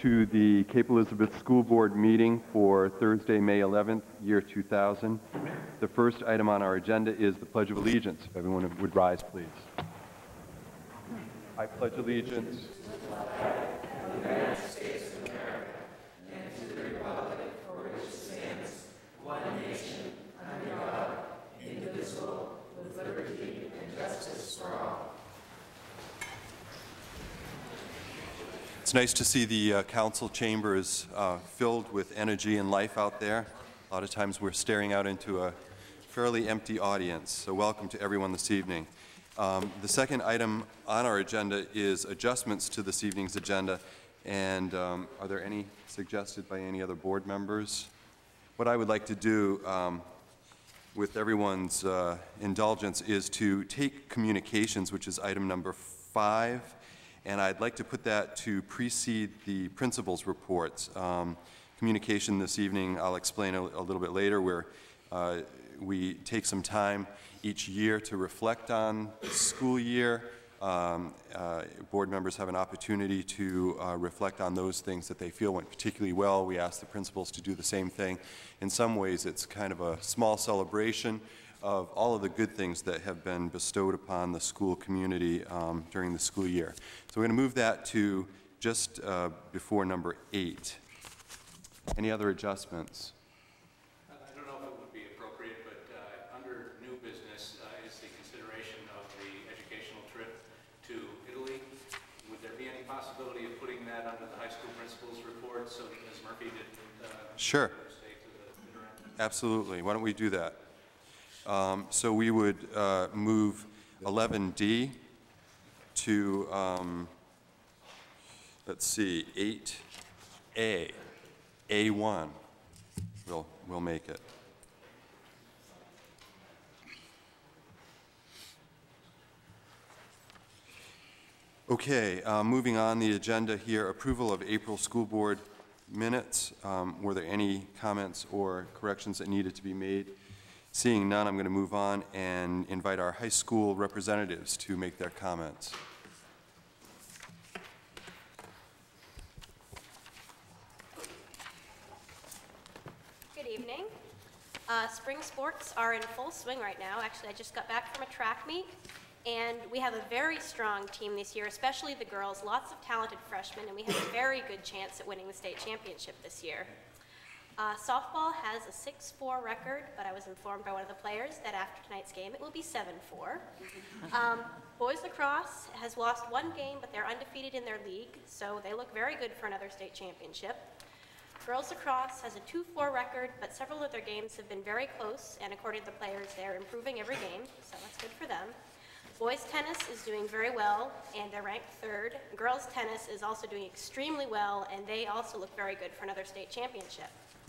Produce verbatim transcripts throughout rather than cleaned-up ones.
to the Cape Elizabeth School Board meeting for Thursday, May eleventh, year two thousand. The first item on our agenda is the Pledge of Allegiance. If everyone would rise, please. I pledge allegiance to the United States of America and to the republic for which it stands, one nation, under God, indivisible, with liberty and justice for all. It's nice to see the uh, council chambers uh, filled with energy and life out there. A lot of times we're staring out into a fairly empty audience, so welcome to everyone this evening. Um, the second item on our agenda is adjustments to this evening's agenda, and um, are there any suggested by any other board members? What I would like to do um, with everyone's uh, indulgence is to take communications, which is item number five, and I'd like to put that to precede the principal's reports. Um, communication this evening, I'll explain a, a little bit later, where uh, we take some time each year to reflect on the school year. Um, uh, board members have an opportunity to uh, reflect on those things that they feel went particularly well. We ask the principals to do the same thing. In some ways, it's kind of a small celebration of all of the good things that have been bestowed upon the school community um, during the school year. So we're going to move that to just uh, before number eight. Any other adjustments? I don't know if it would be appropriate, but uh, under new business uh, is the consideration of the educational trip to Italy. Would there be any possibility of putting that under the high school principal's report so that Miz Murphy did uh, sure. stay to the interaction? Absolutely. Why don't we do that? Um, so we would uh, move eleven D to, um, let's see, eight A, A one. We'll, we'll make it. Okay, uh, moving on the agenda here, approval of April school board minutes. Um, were there any comments or corrections that needed to be made? Seeing none, I'm going to move on and invite our high school representatives to make their comments. Good evening. Uh, spring sports are in full swing right now. Actually, I just got back from a track meet, and we have a very strong team this year, especially the girls. Lots of talented freshmen, and we have a very good chance at winning the state championship this year. Uh, softball has a six four record, but I was informed by one of the players that after tonight's game it will be seven four. Um, boys lacrosse has lost one game, but they're undefeated in their league, so they look very good for another state championship. Girls lacrosse has a two four record, but several of their games have been very close, and according to the players, they're improving every game, so that's good for them. Boys tennis is doing very well, and they're ranked third. Girls tennis is also doing extremely well, and they also look very good for another state championship.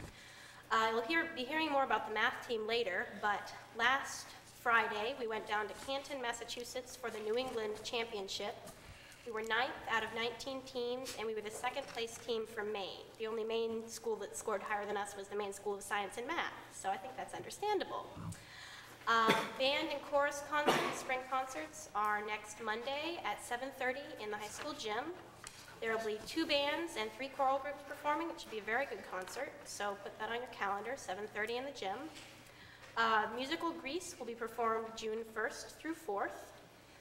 Uh, you'll hear, be hearing more about the math team later, but last Friday we went down to Canton, Massachusetts for the New England Championship. We were ninth out of nineteen teams, and we were the second place team from Maine. The only Maine school that scored higher than us was the Maine School of Science and Math, so I think that's understandable. Uh, band and chorus concerts, spring concerts, are next Monday at seven thirty in the high school gym. There will be two bands and three choral groups performing. It should be a very good concert, so put that on your calendar, seven thirty in the gym. Uh, musical Grease will be performed June first through fourth.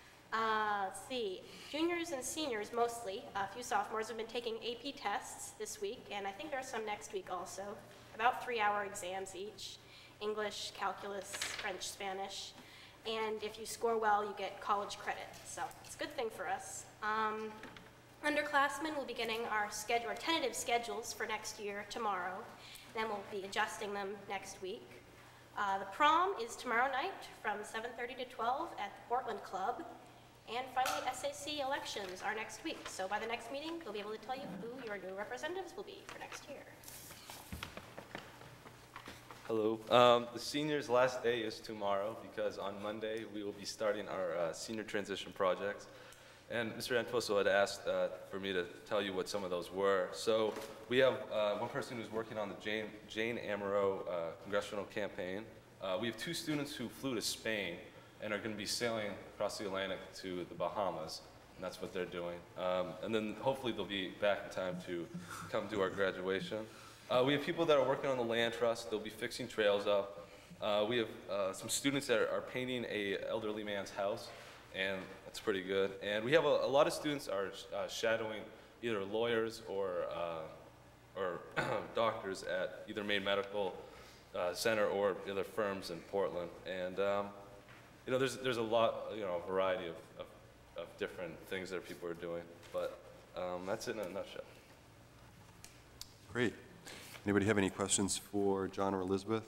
Uh, let's see, juniors and seniors mostly, a few sophomores have been taking A P tests this week, and I think there are some next week also. About three-hour exams each, English, calculus, French, Spanish, and if you score well, you get college credit, so it's a good thing for us. Um, Underclassmen will be getting our, schedule, our tentative schedules for next year tomorrow. Then we'll be adjusting them next week. Uh, the prom is tomorrow night from seven thirty to twelve at the Portland Club. And finally, S A C elections are next week. So by the next meeting, they'll be able to tell you who your new representatives will be for next year. Hello. Um, the seniors' last day is tomorrow because on Monday we will be starting our uh, senior transition projects. And Mister Antoso had asked uh, for me to tell you what some of those were. So we have uh, one person who's working on the Jane, Jane Amaro uh, congressional campaign. Uh, we have two students who flew to Spain and are going to be sailing across the Atlantic to the Bahamas. and that's what they're doing. Um, and then hopefully they'll be back in time to come do our graduation. Uh, we have people that are working on the land trust. They'll be fixing trails up. Uh, we have uh, some students that are, are painting a elderly man's house, and that's pretty good. And we have a, a lot of students are uh, shadowing either lawyers or uh, or doctors at either Maine Medical uh, Center or other firms in Portland. And um, you know, there's there's a lot, you know, a variety of, of, of different things that people are doing. But um, that's it in a nutshell. Great. Anybody have any questions for John or Elizabeth?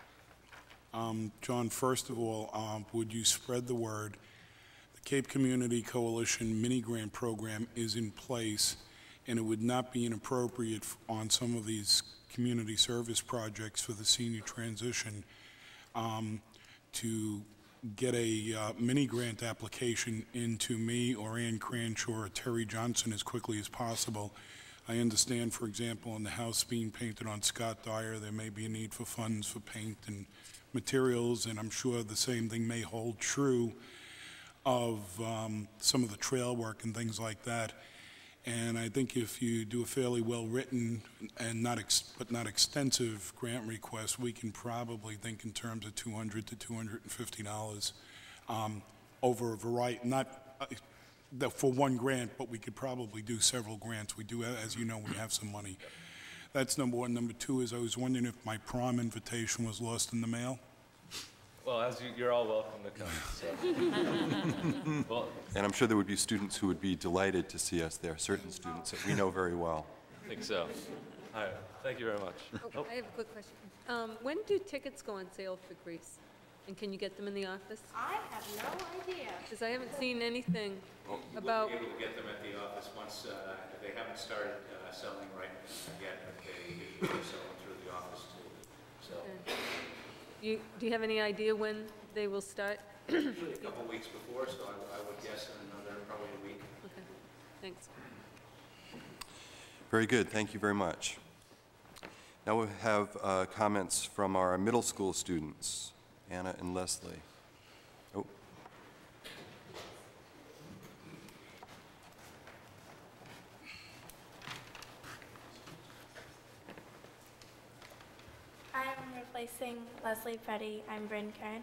Um, John, first of all, um, would you spread the word? The Cape Community Coalition mini grant program is in place, and it would not be inappropriate f- on some of these community service projects for the senior transition um, to get a uh, mini grant application into me or Ann Cranshaw or Terry Johnson as quickly as possible. I understand, for example, in the house being painted on Scott Dyer, there may be a need for funds for paint and materials, and I'm sure the same thing may hold true of um, some of the trail work and things like that. And I think if you do a fairly well-written and not ex but not extensive grant request, we can probably think in terms of two hundred to two hundred fifty dollars um, over a variety, not uh, the, for one grant, but we could probably do several grants. We do, as you know, we have some money. That's number one. Number two is I was wondering if my prom invitation was lost in the mail. Well, as you, you're all welcome to come. So. Well, And I'm sure there would be students who would be delighted to see us there, certain students that we know very well. I think so. All right. Thank you very much. Oh, I have a quick question. Um, when do tickets go on sale for Greece? And can you get them in the office? I have no idea. Because I haven't seen anything We'll about, be able to get them at the office once, uh, they haven't started uh, selling right yet, but they usually sell them through the office too. So uh, you, do you have any idea when they will start? usually a couple weeks before, so I, I would guess in another, probably a week. Okay, thanks. Very good. Thank you very much. Now we have uh, comments from our middle school students, Anna and Leslie. Oh. I'm replacing Leslie Petty. I'm Bryn Karen.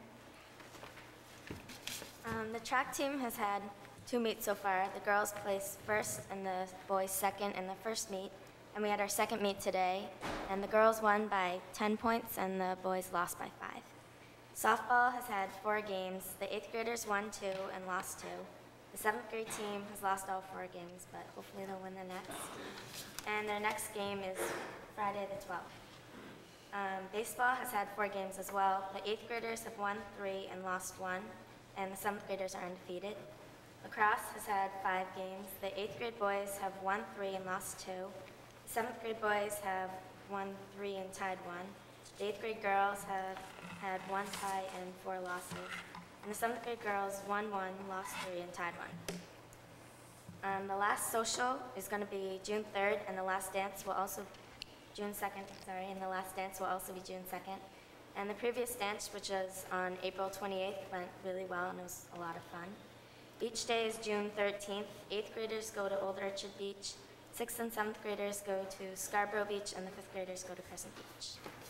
Um, the track team has had two meets so far. The girls placed first and the boys second in the first meet. And we had our second meet today. And the girls won by ten points and the boys lost by five. Softball has had four games. The eighth graders won two and lost two. The seventh grade team has lost all four games, but hopefully they'll win the next. And their next game is Friday the twelfth. Um, baseball has had four games as well. The eighth graders have won three and lost one, and the seventh graders are undefeated. Lacrosse has had five games. The eighth grade boys have won three and lost two. The seventh grade boys have won three and tied one. The eighth grade girls have had one tie and four losses. And the seventh grade girls won one, lost three, and tied one. Um, the last social is going to be June third, and the last dance will also June second, sorry, and the last dance will also be June second. And the previous dance, which was on April twenty-eighth, went really well and it was a lot of fun. Each day is June thirteenth. Eighth graders go to Old Orchard Beach. Sixth and seventh graders go to Scarborough Beach, and the fifth graders go to Crescent Beach.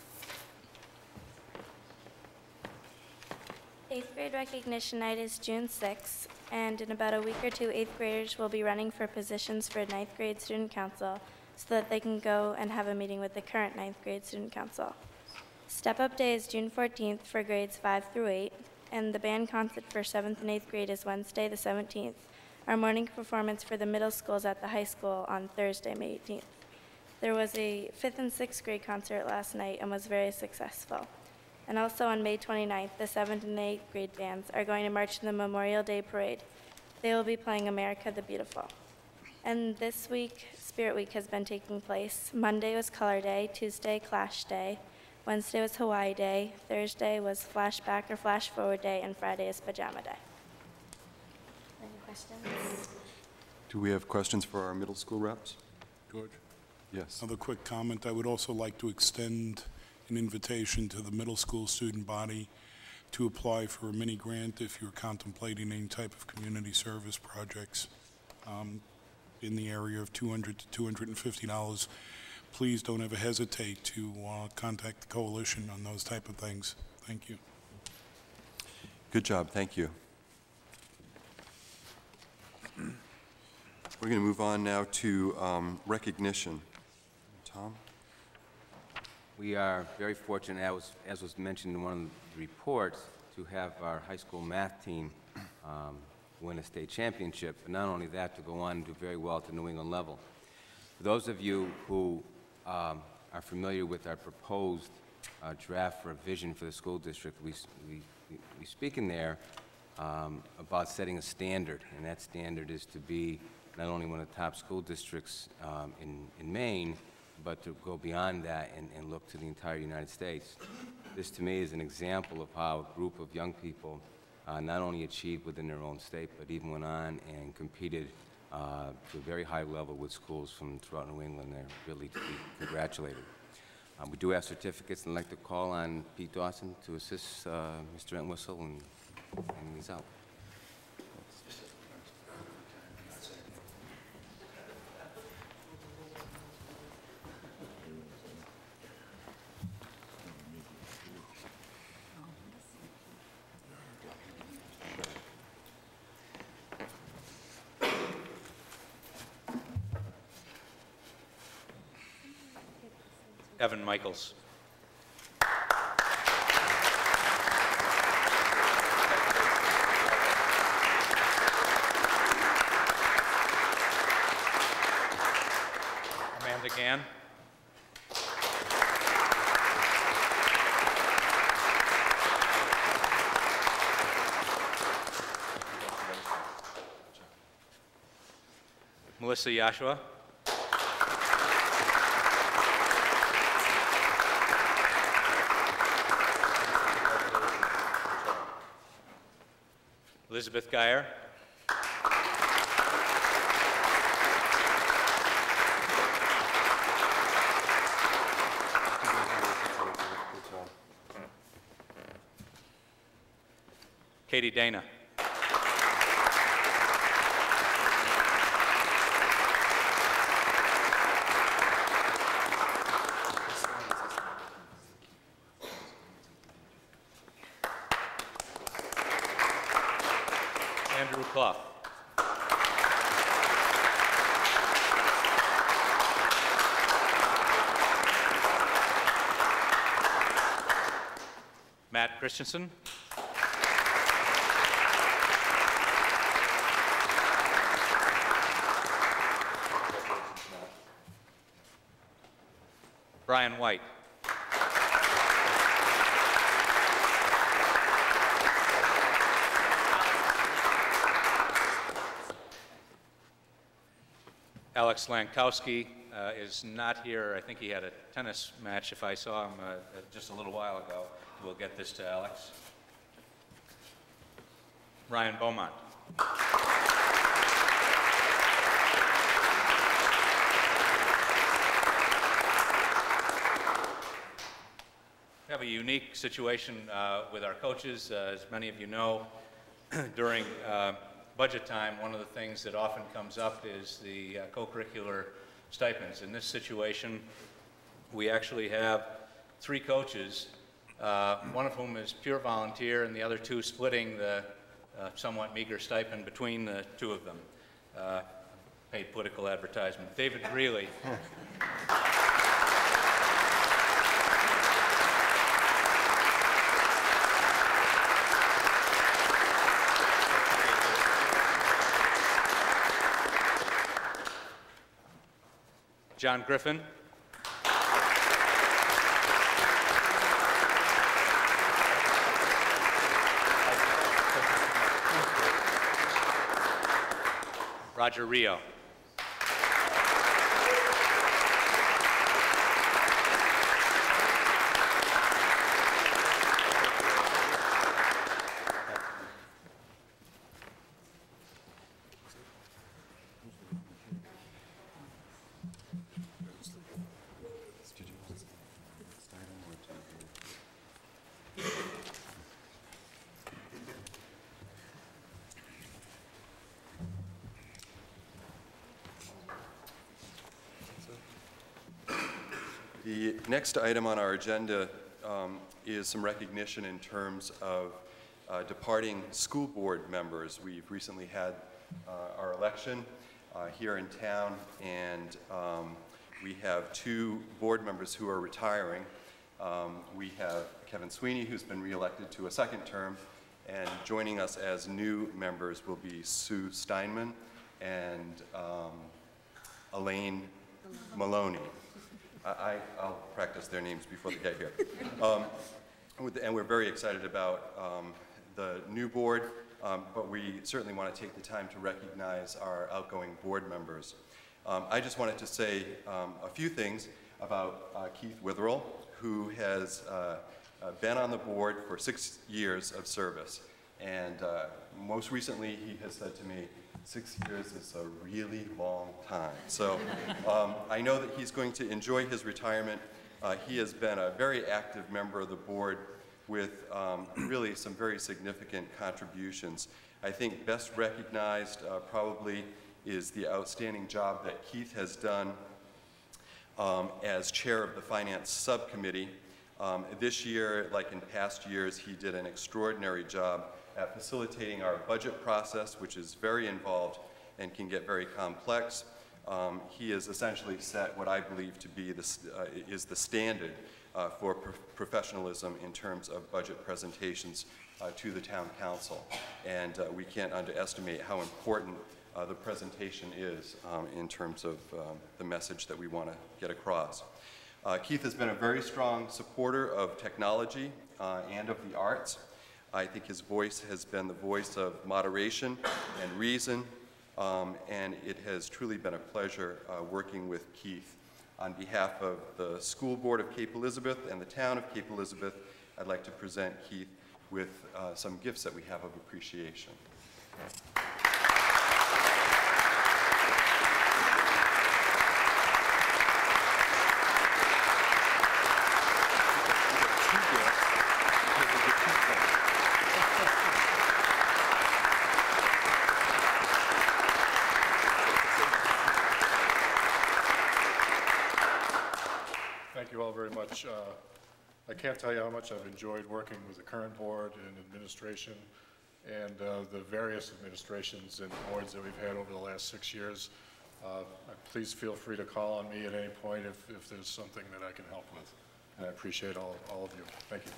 Eighth grade recognition night is June sixth, and in about a week or two, eighth graders will be running for positions for ninth grade student council so that they can go and have a meeting with the current ninth grade student council. Step Up Day is June fourteenth for grades five through eight, and the band concert for seventh and eighth grade is Wednesday the seventeenth. Our morning performance for the middle school is at the high school on Thursday, May eighteenth. There was a fifth and sixth grade concert last night and was very successful. And also on May twenty-ninth, the seventh and eighth grade bands are going to march in the Memorial Day Parade. They will be playing America the Beautiful. And this week, Spirit Week has been taking place. Monday was Color Day, Tuesday, Clash Day, Wednesday was Hawaii Day, Thursday was Flashback or Flash Forward Day, and Friday is Pajama Day. Any questions? Do we have questions for our middle school reps? George? Yes. Another quick comment. I would also like to extend an invitation to the middle school student body to apply for a mini grant if you're contemplating any type of community service projects. um, in the area of two hundred to two hundred fifty dollars, please don't ever hesitate to uh, contact the coalition on those type of things. Thank you. Good job. Thank you. We're going to move on now to um, recognition. Tom? We are very fortunate, as was, as was mentioned in one of the reports, to have our high school math team um, win a state championship, but not only that, to go on and do very well at the New England level. For those of you who um, are familiar with our proposed uh, draft for a vision for the school district, we, we, we speak in there um, about setting a standard, and that standard is to be not only one of the top school districts um, in, in Maine, but to go beyond that and, and look to the entire United States. This, to me, is an example of how a group of young people uh, not only achieved within their own state, but even went on and competed uh, to a very high level with schools from throughout New England. They're really to be congratulated. Um, we do have certificates, and I'd like to call on Pete Dawson to assist uh, Mister Entwistle in handing these out. Evan Michaels. Amanda Gann. Melissa Yashua. Elizabeth Geyer. Katie Dana. Andrew Clough. Matt Christensen. Brian White. Alex Lankowski uh, is not here. I think he had a tennis match, if I saw him uh, just a little while ago. We'll get this to Alex. Ryan Beaumont. We have a unique situation uh, with our coaches. Uh, as many of you know, during uh, budget time, one of the things that often comes up is the uh, co-curricular stipends. In this situation, we actually have three coaches, uh, one of whom is pure volunteer, and the other two splitting the uh, somewhat meager stipend between the two of them. Uh, paid political advertisement. David Greeley. John Griffin. Roger Rio. The next item on our agenda um, is some recognition in terms of uh, departing school board members. We've recently had uh, our election uh, here in town, and um, we have two board members who are retiring. Um, we have Kevin Sweeney, who's been reelected to a second term, and joining us as new members will be Sue Steinman and um, Elaine Maloney. I, I'll practice their names before they get here. Um, and we're very excited about um, the new board, um, but we certainly want to take the time to recognize our outgoing board members. Um, I just wanted to say um, a few things about uh, Keith Witherell, who has uh, uh, been on the board for six years of service. And uh, most recently, he has said to me, six years is a really long time. So um, I know that he's going to enjoy his retirement. Uh, he has been a very active member of the board with um, really some very significant contributions. I think best recognized uh, probably is the outstanding job that Keith has done um, as chair of the Finance Subcommittee. Um, this year, like in past years, he did an extraordinary job at facilitating our budget process, which is very involved and can get very complex. Um, he has essentially set what I believe to be the, uh, is the standard uh, for pro professionalism in terms of budget presentations uh, to the town council. And uh, we can't underestimate how important uh, the presentation is um, in terms of um, the message that we want to get across. Uh, Keith has been a very strong supporter of technology uh, and of the arts. I think his voice has been the voice of moderation and reason, um, and it has truly been a pleasure uh, working with Keith. On behalf of the School Board of Cape Elizabeth and the town of Cape Elizabeth, I'd like to present Keith with uh, some gifts that we have of appreciation. Thank you all very much. Uh, I can't tell you how much I've enjoyed working with the current board and administration and uh, the various administrations and boards that we've had over the last six years. Uh, please feel free to call on me at any point if, if there's something that I can help with. And I appreciate all, all of you. Thank you.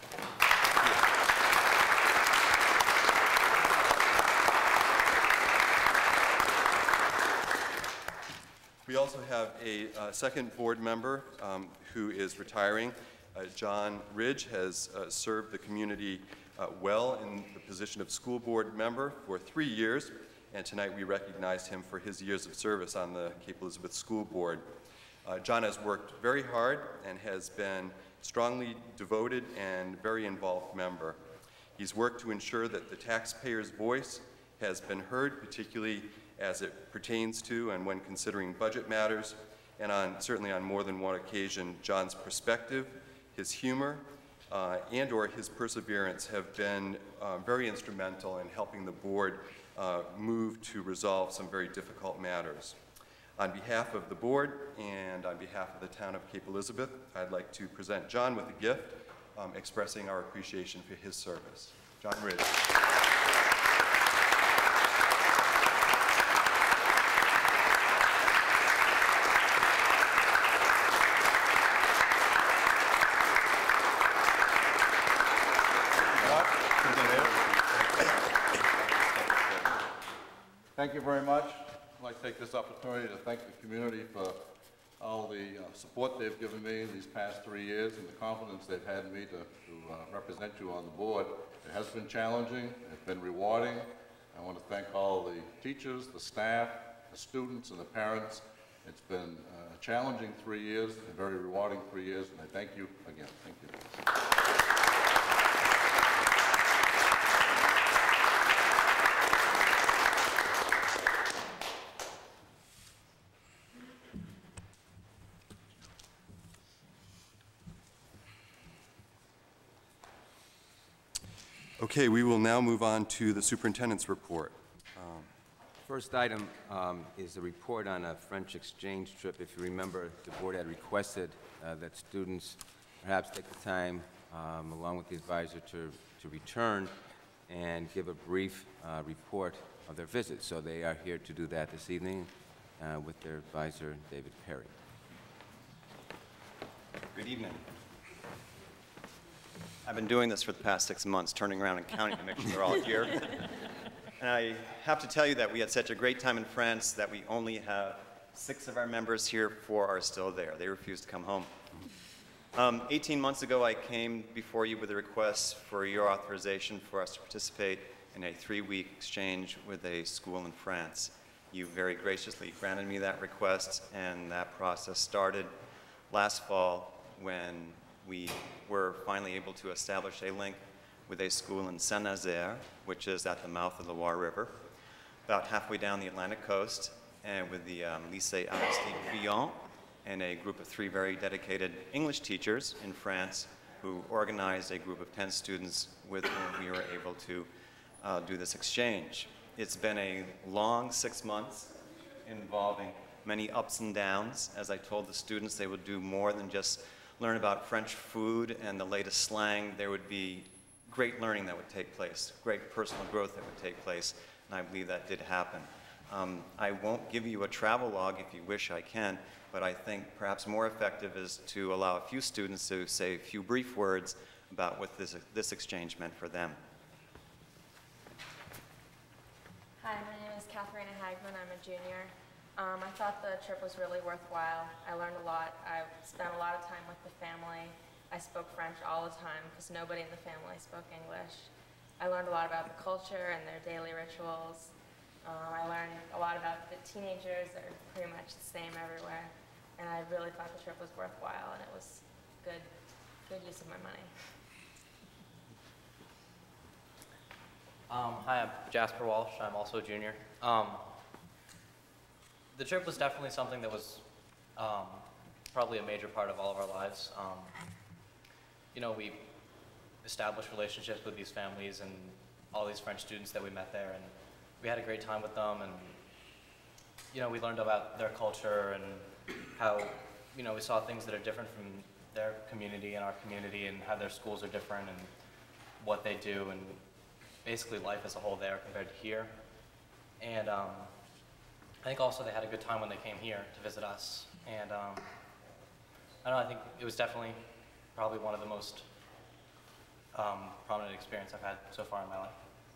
We also have a uh, second board member um, who is retiring. Uh, John Ridge has uh, served the community uh, well in the position of school board member for three years, and tonight we recognized him for his years of service on the Cape Elizabeth School Board. Uh, John has worked very hard and has been strongly devoted and very involved member. He's worked to ensure that the taxpayer's voice has been heard, particularly as it pertains to and when considering budget matters, and on, certainly on more than one occasion, John's perspective, his humor, uh, and or his perseverance have been uh, very instrumental in helping the board uh, move to resolve some very difficult matters. On behalf of the board and on behalf of the town of Cape Elizabeth, I'd like to present John with a gift um, expressing our appreciation for his service. John Ridge. Thank you very much. I'd like to take this opportunity to thank the community for all the uh, support they've given me in these past three years and the confidence they've had in me to, to uh, represent you on the board. It has been challenging. It's been rewarding. I want to thank all the teachers, the staff, the students, and the parents. It's been uh, a challenging three years, a very rewarding three years, and I thank you again. Thank you. Okay, we will now move on to the superintendent's report. Um, first item um, is a report on a French exchange trip. If you remember, the board had requested uh, that students perhaps take the time, um, along with the advisor, to, to return and give a brief uh, report of their visit. So they are here to do that this evening uh, with their advisor, David Perry. Good evening. I've been doing this for the past six months, turning around and counting to make sure they're all here. And I have to tell you that we had such a great time in France that we only have six of our members here, four are still there. They refused to come home. Um, eighteen months ago, I came before you with a request for your authorization for us to participate in a three-week exchange with a school in France. You very graciously granted me that request, and that process started last fall when we were finally able to establish a link with a school in Saint-Nazaire, which is at the mouth of the Loire River, about halfway down the Atlantic coast, and with the um, Lycée Aristide Briand, and a group of three very dedicated English teachers in France who organized a group of ten students with whom we were able to uh, do this exchange. It's been a long six months involving many ups and downs. As I told the students, they would do more than just learn about French food and the latest slang. There would be great learning that would take place, great personal growth that would take place, and I believe that did happen. Um, I won't give you a travel log. If you wish, I can, but I think perhaps more effective is to allow a few students to say a few brief words about what this, this exchange meant for them. Hi, my name is Katharina Hagman. I'm a junior. Um, I thought the trip was really worthwhile. I learned a lot. I spent a lot of time with the family. I spoke French all the time because nobody in the family spoke English. I learned a lot about the culture and their daily rituals. Um, I learned a lot about the teenagers that are pretty much the same everywhere. And I really thought the trip was worthwhile, and it was good, good use of my money. Um, hi, I'm Jasper Walsh. I'm also a junior. Um, the trip was definitely something that was um, probably a major part of all of our lives. Um, you know, we established relationships with these families and all these French students that we met there, and we had a great time with them, and you know, we learned about their culture and how, you know, we saw things that are different from their community and our community, and how their schools are different and what they do, and basically life as a whole there compared to here. And um, I think also they had a good time when they came here to visit us. And um, I don't know, I think it was definitely probably one of the most um, prominent experience I've had so far in my life.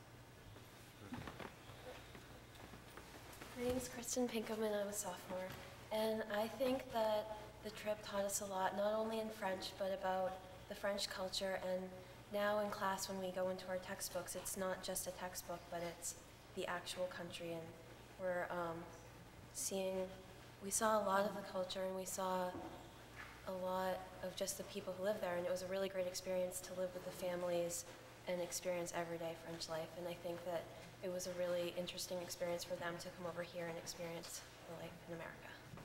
My name is Kristen Pinkham, and I'm a sophomore. And I think that the trip taught us a lot, not only in French, but about the French culture. And now in class, when we go into our textbooks, it's not just a textbook, but it's the actual country. And we're um, seeing, we saw a lot of the culture, and we saw a lot of just the people who live there. And it was a really great experience to live with the families and experience everyday French life. And I think that it was a really interesting experience for them to come over here and experience the life in America.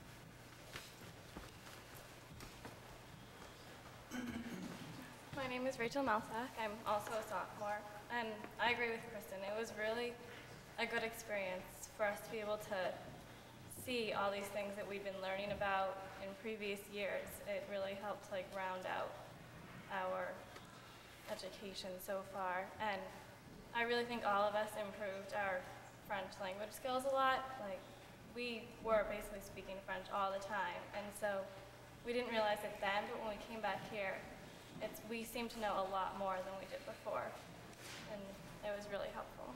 My name is Rachel Malsack. I'm also a sophomore, and I agree with Kristen. It was really a good experience for us to be able to see all these things that we've been learning about in previous years. It really helped like round out our education so far, and I really think all of us improved our French language skills a lot. Like, we were basically speaking French all the time, and so we didn't realize it then, but when we came back here, it's, we seem to know a lot more than we did before, and it was really helpful.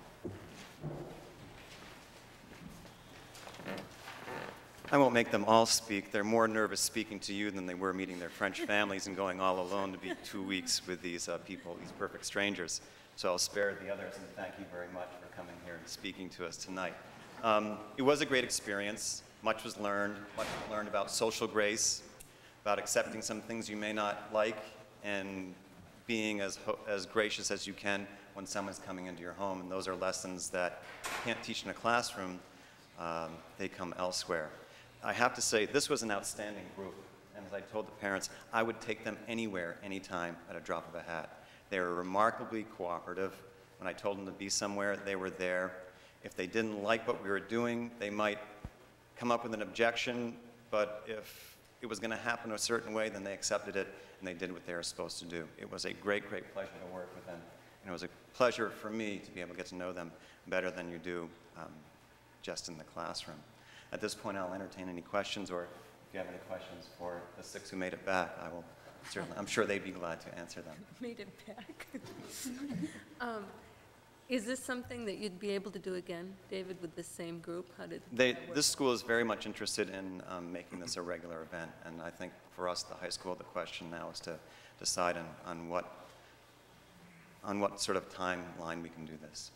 I won't make them all speak. They're more nervous speaking to you than they were meeting their French families and going all alone to be two weeks with these uh, people, these perfect strangers. So I'll spare the others, and thank you very much for coming here and speaking to us tonight. Um, it was a great experience. Much was learned. Much was learned about social grace, about accepting some things you may not like, and being as, as gracious as you can when someone's coming into your home. And those are lessons that you can't teach in a classroom. Um, they come elsewhere. I have to say, this was an outstanding group. And as I told the parents, I would take them anywhere, anytime, at a drop of a hat. They were remarkably cooperative. When I told them to be somewhere, they were there. If they didn't like what we were doing, they might come up with an objection, but if it was going to happen a certain way, then they accepted it and they did what they were supposed to do. It was a great, great pleasure to work with them. And it was a pleasure for me to be able to get to know them better than you do um, just in the classroom. At this point, I'll entertain any questions, or if you have any questions for the six who made it back, I will certainly, I'm sure they'd be glad to answer them. Made it back. um, is this something that you'd be able to do again, David, with the same group? How did They, that work? this school is very much interested in um, making this a regular event, and I think for us, the high school, the question now is to decide on, on what on what sort of timeline we can do this.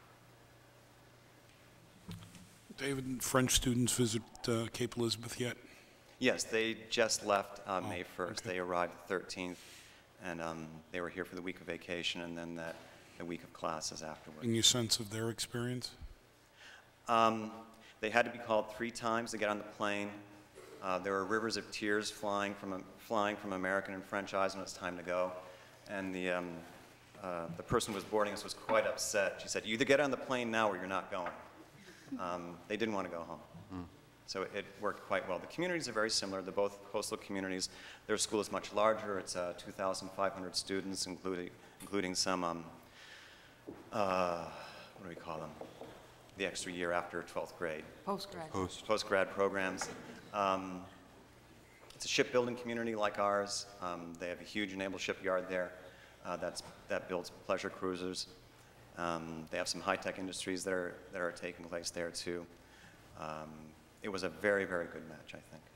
David, French students visit uh, Cape Elizabeth yet? Yes, they just left uh, Oh, May first. okay. They arrived the thirteenth, and um, they were here for the week of vacation, and then that the week of classes afterwards. In your sense of their experience? Um, they had to be called three times to get on the plane. Uh, there were rivers of tears flying from, flying from American and French eyes when it was time to go. And the, um, uh, the person who was boarding us was quite upset. She said, you either get on the plane now or you're not going. Um, they didn't want to go home. Mm. So it worked quite well. The communities are very similar. They're both coastal communities. Their school is much larger. It's uh, two thousand five hundred students, including, including some, um, uh, what do we call them? The extra year after twelfth grade. Post-grad. Post. Post-grad programs. Um, it's a shipbuilding community like ours. Um, they have a huge naval shipyard there uh, that's, that builds pleasure cruisers. Um, they have some high-tech industries that are, that are taking place there, too. Um, it was a very, very good match, I think.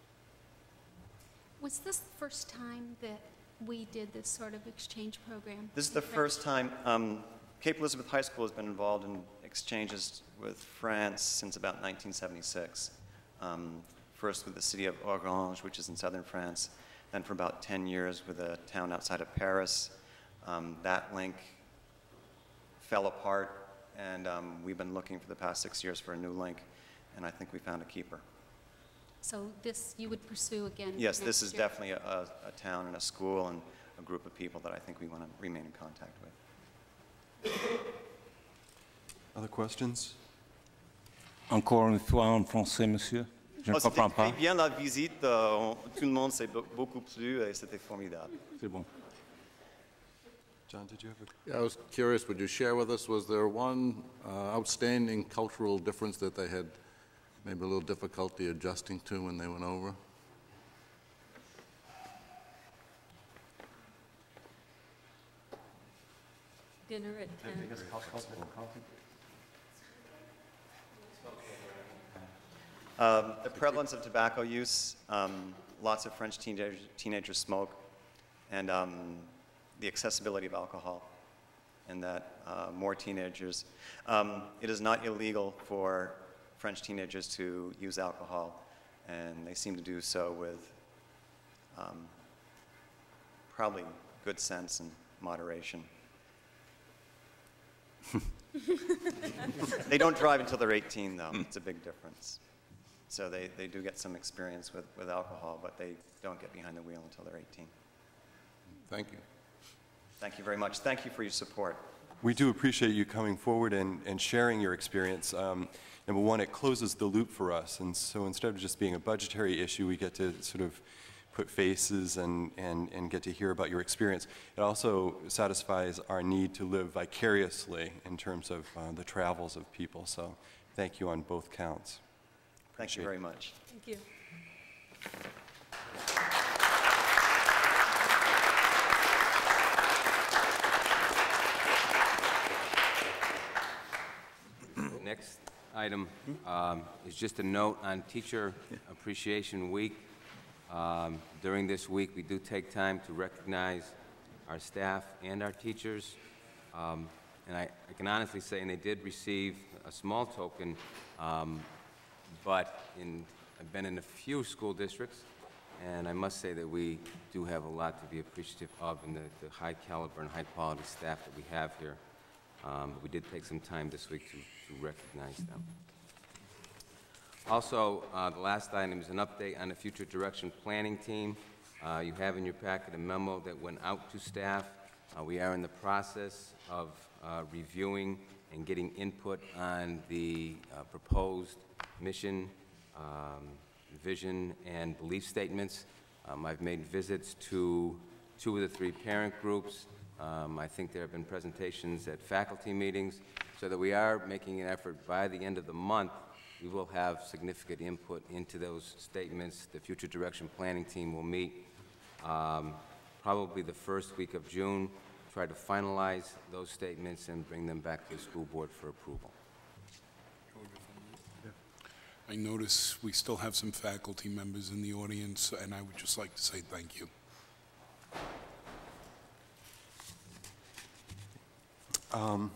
Was this the first time that we did this sort of exchange program? This is the first time um, Cape Elizabeth High School has been involved in exchanges with France since about nineteen seventy-six. Um, first with the city of Orange, which is in southern France, then for about ten years with a town outside of Paris. Um, that link fell apart, and um, we've been looking for the past six years for a new link, and I think we found a keeper. So this you would pursue again? Yes, next this is year? definitely a, a, a town and a school and a group of people that I think we want to remain in contact with. Other questions? Encore une fois en français, monsieur. Je ne Oh, c'était comprends pas. très bien la visite, euh, on- tout le monde s'est be- beaucoup plu et c'était formidable. C'est bon. John, did you have a... Yeah, I was curious, would you share with us, was there one uh, outstanding cultural difference that they had maybe a little difficulty adjusting to when they went over? Dinner at ten. Um, the prevalence of tobacco use, um, lots of French teenagers, teenagers smoke, and um, the accessibility of alcohol, and that uh, more teenagers. Um, it is not illegal for French teenagers to use alcohol, and they seem to do so with um, probably good sense and moderation. They don't drive until they're eighteen, though. It's a big difference. So they, they do get some experience with, with alcohol, but they don't get behind the wheel until they're eighteen. Thank you. Thank you very much. Thank you for your support. We do appreciate you coming forward and, and sharing your experience. Um, number one, it closes the loop for us, and so instead of just being a budgetary issue, we get to sort of put faces and, and, and get to hear about your experience. It also satisfies our need to live vicariously in terms of uh, the travels of people, so thank you on both counts. Thank you very much. Thank you. Next item um, is just a note on Teacher Appreciation Week. Um, During this week, we do take time to recognize our staff and our teachers. Um, And I I can honestly say, and they did receive a small token, um, but in, I've been in a few school districts, and I must say that we do have a lot to be appreciative of in the, the high caliber and high quality staff that we have here. Um, we did take some time this week to, to recognize them. Also, uh, the last item is an update on the Future Direction Planning Team. Uh, you have in your packet a memo that went out to staff. Uh, we are in the process of uh, reviewing and getting input on the uh, proposed mission, um, vision, and belief statements. Um, I've made visits to two of the three parent groups. Um, I think there have been presentations at faculty meetings, so that we are making an effort by the end of the month. We will have significant input into those statements. The future direction planning team will meet um, probably the first week of June, try to finalize those statements and bring them back to the school board for approval. I notice we still have some faculty members in the audience, and I would just like to say thank you. Um,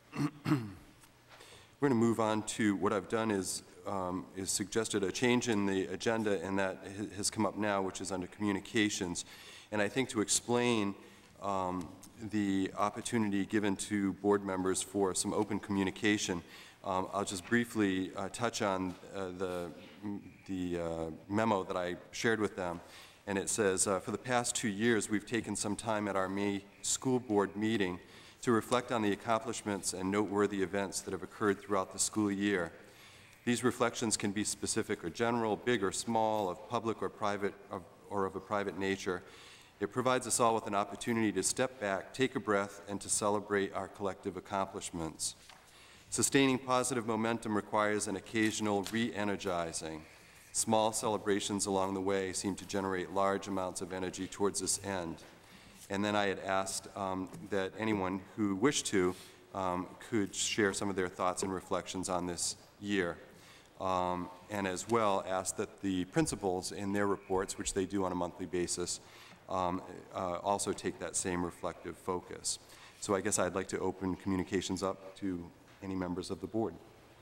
We're going to move on to what I've done is, um, is suggested a change in the agenda, and that ha- has come up now, which is under communications. And I think to explain um, the opportunity given to board members for some open communication, um, I'll just briefly uh, touch on uh, the, the uh, memo that I shared with them. And it says, uh, for the past two years, we've taken some time at our May school board meeting to reflect on the accomplishments and noteworthy events that have occurred throughout the school year. These reflections can be specific or general, big or small, of public or private, of, or of a private nature. It provides us all with an opportunity to step back, take a breath, and to celebrate our collective accomplishments. Sustaining positive momentum requires an occasional re-energizing. Small celebrations along the way seem to generate large amounts of energy towards this end. And then I had asked um, that anyone who wished to um, could share some of their thoughts and reflections on this year. Um, and as well asked that the principals in their reports, which they do on a monthly basis, um, uh, also take that same reflective focus. So I guess I'd like to open communications up to any members of the board.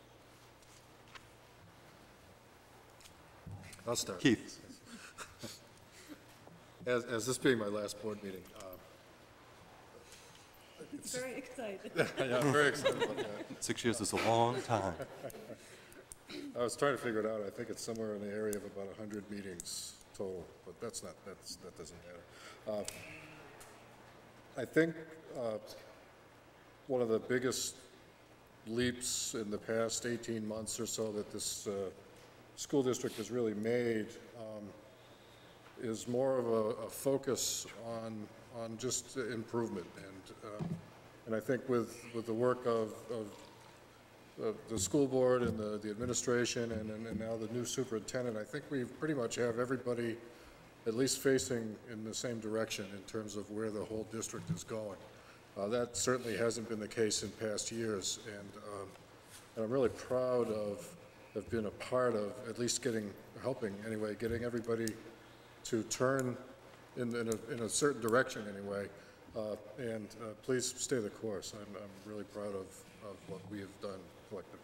I'll start. Keith. As, as this being my last board meeting, uh, Very excited. yeah, I'm very excited about that. Six years is a long time. I was trying to figure it out. I think it's somewhere in the area of about one hundred meetings total, but that's not, that's, that doesn't matter. Uh, I think uh, one of the biggest leaps in the past eighteen months or so that this uh, school district has really made um, is more of a, a focus on on just improvement, and uh, and I think with with the work of, of, of the school board and the, the administration and, and, and now the new superintendent, I think we pretty much have everybody at least facing in the same direction in terms of where the whole district is going. Uh, that certainly hasn't been the case in past years, and, um, and I'm really proud of have been a part of at least getting, helping anyway, getting everybody to turn in, in, a, in a certain direction anyway, uh, and uh, please stay the course. I'm, I'm really proud of, of what we have done collectively.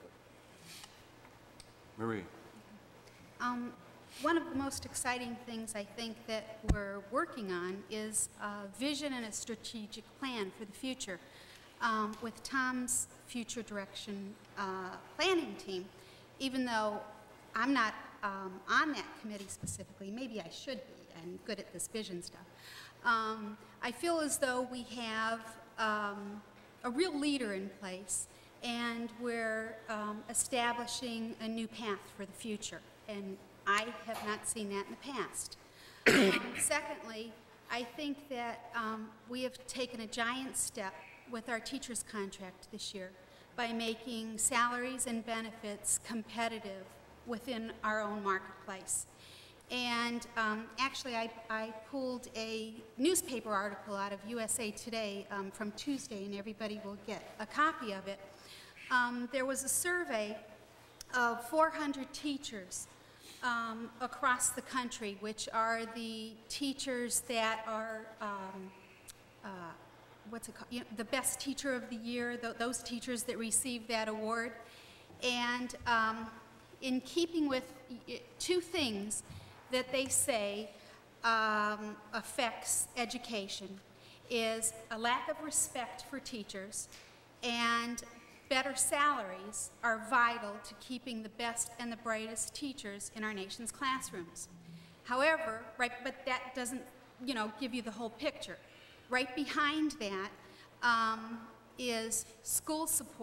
Marie. Um, one of the most exciting things I think that we're working on is a vision and a strategic plan for the future. Um, with Tom's future direction uh, planning team, even though I'm not um, on that committee specifically, maybe I should be, I'm good at this vision stuff. Um, I feel as though we have um, a real leader in place, and we're um, establishing a new path for the future, and I have not seen that in the past. Um, secondly, I think that um, we have taken a giant step with our teachers' contract this year by making salaries and benefits competitive within our own marketplace. And um, actually, I, I pulled a newspaper article out of U S A Today um, from Tuesday, and everybody will get a copy of it. Um, there was a survey of four hundred teachers um, across the country, which are the teachers that are um, uh, what's it called? You know, the best teacher of the year, th those teachers that receive that award. And um, in keeping with two things that they say um, affects education is a lack of respect for teachers, and better salaries are vital to keeping the best and the brightest teachers in our nation's classrooms. However, right, but that doesn't, you know, give you the whole picture. Right behind that um, is school support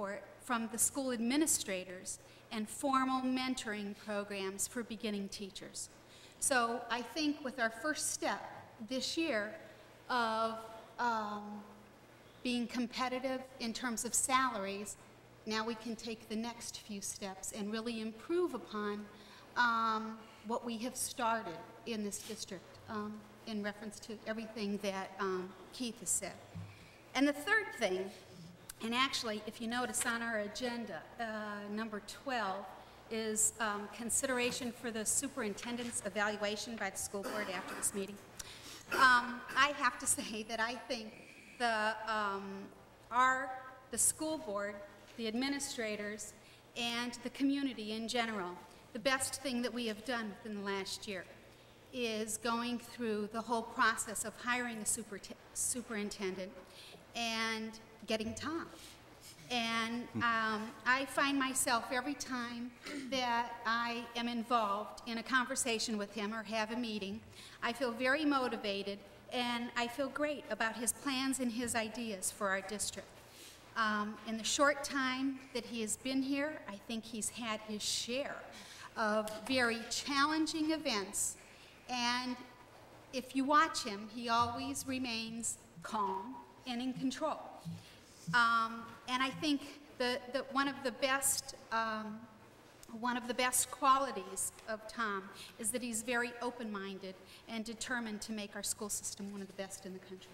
from the school administrators and formal mentoring programs for beginning teachers. So I think with our first step this year of um, being competitive in terms of salaries, now we can take the next few steps and really improve upon um, what we have started in this district um, in reference to everything that um, Keith has said. And the third thing, and actually, if you notice on our agenda, uh, number twelve, is um, consideration for the superintendent's evaluation by the school board after this meeting. Um, I have to say that I think the, um, our, the school board, the administrators, and the community in general, the best thing that we have done within the last year is going through the whole process of hiring a super superintendent and getting Tom. And um, I find myself every time that I am involved in a conversation with him or have a meeting, I feel very motivated and I feel great about his plans and his ideas for our district. Um, in the short time that he has been here, I think he's had his share of very challenging events, and if you watch him, he always remains calm and in control. Um, and I think that the, one of the best um, one of the best qualities of Tom is that he's very open-minded and determined to make our school system one of the best in the country.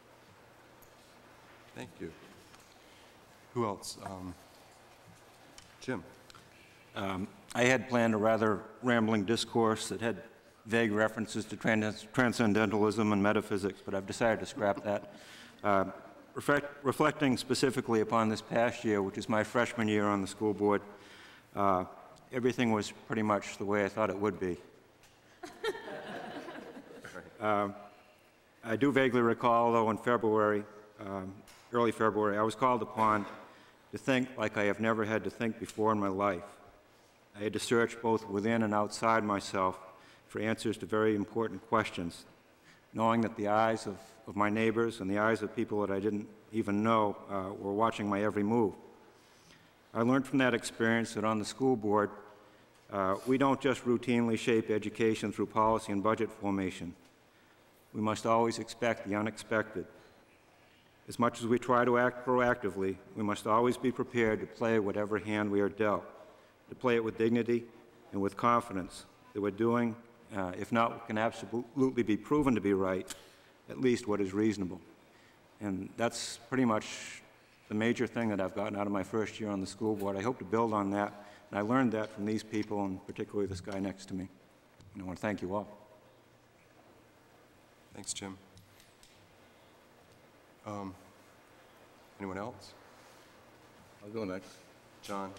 Thank you. Who else? Um, Jim. Um, I had planned a rather rambling discourse that had vague references to trans transcendentalism and metaphysics, but I've decided to scrap that. Uh, reflect, reflecting specifically upon this past year, which is my freshman year on the school board, uh, everything was pretty much the way I thought it would be. uh, I do vaguely recall, though, in February, um, early February, I was called upon to think like I have never had to think before in my life. I had to search both within and outside myself for answers to very important questions, knowing that the eyes of, of my neighbors and the eyes of people that I didn't even know uh, were watching my every move. I learned from that experience that on the school board, uh, we don't just routinely shape education through policy and budget formation. We must always expect the unexpected. As much as we try to act proactively, we must always be prepared to play whatever hand we are dealt, to play it with dignity and with confidence that we're doing, uh, if not what can absolutely be proven to be right, at least what is reasonable. And that's pretty much the major thing that I've gotten out of my first year on the school board. I hope to build on that, and I learned that from these people, and particularly this guy next to me. And I want to thank you all. Thanks, Jim. Um, anyone else? I'll go next. John.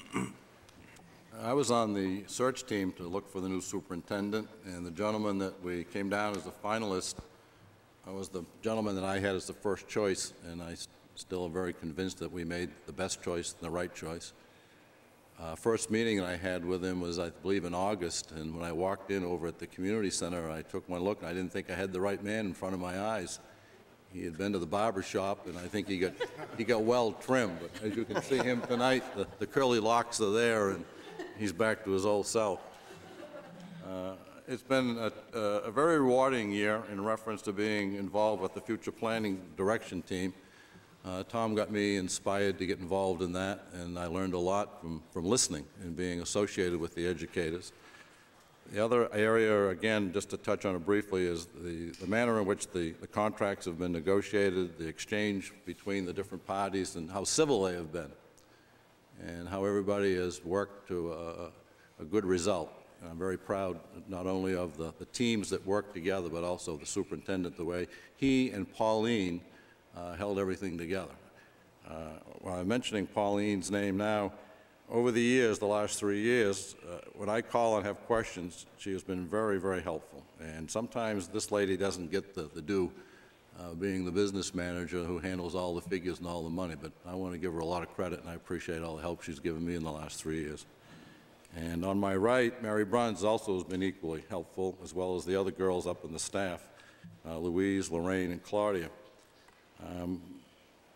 I was on the search team to look for the new superintendent, and the gentleman that we came down as a finalist uh, was the gentleman that I had as the first choice, and I st still am very convinced that we made the best choice and the right choice. Uh, first meeting I had with him was, I believe, in August, and when I walked in over at the community center, I took one look, and I didn't think I had the right man in front of my eyes. He had been to the barber shop, and I think he got, he got well trimmed, but as you can see him tonight, the, the curly locks are there, and he's back to his old self. Uh, it's been a, a very rewarding year in reference to being involved with the future planning direction team. Uh, Tom got me inspired to get involved in that, and I learned a lot from, from listening and being associated with the educators. The other area, again, just to touch on it briefly, is the, the manner in which the, the contracts have been negotiated, the exchange between the different parties, and how civil they have been, and how everybody has worked to a, a good result. And I'm very proud not only of the, the teams that work together, but also the superintendent, the way he and Pauline uh, held everything together. Uh, while I'm mentioning Pauline's name now, over the years, the last three years, uh, when I call and have questions, she has been very, very helpful. And sometimes this lady doesn't get the, the due, uh, being the business manager who handles all the figures and all the money, but I want to give her a lot of credit, and I appreciate all the help she's given me in the last three years. And on my right, Mary Bruns also has been equally helpful, as well as the other girls up in the staff, uh, Louise, Lorraine, and Claudia. Um,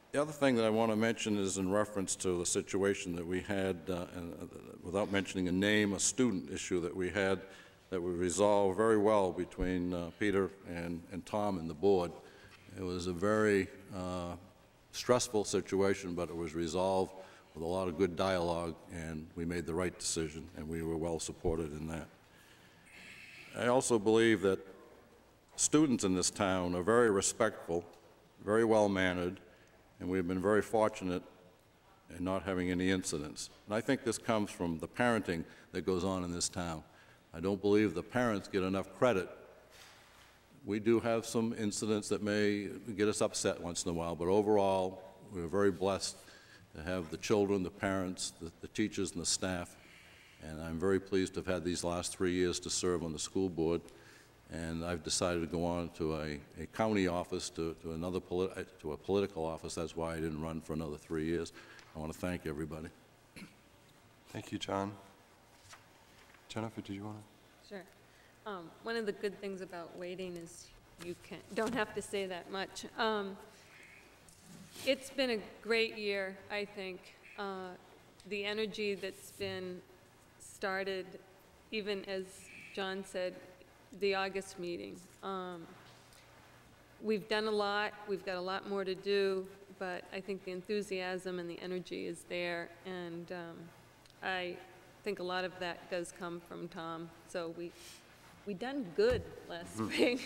The other thing that I want to mention is in reference to the situation that we had, uh, and, uh, without mentioning a name, a student issue that we had that we resolved very well between uh, Peter and, and Tom and the board. It was a very uh, stressful situation, but it was resolved with a lot of good dialogue, and we made the right decision, and we were well supported in that. I also believe that students in this town are very respectful, very well-mannered, and we've been very fortunate in not having any incidents. And I think this comes from the parenting that goes on in this town. I don't believe the parents get enough credit. We do have some incidents that may get us upset once in a while, but overall, we're very blessed to have the children, the parents, the, the teachers, and the staff. And I'm very pleased to have had these last three years to serve on the school board. And I've decided to go on to a, a county office, to, to another politi to a political office. That's why I didn't run for another three years. I want to thank everybody. Thank you, John. Jennifer, did you want to? Sure. Um, one of the good things about waiting is you can, don't have to say that much. Um, it's been a great year, I think. Uh, the energy that's been started, even as John said, the August meeting. Um, we've done a lot. We've got a lot more to do, but I think the enthusiasm and the energy is there, and um, I think a lot of that does come from Tom. So we we done good last Mm. spring.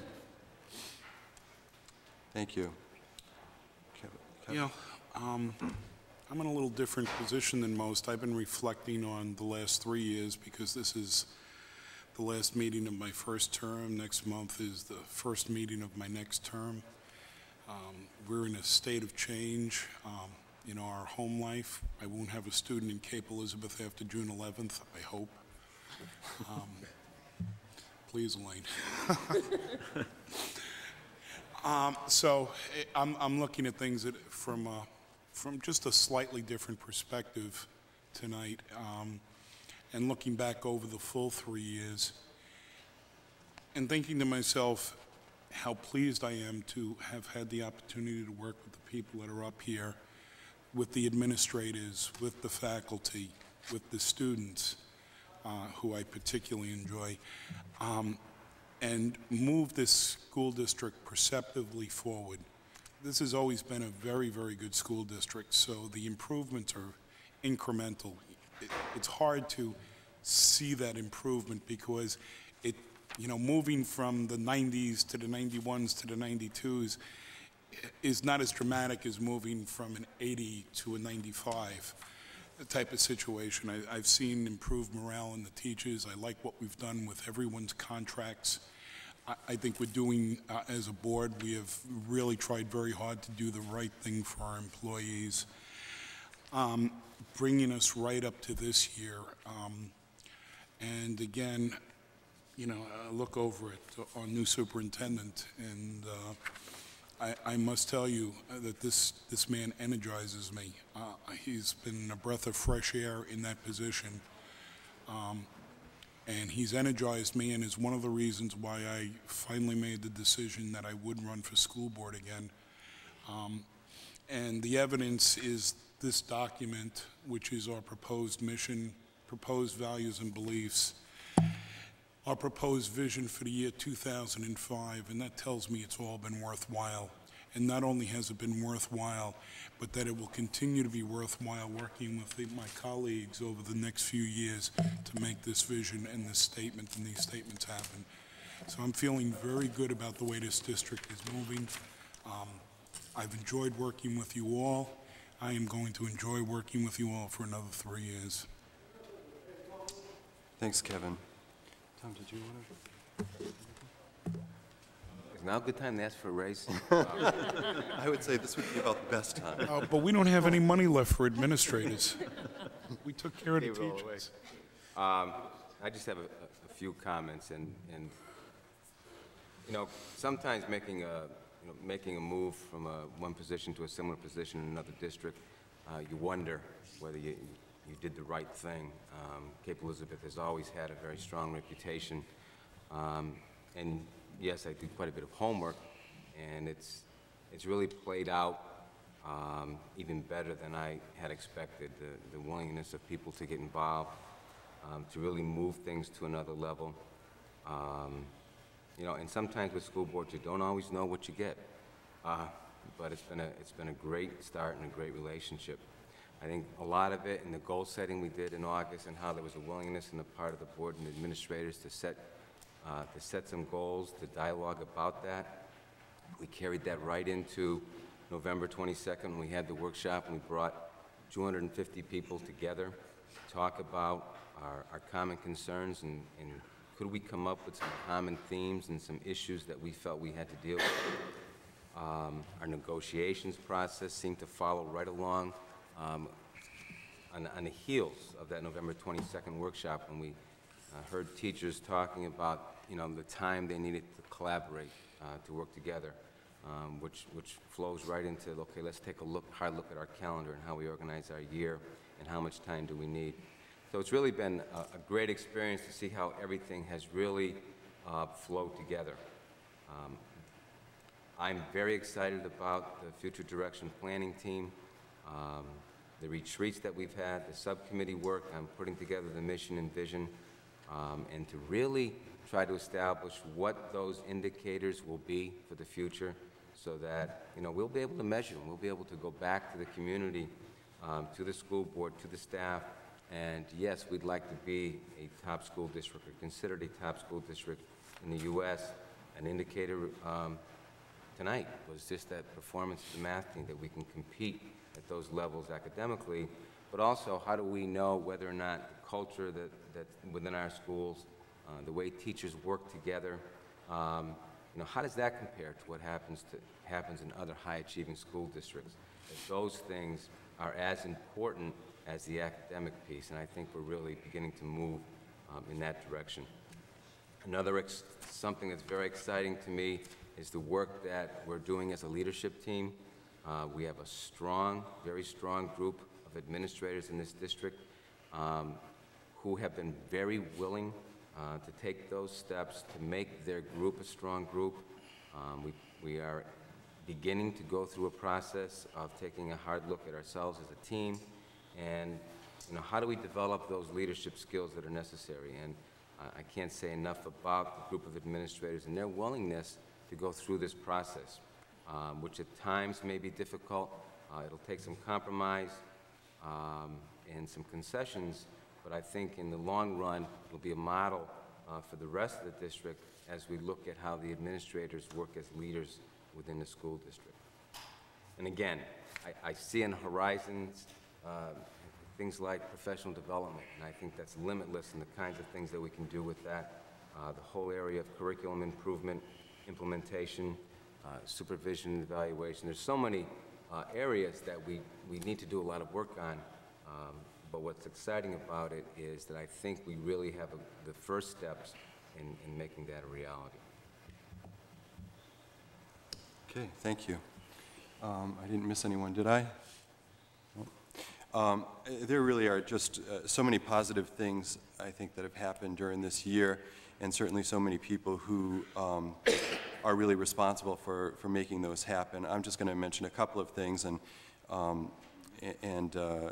Thank you. Kevin, Kevin. You know, um, I'm in a little different position than most. I've been reflecting on the last three years because this is the last meeting of my first term. Next month is the first meeting of my next term. Um, we're in a state of change um, in our home life. I won't have a student in Cape Elizabeth after June eleventh, I hope. Um, please, Elaine. um, so eh, I'm, I'm looking at things that from, uh, from just a slightly different perspective tonight. Um, and looking back over the full three years and thinking to myself how pleased I am to have had the opportunity to work with the people that are up here, with the administrators, with the faculty, with the students, uh, who I particularly enjoy, um, and move this school district perceptively forward. This has always been a very, very good school district, so the improvements are incremental. It, it's hard to see that improvement because it, you know, moving from the nineties to the ninety-ones to the ninety-twos is not as dramatic as moving from an eighty to a ninety-five type of situation. I, I've seen improved morale in the teachers. I like what we've done with everyone's contracts. I, I think we're doing, uh, as a board, we have really tried very hard to do the right thing for our employees. Um, bringing us right up to this year. Um, and again, you know, I look over at our new superintendent, and uh, I, I must tell you that this, this man energizes me. Uh, he's been a breath of fresh air in that position. Um, and he's energized me, and is one of the reasons why I finally made the decision that I would run for school board again. Um, and the evidence is this document, which is our proposed mission, proposed values and beliefs, our proposed vision for the year two thousand five, and that tells me it's all been worthwhile. And not only has it been worthwhile, but that it will continue to be worthwhile working with the, my colleagues over the next few years to make this vision and this statement and these statements happen. So I'm feeling very good about the way this district is moving. Um, I've enjoyed working with you all. I am going to enjoy working with you all for another three years. Thanks, Kevin. Tom, did you want to? Is now a good time to ask for a raise? I would say this would be about the best time. Uh, but we don't have any money left for administrators. We took care of the Gave it all teachers. Um, I just have a, a few comments, and, and you know, sometimes making a you know, making a move from a, one position to a similar position in another district, uh, you wonder whether you you did the right thing. Um, Cape Elizabeth has always had a very strong reputation, um, and yes, I did quite a bit of homework, and it's it's really played out um, even better than I had expected. The, the willingness of people to get involved, um, to really move things to another level. Um, you know, and sometimes with school boards, you don't always know what you get. Uh, but it's been, a, it's been a great start and a great relationship. I think a lot of it in the goal setting we did in August and how there was a willingness on the part of the board and administrators to set, uh, to set some goals, to dialogue about that. We carried that right into November twenty-second when we had the workshop, and we brought two hundred fifty people together to talk about our, our common concerns and, and could we come up with some common themes and some issues that we felt we had to deal with. Um, our negotiations process seemed to follow right along um, on, on the heels of that November twenty-second workshop when we uh, heard teachers talking about, you know, the time they needed to collaborate, uh, to work together, um, which, which flows right into, okay, let's take a look, hard look at our calendar and how we organize our year and how much time do we need. So it's really been a, a great experience to see how everything has really uh, flowed together. Um, I'm very excited about the future direction planning team, um, the retreats that we've had, the subcommittee work on putting together the mission and vision, um, and to really try to establish what those indicators will be for the future so that, you know, we'll be able to measure them. We'll be able to go back to the community, um, to the school board, to the staff, and yes, we'd like to be a top school district or considered a top school district in the U S An indicator um, tonight was just that performance of the math team, that we can compete at those levels academically, but also how do we know whether or not the culture that, that within our schools, uh, the way teachers work together, um, you know, how does that compare to what happens, to, happens in other high-achieving school districts? That those things are as important as the academic piece, and I think we're really beginning to move um, in that direction. Another ex something that's very exciting to me is the work that we're doing as a leadership team. Uh, we have a strong, very strong group of administrators in this district um, who have been very willing uh, to take those steps to make their group a strong group. Um, we, we are beginning to go through a process of taking a hard look at ourselves as a team and, you know, how do we develop those leadership skills that are necessary? And uh, I can't say enough about the group of administrators and their willingness to go through this process, um, which at times may be difficult. Uh, it'll take some compromise um, and some concessions, but I think in the long run, it'll be a model uh, for the rest of the district as we look at how the administrators work as leaders within the school district. And again, I, I see on horizons uh, things like professional development, and I think that's limitless in the kinds of things that we can do with that. Uh, the whole area of curriculum improvement, implementation, uh, supervision, and evaluation. There's so many uh, areas that we, we need to do a lot of work on, um, but what's exciting about it is that I think we really have a, the first steps in, in making that a reality. Okay, thank you. Um, I didn't miss anyone, did I? Nope. Um, there really are just uh, so many positive things, I think, that have happened during this year, and certainly so many people who um, are really responsible for, for making those happen. I'm just going to mention a couple of things, and, um, and uh,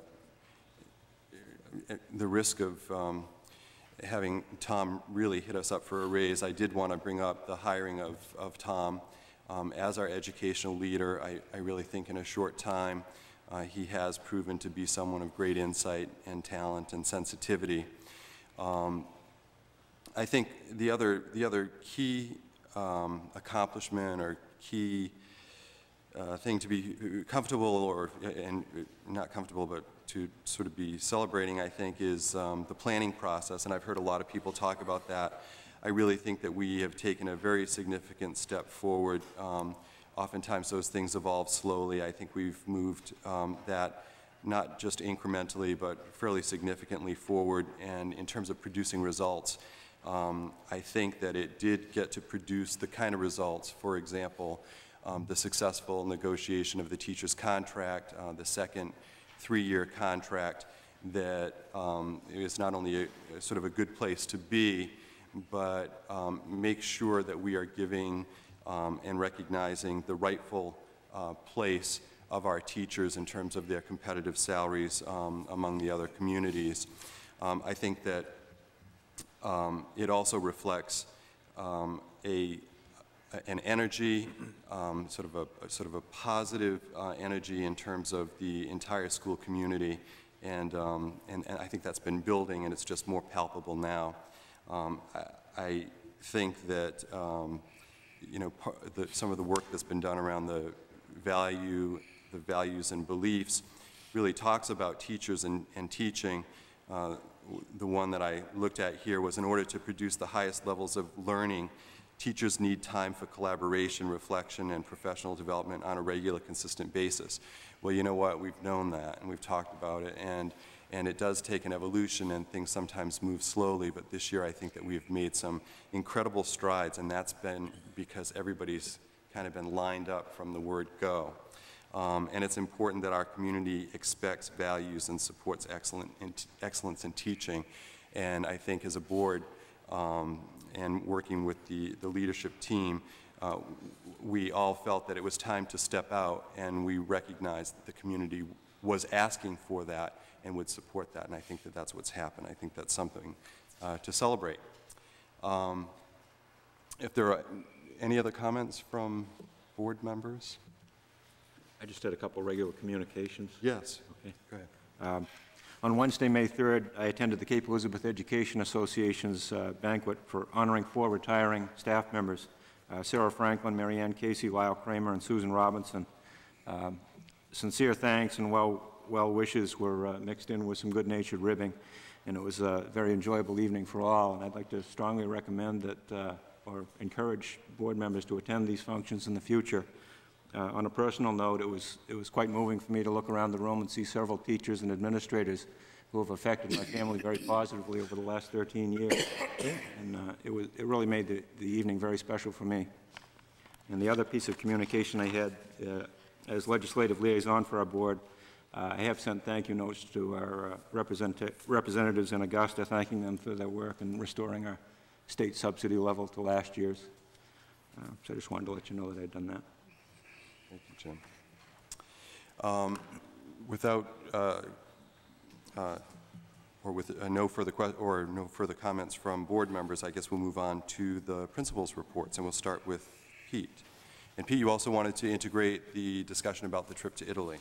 the risk of um, having Tom really hit us up for a raise, I did want to bring up the hiring of, of Tom um, as our educational leader. I, I really think in a short time, uh, he has proven to be someone of great insight and talent and sensitivity. Um, I think the other, the other key um, accomplishment or key uh, thing to be comfortable or, and not comfortable, but to sort of be celebrating, I think, is um, the planning process, and I've heard a lot of people talk about that. I really think that we have taken a very significant step forward. Um, oftentimes those things evolve slowly. I think we've moved um, that not just incrementally, but fairly significantly forward, and in terms of producing results, Um, I think that it did get to produce the kind of results, for example, um, the successful negotiation of the teacher's contract, uh, the second three-year contract, that um, is not only a, a sort of a good place to be, but um, make sure that we are giving um, and recognizing the rightful uh, place of our teachers in terms of their competitive salaries um, among the other communities. Um, I think that um, it also reflects um, a an energy, um, sort of a, a sort of a positive uh, energy in terms of the entire school community, and, um, and and I think that's been building, and it's just more palpable now. Um, I, I think that um, you know par the, some of the work that's been done around the value, the values and beliefs, really talks about teachers and, and teaching. Uh, the one that I looked at here was, in order to produce the highest levels of learning, teachers need time for collaboration, reflection, and professional development on a regular, consistent basis. Well, you know what? We've known that, and we've talked about it, and, and it does take an evolution, and things sometimes move slowly, but this year I think that we've made some incredible strides, and that's been because everybody's kind of been lined up from the word go. Um, and it's important that our community expects, values, and supports excellent in excellence in teaching. And I think as a board, um, and working with the, the leadership team, uh, we all felt that it was time to step out, and we recognized that the community was asking for that and would support that, and I think that that's what's happened. I think that's something uh, to celebrate. Um, if there are any other comments from board members? I just had a couple regular communications. Yes. Okay. Go ahead. Um, on Wednesday, May third, I attended the Cape Elizabeth Education Association's uh, banquet for honoring four retiring staff members, uh, Sarah Franklin, Marianne Casey, Lyle Kramer, and Susan Robinson. Um, sincere thanks and well, well wishes were uh, mixed in with some good-natured ribbing, and it was a very enjoyable evening for all, and I'd like to strongly recommend that, uh, or encourage board members to attend these functions in the future. Uh, on a personal note, it was, it was quite moving for me to look around the room and see several teachers and administrators who have affected my family very positively over the last thirteen years. And uh, it, was, it really made the, the evening very special for me. And the other piece of communication I had, uh, as legislative liaison for our board, uh, I have sent thank you notes to our uh, represent representatives in Augusta, thanking them for their work in restoring our state subsidy level to last year's. Uh, so I just wanted to let you know that I'd done that. Thank you, Jim. Um, without, uh, uh, or with uh, no further que or no further comments from board members, I guess we'll move on to the principals' reports, and we'll start with Pete. And Pete, you also wanted to integrate the discussion about the trip to Italy.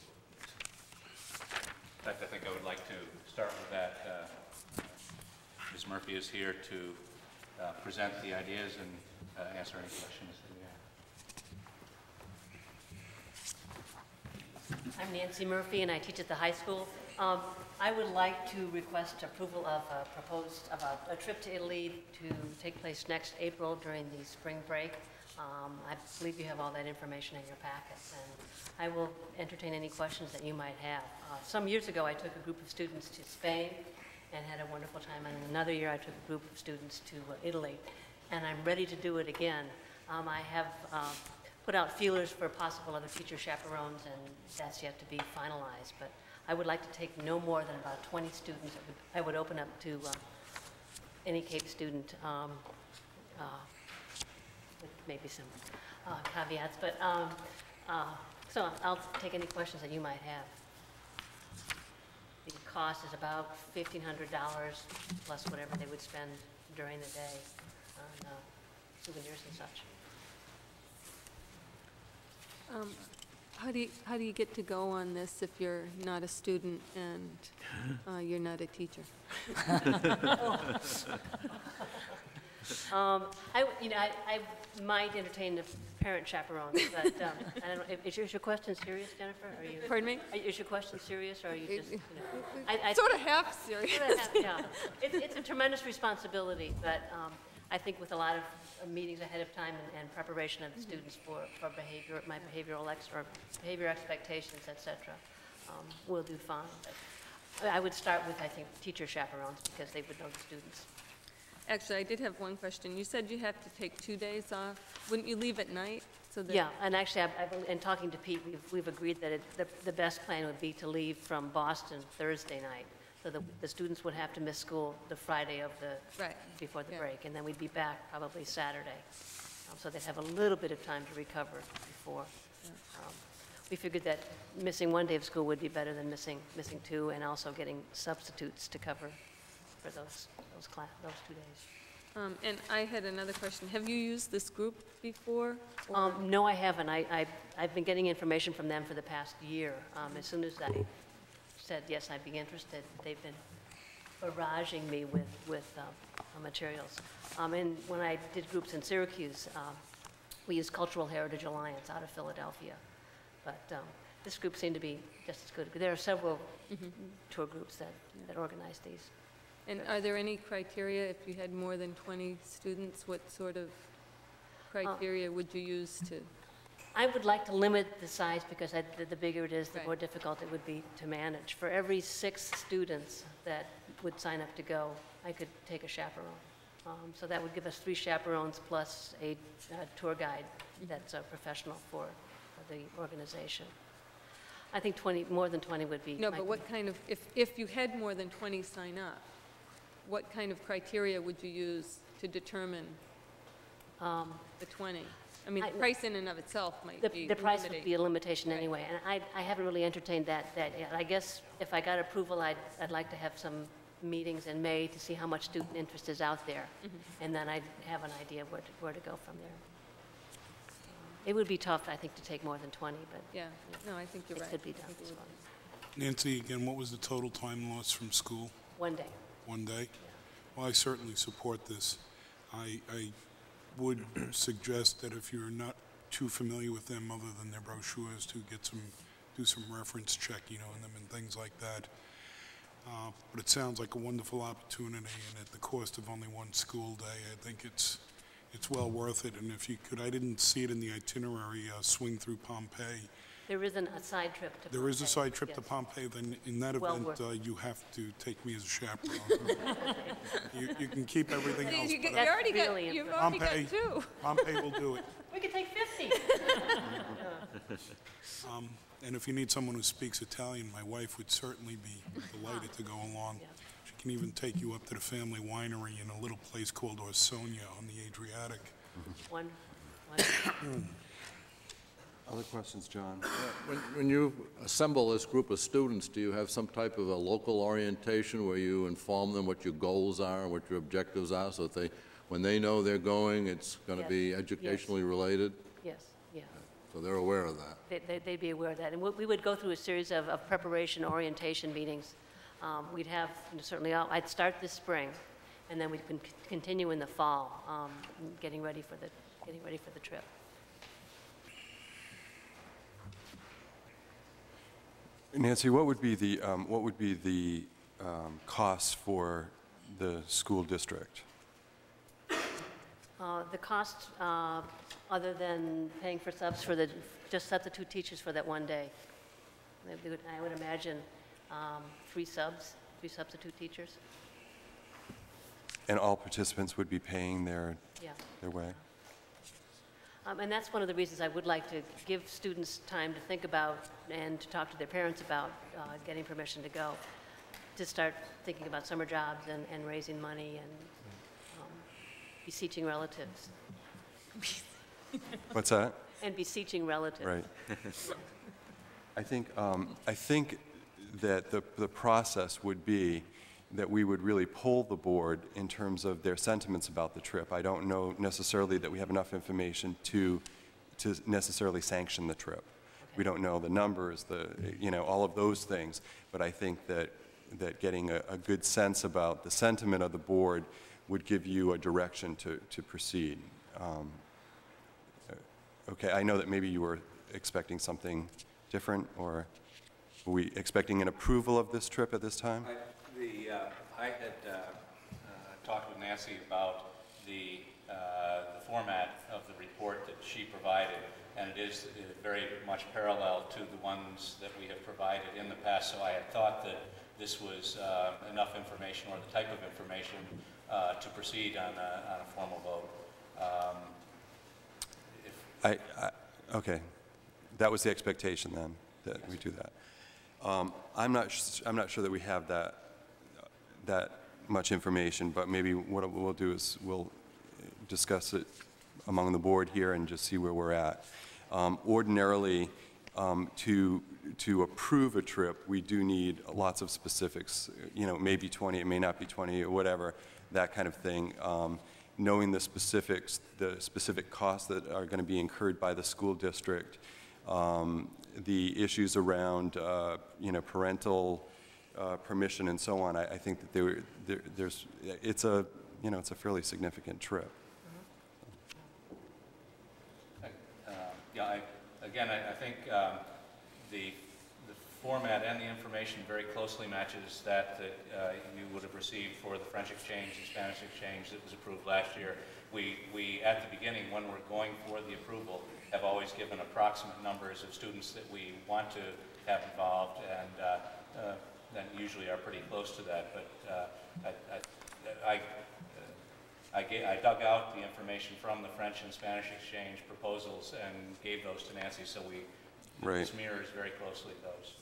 In fact, I think I would like to start with that. Uh, Miz Murphy is here to uh, present the ideas and uh, answer any questions that you have. I'm Nancy Murphy, and I teach at the high school. Um, I would like to request approval of a proposed of a, a trip to Italy to take place next April during the spring break. Um, I believe you have all that information in your packets, and I will entertain any questions that you might have. Uh, some years ago, I took a group of students to Spain and had a wonderful time, and another year I took a group of students to uh, Italy, and I'm ready to do it again. Um, I have uh, put out feelers for possible other teacher chaperones, and that's yet to be finalized. But I would like to take no more than about twenty students. I would, I would open up to uh, any Cape student, um, uh, with maybe some uh, caveats. But um, uh, so I'll take any questions that you might have. The cost is about fifteen hundred dollars plus whatever they would spend during the day on uh, souvenirs and such. Um, how do you, how do you get to go on this if you're not a student and uh, you're not a teacher? um, I, you know, I, I might entertain the parent chaperones, but um, I don't know. Is your, is your question serious, Jennifer? Are you? Pardon me? Is your question serious, or are you just? You know, I, I, sort of half serious. Sort of half, yeah, it's, it's a tremendous responsibility, but um, I think with a lot of meetings ahead of time and, and preparation of the students for, for behavior, my behavioral ex, or behavior expectations, et cetera, um, we'll do fine. But I would start with, I think, teacher chaperones because they would know the students. Actually, I did have one question. You said you have to take two days off. Wouldn't you leave at night? So that yeah, and actually, I've, I've, in talking to Pete, we've, we've agreed that it, the, the best plan would be to leave from Boston Thursday night. So the, the students would have to miss school the Friday of the, right. before the Yeah. break, and then we'd be back probably Saturday. Um, so they'd have a little bit of time to recover before. Um, we figured that missing one day of school would be better than missing, missing two, and also getting substitutes to cover for those, those class, those two days. Um, And I had another question. Have you used this group before? or- Um, no, I haven't. I, I, I've been getting information from them for the past year. Um, as soon as I said, yes, I'd be interested, they've been barraging me with, with, um, uh, materials. Um, and when I did groups in Syracuse, um, we used Cultural Heritage Alliance out of Philadelphia. But, um, this group seemed to be just as good. There are several Mhm. tour groups that, that organize these. And are there any criteria, if you had more than twenty students, what sort of criteria would you use to? I would like to limit the size because I, the, the bigger it is, the more difficult it would be to manage. For every six students that would sign up to go, I could take a chaperone. Um, so that would give us three chaperones plus a uh, tour guide that's a professional for, for the organization. I think twenty, more than twenty would be. No, might but be- what kind of, if, if you had more than twenty sign up, what kind of criteria would you use to determine Um, the twenty? I mean, I- the price in and of itself might The, be the price would limiting. be a limitation anyway, and I, I haven't really entertained that, that yet. I guess if I got approval, I'd, I'd like to have some meetings in May to see how much student interest is out there, Mhm. and then I'd have an idea where to, where to go from there. It would be tough, I think, to take more than twenty, but. Yeah, no, I think you're right. It could be I done. think it as would well. Nancy, again, what was the total time loss from school? One day. One day? Well, I certainly support this. I, I would suggest that if you're not too familiar with them, other than their brochures, to get some, do some reference checking on them and things like that. Uh, But it sounds like a wonderful opportunity, and at the cost of only one school day, I think it's, it's well worth it. And if you could, I didn't see it in the itinerary, uh, swing through Pompeii. There isn't a side trip to. There is a Pompeii, side trip to yes. Pompeii, then in that Well event, worth uh, you have to take me as a chaperone. You, you can keep everything You- else. you but get- you already got- really you've already got Pompeii- two. Pompeii will do it. We could take fifty. Um, And if you need someone who speaks Italian, my wife would certainly be delighted to go along. She can even take you up to the family winery in a little place called Orsonia on the Adriatic. One, one. Other questions, John? When, when you assemble this group of students, do you have some type of a local orientation where you inform them what your goals are and what your objectives are, so that they, when they know they're going, it's going to Yes, be yes. educationally related? Yes, yeah. So they're aware of that. They- they- They'd be aware of that. And we we would go through a series of, of preparation, orientation meetings. Um, We'd have, you know, certainly, I'll- I'd start this spring, and then we'd con- continue in the fall, um, getting ready for the, getting ready for the trip. Nancy, what would be the, um, what would be the um, costs for the school district? Uh, The cost, uh, other than paying for subs for the, just substitute teachers for that one day, they would- I would imagine um, three subs, three substitute teachers. And all participants would be paying their, Yeah. their way? Um, And that's one of the reasons I would like to give students time to think about and to talk to their parents about uh, getting permission to go, to start thinking about summer jobs and, and raising money and um, beseeching relatives. What's that? And beseeching relatives. Right. I think, um, I think that the, the process would be that we would really poll the board in terms of their sentiments about the trip. I don't know necessarily that we have enough information to, to necessarily sanction the trip. We don't know the numbers, the, you know, all of those things, but I think that, that getting a, a good sense about the sentiment of the board would give you a direction to, to proceed. Um, Okay, I know that maybe you were expecting something different, or were we expecting an approval of this trip at this time? I, the, uh, I had uh, uh, talked with Nancy about the, uh, the format of the report that she provided, and it is uh, very much parallel to the ones that we have provided in the past, so I had thought that this was uh, enough information, or the type of information, uh, to proceed on a, on a formal vote. Um, I, I, okay, that was the expectation then, that we do that. Um, I'm not, sh- I'm not sure that we have that, that much information, but maybe what we'll do is we'll discuss it among the board here and just see where we're at. Um, ordinarily, um, to, to approve a trip, we do need lots of specifics. You know, it may be twenty, it may not be twenty, or whatever, that kind of thing. Um, knowing the specifics, the specific costs that are going to be incurred by the school district, um, the issues around, uh, you know, parental uh, permission and so on. I, I think that there, there, there's, it's a, you know, it's a fairly significant trip. Uh, Yeah, I, again, I, I think um, the, the format and the information very closely matches that that uh, you would have received for the French exchange and Spanish exchange that was approved last year. We, we, at the beginning, when we're going for the approval, have always given approximate numbers of students that we want to have involved, and uh, uh, then usually are pretty close to that. But uh, I, I, I I, ga I dug out the information from the French and Spanish exchange proposals and gave those to Nancy, so we Right. this mirrors very closely those.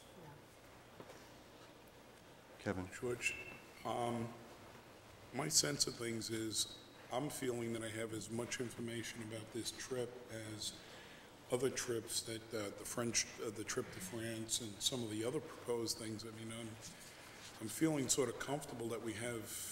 Kevin? George, um, my sense of things is I'm feeling that I have as much information about this trip as other trips that uh, the French, uh, the trip to France and some of the other proposed things. I mean, I'm, I'm feeling sort of comfortable that we have,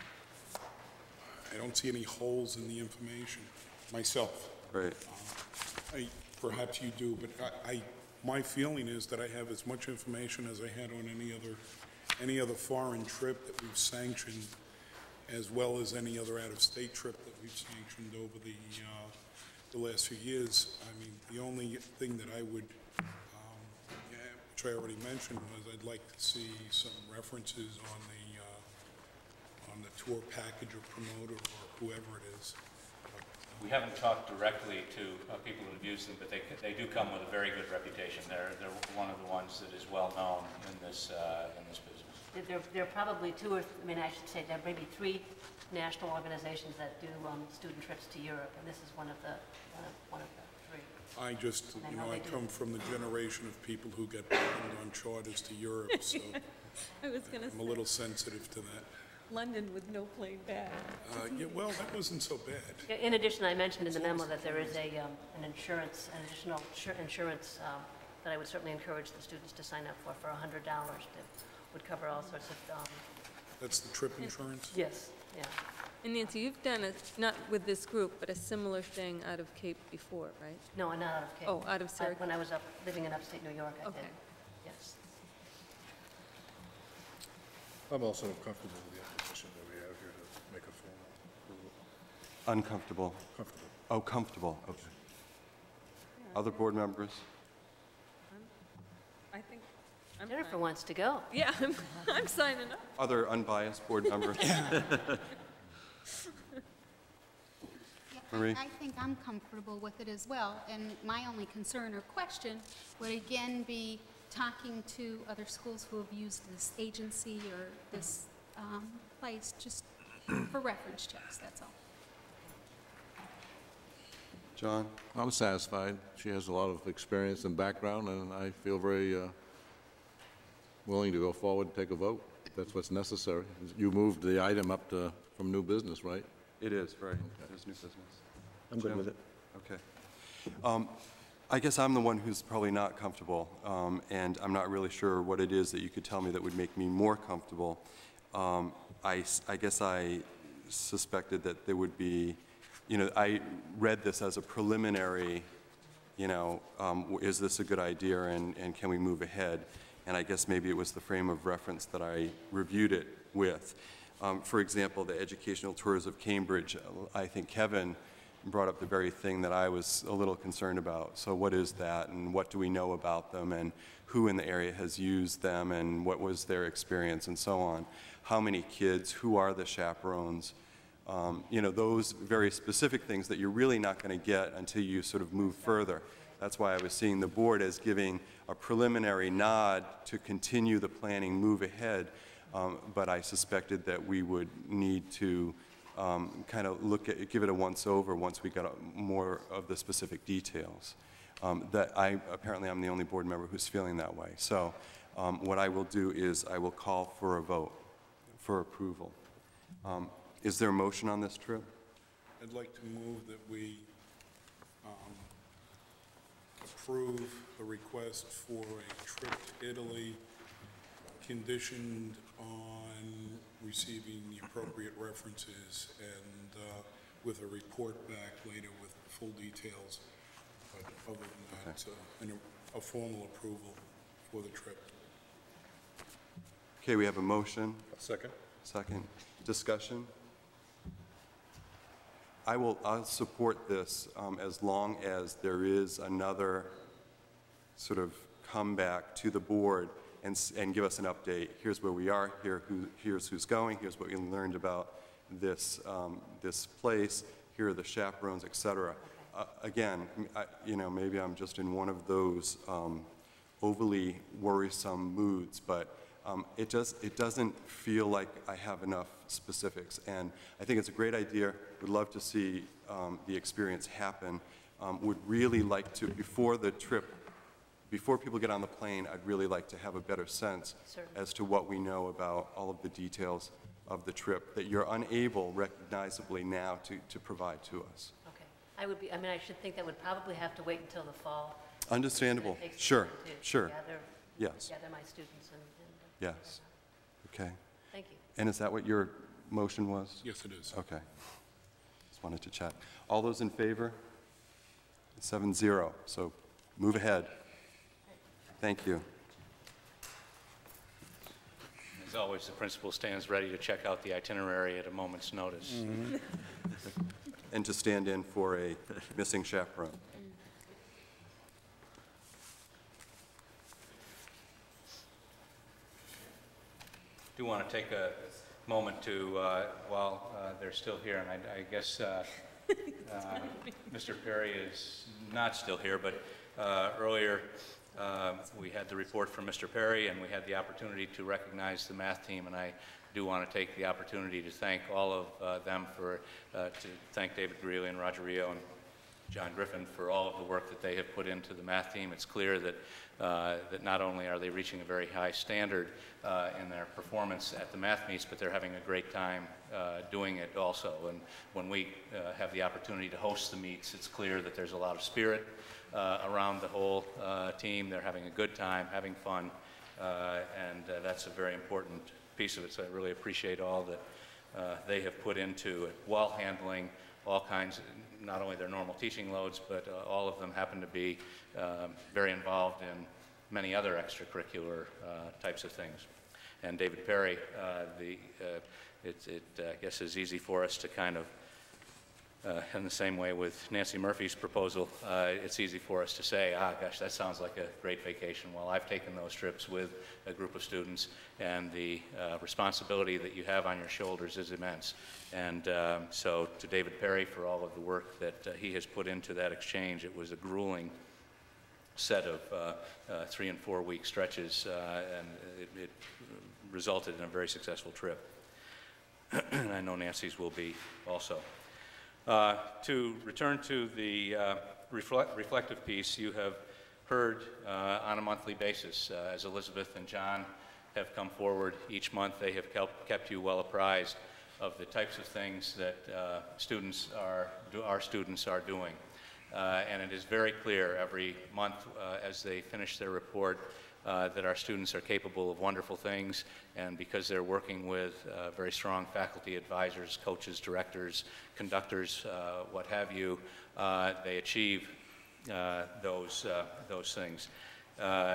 I don't see any holes in the information myself. Right. Uh, I, perhaps you do, but I, I, my feeling is that I have as much information as I had on any other, any other foreign trip that we've sanctioned, as well as any other out-of-state trip that we've sanctioned over the, uh, the last few years. I mean, the only thing that I would, um, yeah, which I already mentioned, was I'd like to see some references on the, uh, on the tour package or promoter or whoever it is. We haven't talked directly to uh, people who have used them, but they, they do come with a very good reputation. They're, they're one of the ones that is well known in this, uh, in this business. There, there are probably two or, th I mean, I should say, there may be three national organizations that do um, student trips to Europe, and this is one of the, one of, one of the three. I just, And I you know know, I they do. come from the generation of people who get burned on charters to Europe, so I was gonna I'm a say, little sensitive to that. London with no plane bag. Uh, yeah, well, that wasn't so bad. In addition, I mentioned in the memo that there is a, um, an insurance, an additional insur- insurance um, that I would certainly encourage the students to sign up for, for one hundred dollars that would cover all sorts of, um, That's the trip insurance? yes, yeah. And Nancy, you've done a, not with this group, but a similar thing out of Cape before, right? No, not out of Cape. Oh, out of Uh, Syracuse. When I was up, living in upstate New York, I did, Okay. yes. I'm also comfortable with the application that we have here to make a formal approval. Uncomfortable? Comfortable. Oh, comfortable, okay. Other board members? I think, I'm Jennifer fine. wants to go. Yeah, I'm, I'm signing up. Other unbiased board members? Yeah, Marie? I, I think I'm comfortable with it as well, and my only concern or question would again be talking to other schools who have used this agency or this um, place, just for reference checks, that's all. John? I'm satisfied. She has a lot of experience and background, and I feel very uh, willing to go forward and take a vote. That's what's necessary. You moved the item up to, from new business, right? It is, right. It is new business. I'm good Jim? with it. Okay. Um, I guess I'm the one who's probably not comfortable, um, and I'm not really sure what it is that you could tell me that would make me more comfortable. Um, I, s- I guess I suspected that there would be, you know, I read this as a preliminary, you know, um, w- is this a good idea, and, and can we move ahead? And I guess maybe it was the frame of reference that I reviewed it with. Um, for example, the educational tours of Cambridge, uh, I think Kevin brought up the very thing that I was a little concerned about. So what is that, and what do we know about them, and who in the area has used them, and what was their experience, and so on. How many kids, who are the chaperones? Um, you know, those very specific things that you're really not going to get until you sort of move further. That's why I was seeing the board as giving a preliminary nod to continue the planning, move ahead, um, but I suspected that we would need to um, kind of look at, give it a once-over once we got a, more of the specific details. Um, that I, apparently I'm the only board member who's feeling that way. So um, what I will do is I will call for a vote for approval. Um, is there a motion on this trip? I'd like to move that we um, approve a request for a trip to Italy conditioned on receiving the appropriate references and uh, with a report back later with full details. But other than that, uh, an, a formal approval for the trip. Okay, we have a motion. Second. Second. Discussion? I will, I'll support this um, as long as there is another sort of comeback to the board and, s- and give us an update. Here's where we are, here who, here's who's going, here's what we learned about this, um, this place, here are the chaperones, et cetera. Uh, again, m- I, you know, maybe I'm just in one of those um, overly worrisome moods, but um, it, does, it doesn't feel like I have enough specifics. And I think it's a great idea. Would love to see um, the experience happen. Um, would really like to, before the trip, before people get on the plane, I'd really like to have a better sense Certainly. as to what we know about all of the details of the trip that you're unable, recognizably now, to, to provide to us. Okay. I would be, I mean, I should think that would probably have to wait until the fall. Understandable. It takes Sure, time to sure. Gather, Yes. gather my students and, and uh, Yes. Okay. Thank you. And is that what your motion was? Yes, it is. Okay. Just wanted to check. All those in favor? Seven zero. So move ahead. Thank you. As always, the principal stands ready to check out the itinerary at a moment's notice. Mm-hmm. And to stand in for a missing chaperone. Do want to take a moment to, uh, while uh, they're still here, and I, I guess uh, uh, Mister Perry is not still here, but uh, earlier uh, we had the report from Mister Perry, and we had the opportunity to recognize the math team, and I do want to take the opportunity to thank all of uh, them for, uh, to thank David Greeley and Roger Rio and John Griffin for all of the work that they have put into the math team. It's clear that, uh, that not only are they reaching a very high standard uh, in their performance at the math meets, but they're having a great time uh, doing it also. And when we uh, have the opportunity to host the meets, it's clear that there's a lot of spirit uh, around the whole uh, team. They're having a good time, having fun, uh, and uh, that's a very important piece of it. So I really appreciate all that uh, they have put into it while handling all kinds, of, not only their normal teaching loads, but uh, all of them happen to be um, very involved in many other extracurricular uh, types of things. And David Perry, uh, the, uh, it, it uh, I guess is easy for us to kind of, uh, in the same way with Nancy Murphy's proposal, uh, it's easy for us to say, ah, gosh, that sounds like a great vacation. Well, I've taken those trips with a group of students, and the uh, responsibility that you have on your shoulders is immense. And um, so to David Perry for all of the work that uh, he has put into that exchange, it was a grueling set of uh, uh, three and four week stretches, uh, and it, it resulted in a very successful trip. And I know Nancy's will be also. Uh, to return to the uh, reflect, reflective piece, you have heard uh, on a monthly basis uh, as Elizabeth and John have come forward each month. They have kept, kept you well apprised of the types of things that uh, students are, do, our students are doing. Uh, and it is very clear every month uh, as they finish their report uh, that our students are capable of wonderful things, and because they're working with uh, very strong faculty advisors, coaches, directors, conductors, uh, what have you, uh, they achieve uh, those, uh, those things. Uh,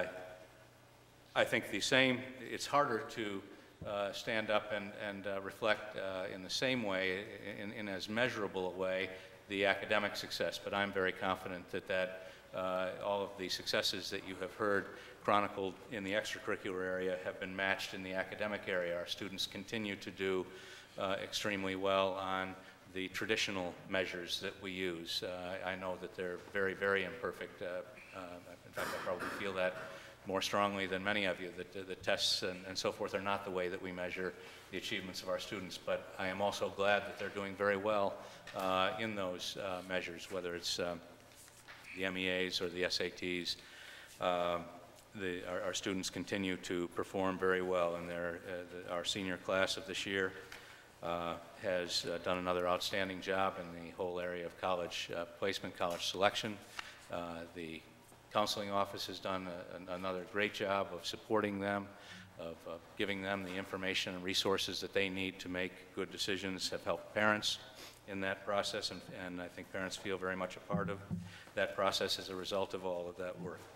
I think the same, it's harder to uh, stand up and, and uh, reflect uh, in the same way, in, in as measurable a way, the academic success, but I'm very confident that, that uh, all of the successes that you have heard chronicled in the extracurricular area have been matched in the academic area. Our students continue to do uh, extremely well on the traditional measures that we use. Uh, I know that they're very, very imperfect. Uh, uh, in fact, I probably feel that more strongly than many of you, that the, the tests and, and so forth are not the way that we measure the achievements of our students. But I am also glad that they're doing very well uh, in those uh, measures, whether it's um, the M E As or the S A Ts. Uh, the, our, our students continue to perform very well, and their, uh, the, our senior class of this year uh, has uh, done another outstanding job in the whole area of college uh, placement, college selection. Uh, the counseling office has done a, an, another great job of supporting them, of uh, giving them the information and resources that they need to make good decisions, have helped parents in that process, and, and I think parents feel very much a part of that process as a result of all of that work.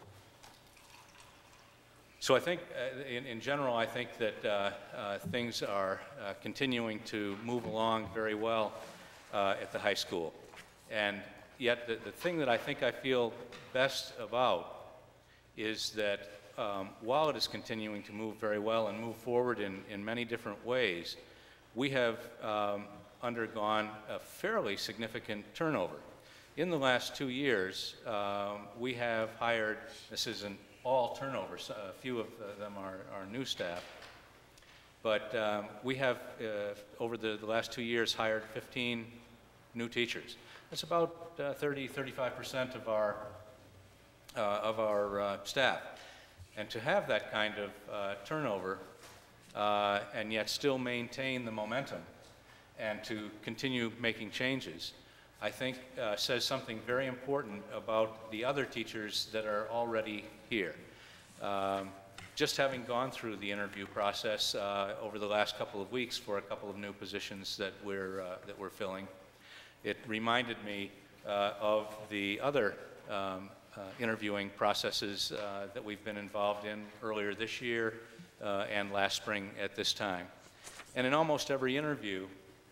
So I think, uh, in, in general, I think that uh, uh, things are uh, continuing to move along very well uh, at the high school. And yet the, the thing that I think I feel best about is that um, while it is continuing to move very well and move forward in, in many different ways, we have um, undergone a fairly significant turnover. In the last two years, um, we have hired, this isn't all turnover, so a few of them are, are new staff, but um, we have, uh, over the, the last two years, hired fifteen new teachers. That's about uh, thirty, thirty-five percent of our, uh, of our uh, staff. And to have that kind of uh, turnover uh, and yet still maintain the momentum and to continue making changes, I think uh, says something very important about the other teachers that are already here. Um, just having gone through the interview process uh, over the last couple of weeks for a couple of new positions that we're, uh, that we're filling, it reminded me uh, of the other um, uh, interviewing processes uh, that we've been involved in earlier this year uh, and last spring at this time. And in almost every interview,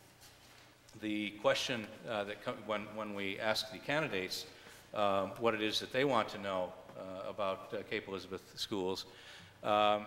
the question uh, that com when, when we ask the candidates um, what it is that they want to know uh, about uh, Cape Elizabeth schools, um,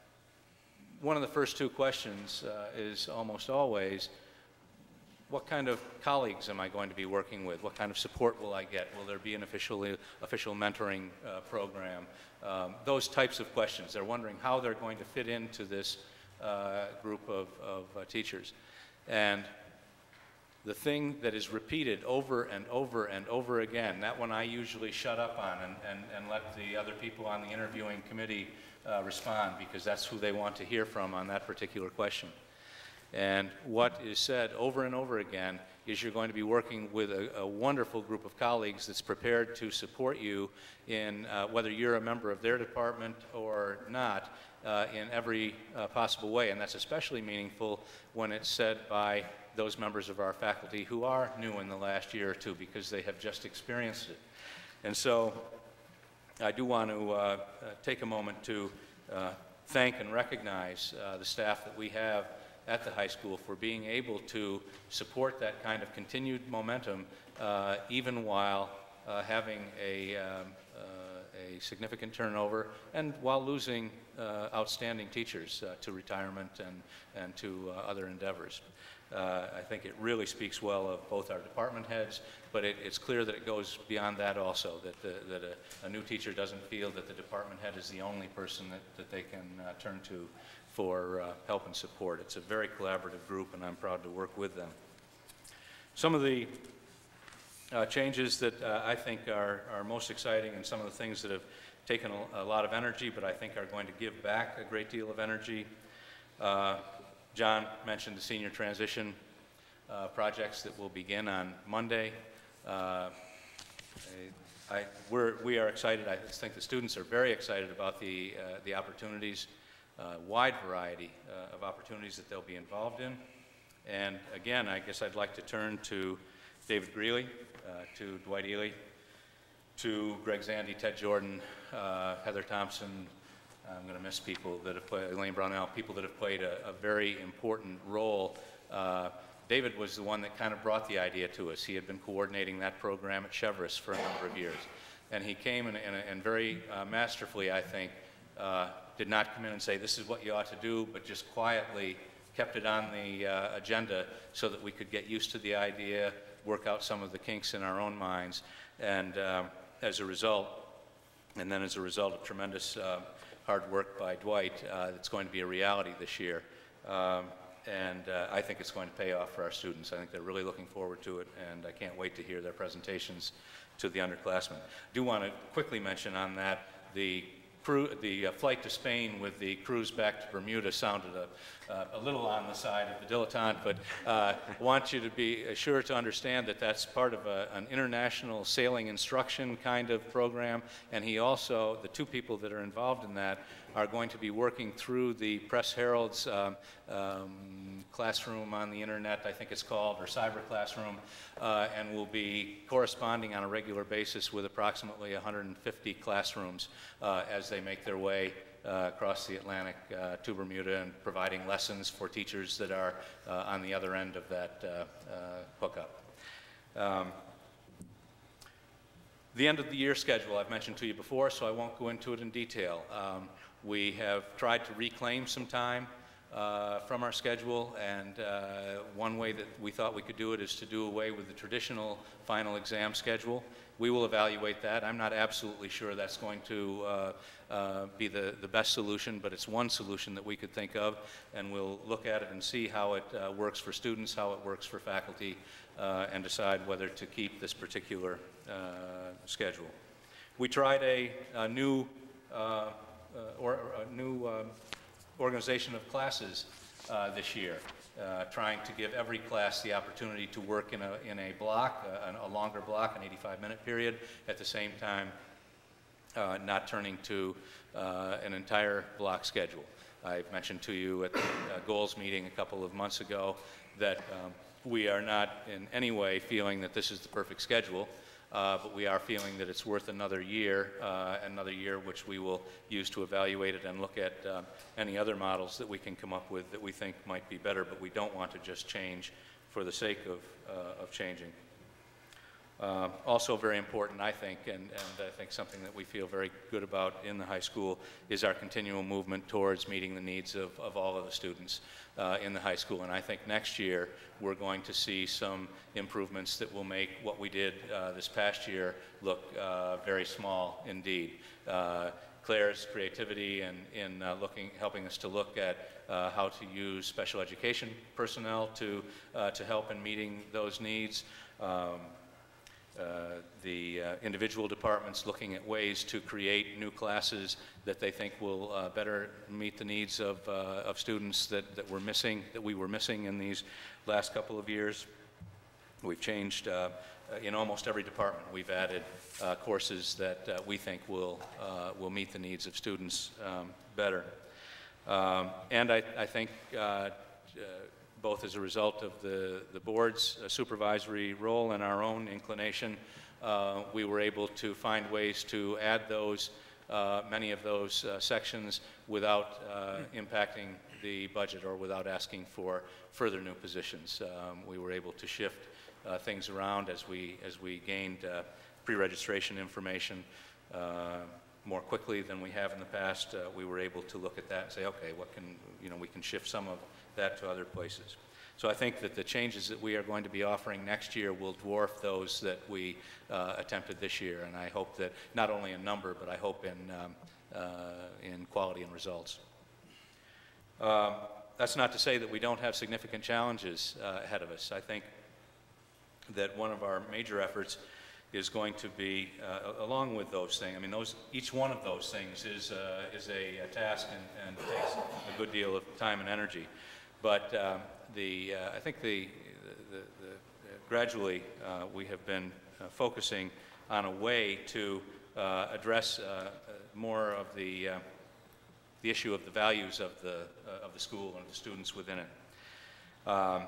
one of the first two questions uh, is almost always, what kind of colleagues am I going to be working with? What kind of support will I get? Will there be an official, official mentoring uh, program? Um, those types of questions. They're wondering how they're going to fit into this uh, group of, of uh, teachers. And the thing that is repeated over and over and over again, that one I usually shut up on and, and, and let the other people on the interviewing committee uh, respond, because that's who they want to hear from on that particular question. And what is said over and over again is you're going to be working with a, a wonderful group of colleagues that's prepared to support you in uh, whether you're a member of their department or not, uh, in every uh, possible way. And that's especially meaningful when it's said by those members of our faculty who are new in the last year or two, because they have just experienced it. And so I do want to uh, uh, take a moment to uh, thank and recognize uh, the staff that we have at the high school for being able to support that kind of continued momentum uh, even while uh, having a, um, uh, a significant turnover and while losing uh, outstanding teachers uh, to retirement and, and to uh, other endeavors. Uh, I think it really speaks well of both our department heads, but it, it's clear that it goes beyond that also, that, the, that a, a new teacher doesn't feel that the department head is the only person that, that they can uh, turn to for uh, help and support. It's a very collaborative group, and I'm proud to work with them. Some of the uh, changes that uh, I think are, are most exciting, and some of the things that have taken a, a lot of energy, but I think are going to give back a great deal of energy. Uh, John mentioned the senior transition uh, projects that will begin on Monday. Uh, I, we're, we are excited. I think the students are very excited about the, uh, the opportunities, uh, wide variety uh, of opportunities that they'll be involved in. And again, I guess I'd like to turn to David Greeley, uh, to Dwight Ely, to Greg Zandi, Ted Jordan, uh, Heather Thompson. I'm going to miss people that have played, Elaine Brownell, people that have played a, a very important role. Uh, David was the one that kind of brought the idea to us. He had been coordinating that program at Cheverus for a number of years. And he came and, and, and very uh, masterfully, I think, uh, did not come in and say, this is what you ought to do, but just quietly kept it on the uh, agenda so that we could get used to the idea, work out some of the kinks in our own minds. And um, as a result, and then as a result of tremendous uh, hard work by Dwight, uh, it's going to be a reality this year. Um, and uh, I think it's going to pay off for our students. I think they're really looking forward to it, and I can't wait to hear their presentations to the underclassmen. I do want to quickly mention on that the cru the uh, flight to Spain with the cruise back to Bermuda sounded a, uh, a little on the side of the dilettante, but uh, I want you to be sure to understand that that's part of a, an international sailing instruction kind of program, and he also, the two people that are involved in that, are going to be working through the Press Herald's um, um, classroom on the internet, I think it's called, or cyber classroom, uh, and will be corresponding on a regular basis with approximately one hundred fifty classrooms uh, as they make their way uh, across the Atlantic uh, to Bermuda, and providing lessons for teachers that are uh, on the other end of that uh, uh, hookup. Um, the end of the year schedule I've mentioned to you before, so I won't go into it in detail. Um, We have tried to reclaim some time uh, from our schedule, and uh, one way that we thought we could do it is to do away with the traditional final exam schedule. We will evaluate that. I'm not absolutely sure that's going to uh, uh, be the, the best solution, but it's one solution that we could think of, and we'll look at it and see how it uh, works for students, how it works for faculty, uh, and decide whether to keep this particular uh, schedule. We tried a, a new uh, Uh, or a new um, organization of classes uh, this year, uh, trying to give every class the opportunity to work in a, in a block, uh, a longer block, an eighty-five minute period, at the same time uh, not turning to uh, an entire block schedule. I mentioned to you at the uh, goals meeting a couple of months ago that um, we are not in any way feeling that this is the perfect schedule. Uh, but we are feeling that it's worth another year, uh, another year which we will use to evaluate it and look at uh, any other models that we can come up with that we think might be better, but we don't want to just change for the sake of, uh, of changing. Uh, also very important, I think, and, and I think something that we feel very good about in the high school is our continual movement towards meeting the needs of, of all of the students uh, in the high school. And I think next year we're going to see some improvements that will make what we did uh, this past year look uh, very small indeed. Uh, Claire's creativity and in uh, looking, helping us to look at uh, how to use special education personnel to, uh, to help in meeting those needs. Um, Uh, the uh, individual departments looking at ways to create new classes that they think will uh, better meet the needs of, uh, of students that, that we're missing, that we were missing in these last couple of years. We've changed uh, in almost every department. We've added uh, courses that uh, we think will, uh, will meet the needs of students um, better. Um, and I, I think uh, uh, both as a result of the, the board's uh, supervisory role and our own inclination, uh, we were able to find ways to add those, uh, many of those uh, sections without uh, impacting the budget or without asking for further new positions. Um, we were able to shift uh, things around as we, as we gained uh, pre-registration information uh, more quickly than we have in the past. Uh, we were able to look at that and say, okay, what can, you know, we can shift some of that to other places. So I think that the changes that we are going to be offering next year will dwarf those that we uh, attempted this year, and I hope that not only in number, but I hope in, um, uh, in quality and results. Um, that's not to say that we don't have significant challenges uh, ahead of us. I think that one of our major efforts is going to be, uh, along with those things, I mean, those, each one of those things is, uh, is a, a task and, and takes a good deal of time and energy. But um, the, uh, I think the, the, the, the gradually uh, we have been uh, focusing on a way to uh, address uh, more of the, uh, the issue of the values of the, uh, of the school and the students within it. Um,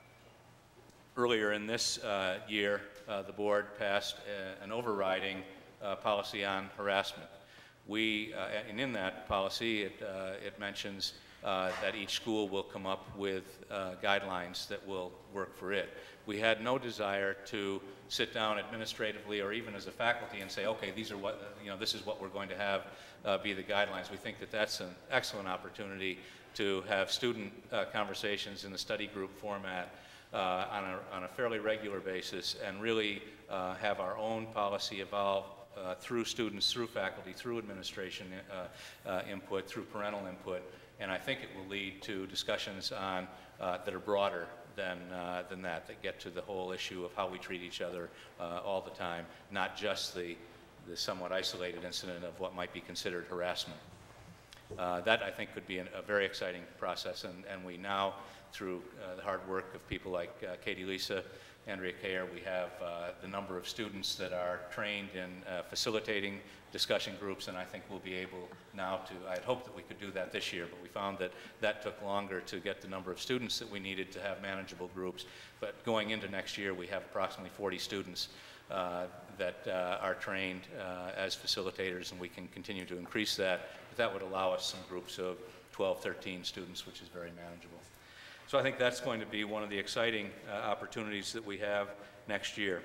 earlier in this uh, year, uh, the board passed a, an overriding uh, policy on harassment. We, uh, and in that policy, it, uh, it mentions uh, that each school will come up with uh, guidelines that will work for it. We had no desire to sit down administratively or even as a faculty and say, okay, these are what, you know, this is what we're going to have uh, be the guidelines. We think that that's an excellent opportunity to have student uh, conversations in the study group format uh, on, a, on a fairly regular basis and really uh, have our own policy evolve uh, through students, through faculty, through administration uh, uh, input, through parental input. And I think it will lead to discussions on, uh, that are broader than, uh, than that, that get to the whole issue of how we treat each other uh, all the time, not just the, the somewhat isolated incident of what might be considered harassment. Uh, that, I think, could be an, a very exciting process, and, and we now, through uh, the hard work of people like uh, Katie Lisa, Andrea Kayer, we have uh, the number of students that are trained in uh, facilitating discussion groups, and I think we'll be able now to, I had hoped that we could do that this year, but we found that that took longer to get the number of students that we needed to have manageable groups. But going into next year, we have approximately forty students uh, that uh, are trained uh, as facilitators, and we can continue to increase that. But that would allow us some groups of twelve, thirteen students, which is very manageable. So I think that's going to be one of the exciting uh, opportunities that we have next year.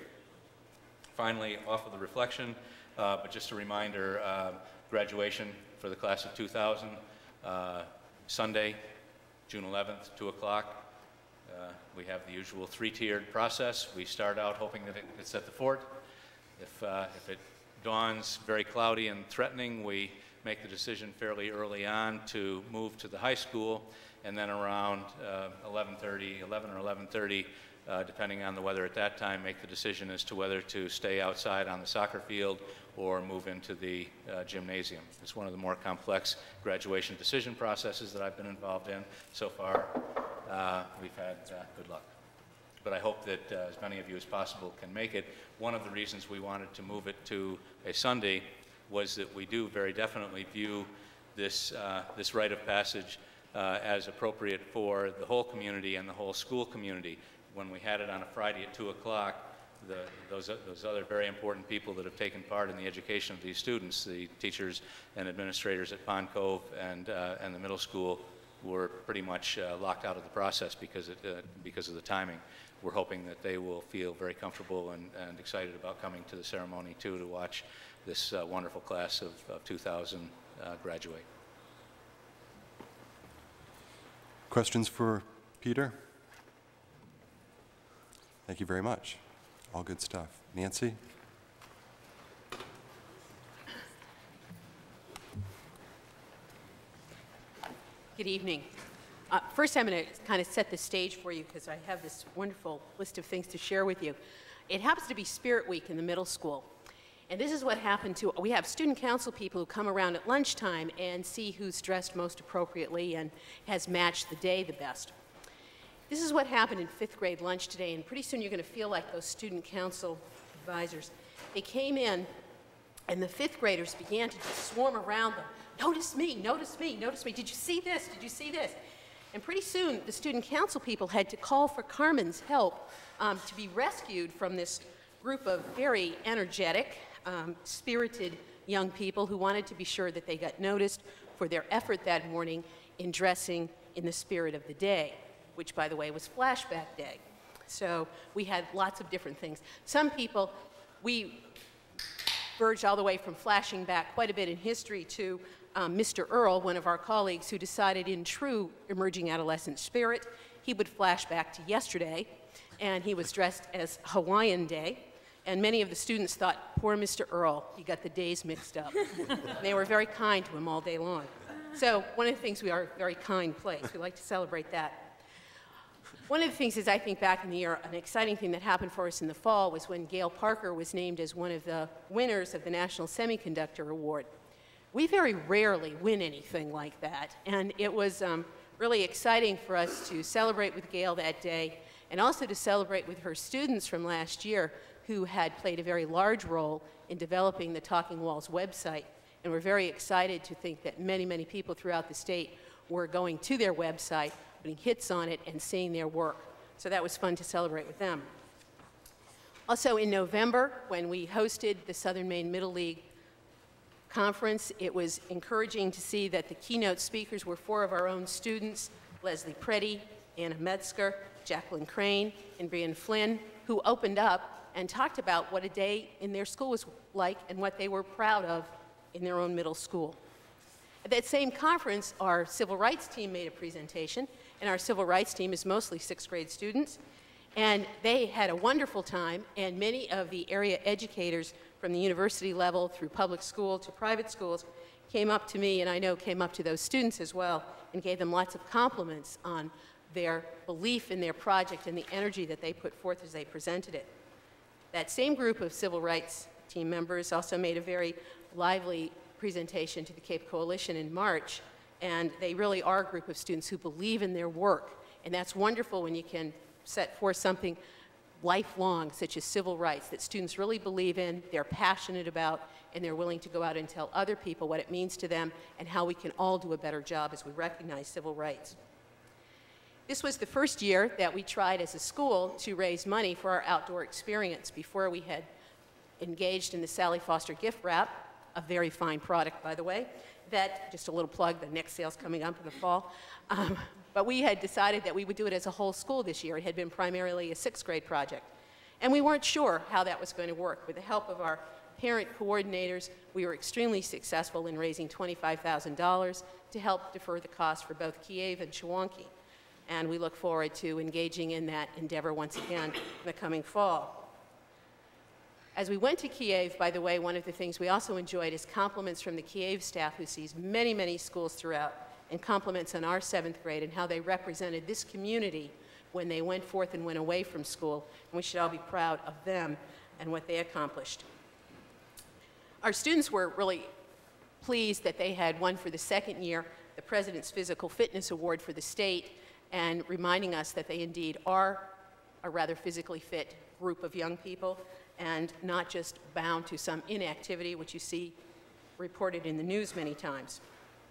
Finally, off of the reflection, uh, but just a reminder, uh, graduation for the class of two thousand, uh, Sunday, June eleventh, two o'clock. Uh, we have the usual three-tiered process. We start out hoping that it, it's at the fort. If, uh, if it dawns very cloudy and threatening, we make the decision fairly early on to move to the high school, and then around uh, eleven thirty, eleven or eleven thirty, uh, depending on the weather at that time, make the decision as to whether to stay outside on the soccer field or move into the uh, gymnasium. It's one of the more complex graduation decision processes that I've been involved in. So far, uh, we've had uh, good luck. But I hope that uh, as many of you as possible can make it. One of the reasons we wanted to move it to a Sunday was that we do very definitely view this, uh, this rite of passage uh, as appropriate for the whole community and the whole school community. When we had it on a Friday at two o'clock, the, those, those other very important people that have taken part in the education of these students, the teachers and administrators at Pond Cove and, uh, and the middle school, were pretty much uh, locked out of the process because, it, uh, because of the timing. We're hoping that they will feel very comfortable and, and excited about coming to the ceremony, too, to watch this uh, wonderful class of, of two thousand uh, graduate. Questions for Peter? Thank you very much. All good stuff. Nancy? Good evening. Uh, first, I'm going to kind of set the stage for you because I have this wonderful list of things to share with you. It happens to be Spirit Week in the middle school. And this is what happened to, we have student council people who come around at lunchtime and see who's dressed most appropriately and has matched the day the best. This is what happened in fifth grade lunch today, and pretty soon you're going to feel like those student council advisors. They came in, and the fifth graders began to just swarm around them. Notice me, notice me, notice me. Did you see this? Did you see this? And pretty soon, the student council people had to call for Carmen's help um, to be rescued from this group of very energetic, um, spirited young people who wanted to be sure that they got noticed for their effort that morning in dressing in the spirit of the day, which, by the way, was Flashback Day. So we had lots of different things. Some people, we verged all the way from flashing back quite a bit in history to um, Mister Earl, one of our colleagues, who decided in true emerging adolescent spirit, he would flash back to yesterday, and he was dressed as Hawaiian Day. And many of the students thought, poor Mister Earl, he got the days mixed up. They were very kind to him all day long. So one of the things, we are a very kind place. We like to celebrate that. One of the things is, I think back in the year, an exciting thing that happened for us in the fall was when Gail Parker was named as one of the winners of the National Semiconductor Award. We very rarely win anything like that, and it was um, really exciting for us to celebrate with Gail that day, and also to celebrate with her students from last year who had played a very large role in developing the Talking Walls website. And we're very excited to think that many, many people throughout the state were going to their website, putting hits on it, and seeing their work. So that was fun to celebrate with them. Also in November, when we hosted the Southern Maine Middle League Conference, it was encouraging to see that the keynote speakers were four of our own students, Leslie Preddy, Anna Metzger, Jacqueline Crane, and Brian Flynn, who opened up and talked about what a day in their school was like and what they were proud of in their own middle school. At that same conference, our civil rights team made a presentation, and our civil rights team is mostly sixth grade students, and they had a wonderful time, and many of the area educators from the university level through public school to private schools came up to me, and I know came up to those students as well, and gave them lots of compliments on their belief in their project and the energy that they put forth as they presented it. That same group of civil rights team members also made a very lively presentation to the Cape Coalition in March, and they really are a group of students who believe in their work, and that's wonderful when you can set forth something lifelong, such as civil rights, that students really believe in, they're passionate about, and they're willing to go out and tell other people what it means to them and how we can all do a better job as we recognize civil rights. This was the first year that we tried as a school to raise money for our outdoor experience. Before, we had engaged in the Sally Foster gift wrap, a very fine product, by the way, that, just a little plug, the next sale's coming up in the fall. Um, but we had decided that we would do it as a whole school this year. It had been primarily a sixth grade project. And we weren't sure how that was going to work. With the help of our parent coordinators, we were extremely successful in raising twenty-five thousand dollars to help defer the cost for both Kiev and Chewonki. And we look forward to engaging in that endeavor once again in the coming fall. As we went to Kiev, by the way, one of the things we also enjoyed is compliments from the Kiev staff, who sees many, many schools throughout, and compliments on our seventh grade and how they represented this community when they went forth and went away from school. And we should all be proud of them and what they accomplished. Our students were really pleased that they had won for the second year the President's Physical Fitness Award for the state, and reminding us that they indeed are a rather physically fit group of young people and not just bound to some inactivity, which you see reported in the news many times.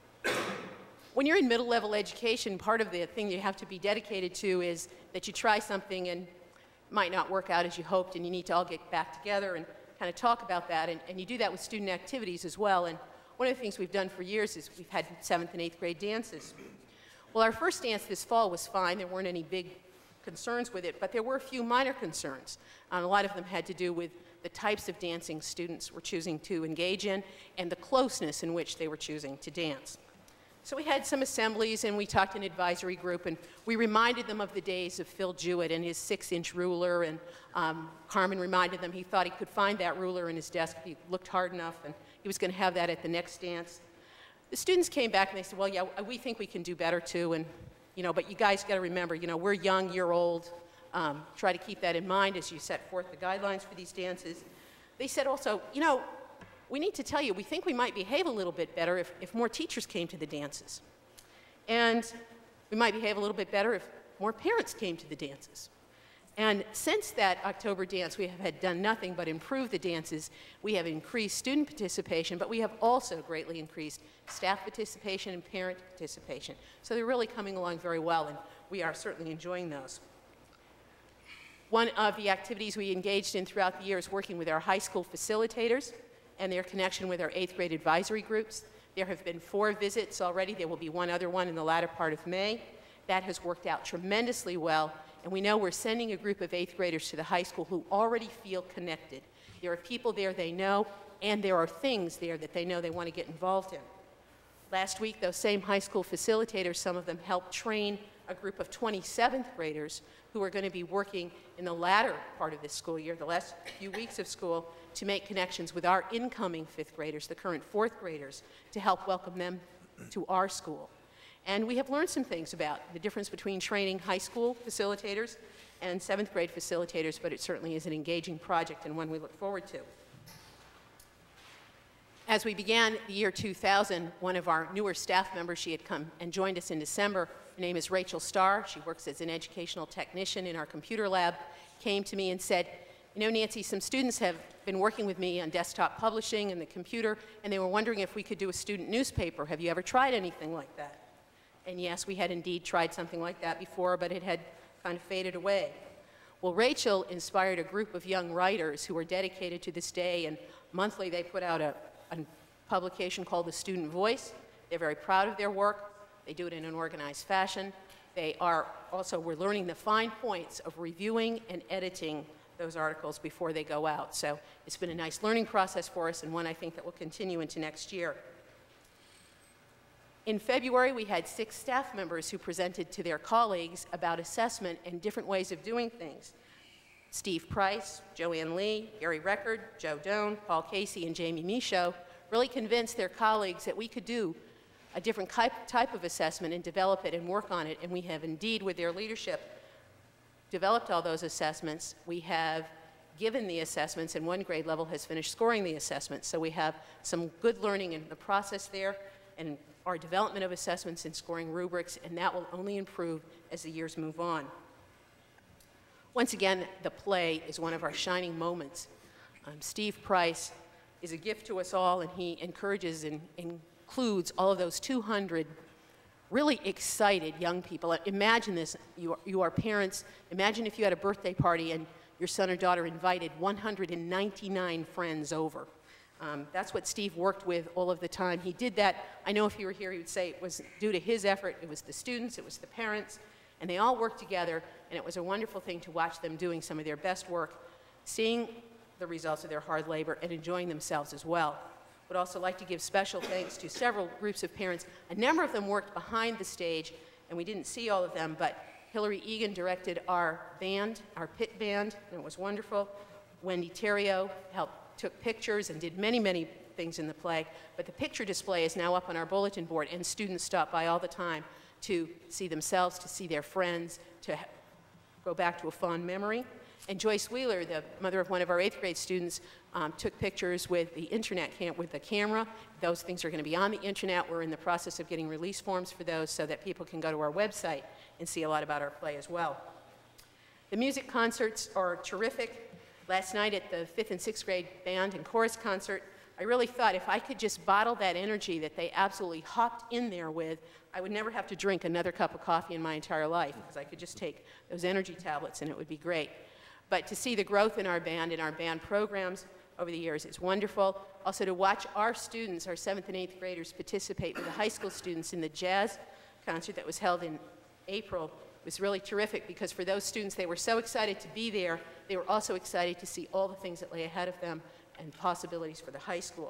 When you're in middle-level education, part of the thing you have to be dedicated to is that you try something and it might not work out as you hoped, and you need to all get back together and kind of talk about that, and, and you do that with student activities as well. And one of the things we've done for years is we've had seventh and eighth grade dances. Well, our first dance this fall was fine. There weren't any big concerns with it, but there were a few minor concerns. Um, a lot of them had to do with the types of dancing students were choosing to engage in and the closeness in which they were choosing to dance. So we had some assemblies, and we talked in an advisory group, and we reminded them of the days of Phil Jewett and his six-inch ruler, and um, Carmen reminded them he thought he could find that ruler in his desk if he looked hard enough, and he was going to have that at the next dance. The students came back and they said, well, yeah, we think we can do better too, and, you know, but you guys got to remember, you know, we're young, you're old. Um, try to keep that in mind as you set forth the guidelines for these dances. They said also, you know, we need to tell you, we think we might behave a little bit better if, if more teachers came to the dances. And we might behave a little bit better if more parents came to the dances. And since that October dance, we have had done nothing but improve the dances. We have increased student participation, but we have also greatly increased staff participation and parent participation. So they're really coming along very well, and we are certainly enjoying those. One of the activities we engaged in throughout the year is working with our high school facilitators and their connection with our eighth grade advisory groups. There have been four visits already. There will be one other one in the latter part of May. That has worked out tremendously well. And we know we're sending a group of eighth graders to the high school who already feel connected. There are people there they know, and there are things there that they know they want to get involved in. Last week, those same high school facilitators, some of them helped train a group of twenty-seventh graders who are going to be working in the latter part of this school year, the last few weeks of school, to make connections with our incoming fifth graders, the current fourth graders, to help welcome them to our school. And we have learned some things about the difference between training high school facilitators and seventh grade facilitators, but it certainly is an engaging project and one we look forward to. As we began the year two thousand, one of our newer staff members, she had come and joined us in December. Her name is Rachel Starr. She works as an educational technician in our computer lab, came to me and said, you know, Nancy, some students have been working with me on desktop publishing and the computer, and they were wondering if we could do a student newspaper. Have you ever tried anything like that? And yes, we had indeed tried something like that before, but it had kind of faded away. Well, Rachel inspired a group of young writers who are dedicated to this day, and monthly they put out a, a publication called The Student Voice. They're very proud of their work. They do it in an organized fashion. They are also, we're learning the fine points of reviewing and editing those articles before they go out. So it's been a nice learning process for us, and one I think that will continue into next year. In February, we had six staff members who presented to their colleagues about assessment and different ways of doing things. Steve Price, Joanne Lee, Gary Record, Joe Doan, Paul Casey, and Jamie Michaud really convinced their colleagues that we could do a different type of assessment and develop it and work on it, and we have indeed, with their leadership, developed all those assessments. We have given the assessments, and one grade level has finished scoring the assessments. So we have some good learning in the process there, and our development of assessments and scoring rubrics, and that will only improve as the years move on. Once again, the play is one of our shining moments. Um, Steve Price is a gift to us all, and he encourages and includes all of those two hundred really excited young people. Imagine this, you are, you are parents, imagine if you had a birthday party and your son or daughter invited one hundred ninety-nine friends over. Um, that's what Steve worked with all of the time. He did that, I know if he were here he would say it was due to his effort, it was the students, it was the parents, and they all worked together, and it was a wonderful thing to watch them doing some of their best work, seeing the results of their hard labor and enjoying themselves as well. Would also like to give special thanks to several groups of parents. A number of them worked behind the stage, and we didn't see all of them, but Hillary Egan directed our band, our pit band, and it was wonderful. Wendy Terrio helped, took pictures and did many, many things in the play, but the picture display is now up on our bulletin board, and students stop by all the time to see themselves, to see their friends, to go back to a fond memory. And Joyce Wheeler, the mother of one of our eighth grade students, um, took pictures with the internet cam with the camera. Those things are going to be on the internet. We're in the process of getting release forms for those so that people can go to our website and see a lot about our play as well. The music concerts are terrific. Last night at the fifth and sixth grade band and chorus concert, I really thought if I could just bottle that energy that they absolutely hopped in there with, I would never have to drink another cup of coffee in my entire life, because I could just take those energy tablets and it would be great. But to see the growth in our band and our band programs over the years is wonderful. Also to watch our students, our seventh and eighth graders, participate with the high school students in the jazz concert that was held in April was really terrific, because for those students, they were so excited to be there. They were also excited to see all the things that lay ahead of them and possibilities for the high school.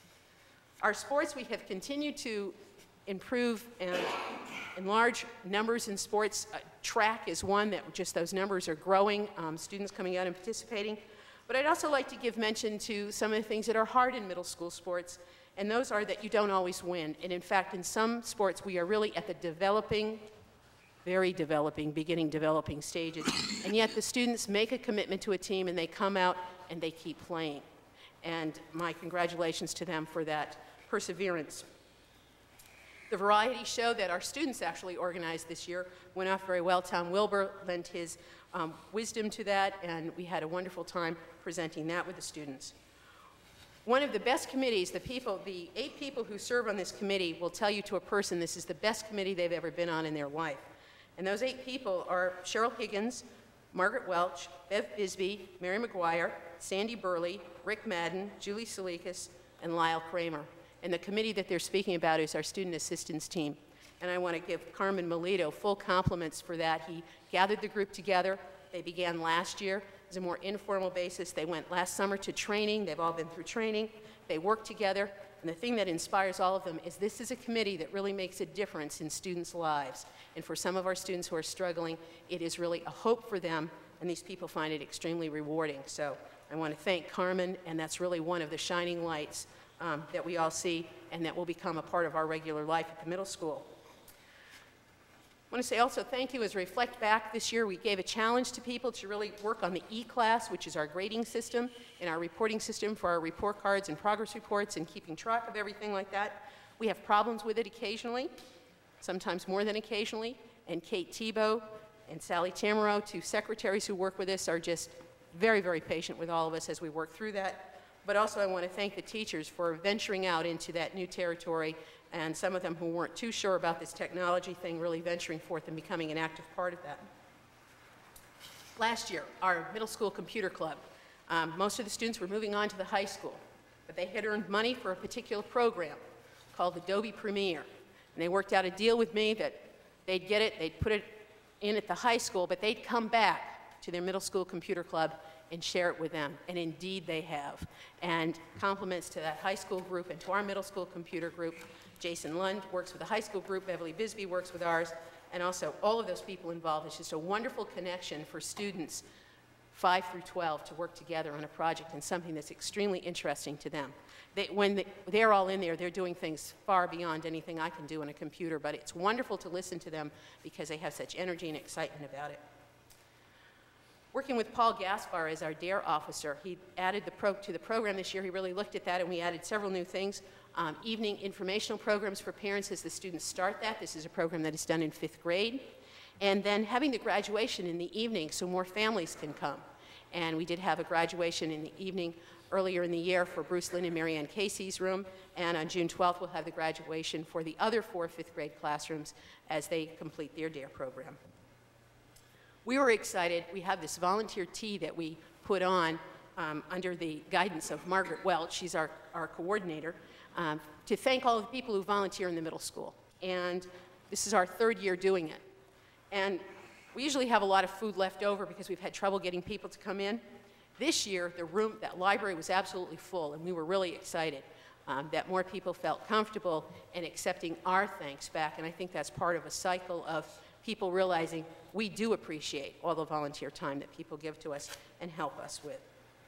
Our sports, we have continued to improve and enlarge numbers in sports. Uh, track is one that just those numbers are growing, um, students coming out and participating. But I'd also like to give mention to some of the things that are hard in middle school sports, and those are that you don't always win. And in fact, in some sports, we are really at the developing very developing, beginning developing stages. And yet the students make a commitment to a team and they come out and they keep playing. And my congratulations to them for that perseverance. The variety show that our students actually organized this year went off very well. Tom Wilbur lent his um, wisdom to that, and we had a wonderful time presenting that with the students. One of the best committees, the people, the eight people who serve on this committee will tell you to a person this is the best committee they've ever been on in their life. And those eight people are Cheryl Higgins, Margaret Welch, Bev Bisbee, Mary McGuire, Sandy Burley, Rick Madden, Julie Salikas, and Lyle Kramer. And the committee that they're speaking about is our student assistance team. And I want to give Carmen Melito full compliments for that. He gathered the group together. They began last year as a more informal basis. They went last summer to training. They've all been through training. They worked together. And the thing that inspires all of them is this is a committee that really makes a difference in students' lives. And for some of our students who are struggling, it is really a hope for them, and these people find it extremely rewarding. So I want to thank Carmen, and that's really one of the shining lights um, that we all see and that will become a part of our regular life at the middle school. I want to say also thank you. As we reflect back this year, we gave a challenge to people to really work on the E-class, which is our grading system and our reporting system for our report cards and progress reports and keeping track of everything like that. We have problems with it occasionally, sometimes more than occasionally, and Kate Tebow and Sally Tamaro, two secretaries who work with us, are just very, very patient with all of us as we work through that. But also I want to thank the teachers for venturing out into that new territory, and some of them who weren't too sure about this technology thing really venturing forth and becoming an active part of that. Last year, our middle school computer club, um, most of the students were moving on to the high school, but they had earned money for a particular program called Adobe Premiere. And they worked out a deal with me that they'd get it, they'd put it in at the high school, but they'd come back to their middle school computer club and share it with them. And indeed they have. And compliments to that high school group and to our middle school computer group. Jason Lund works with the high school group, Beverly Bisbee works with ours, and also all of those people involved. It's just a wonderful connection for students five through twelve to work together on a project and something that's extremely interesting to them. They, when they, they're all in there, they're doing things far beyond anything I can do on a computer, but it's wonderful to listen to them because they have such energy and excitement about it. working with Paul Gaspar as our DARE officer. He added the pro to the program this year. He really looked at that, and we added several new things. Um, evening informational programs for parents as the students start that. This is a program that is done in fifth grade. And then having the graduation in the evening so more families can come. And we did have a graduation in the evening earlier in the year for Bruce Lynn and Marianne Casey's room. And on June twelfth, we'll have the graduation for the other four fifth grade classrooms as they complete their DARE program. We were excited. We have this volunteer tea that we put on um, under the guidance of Margaret Welch. She's our, our coordinator, um, to thank all the people who volunteer in the middle school. And this is our third year doing it. And we usually have a lot of food left over because we've had trouble getting people to come in. This year, the room, that library was absolutely full, and we were really excited um, that more people felt comfortable in accepting our thanks back. And I think that's part of a cycle of people realizing we do appreciate all the volunteer time that people give to us and help us with.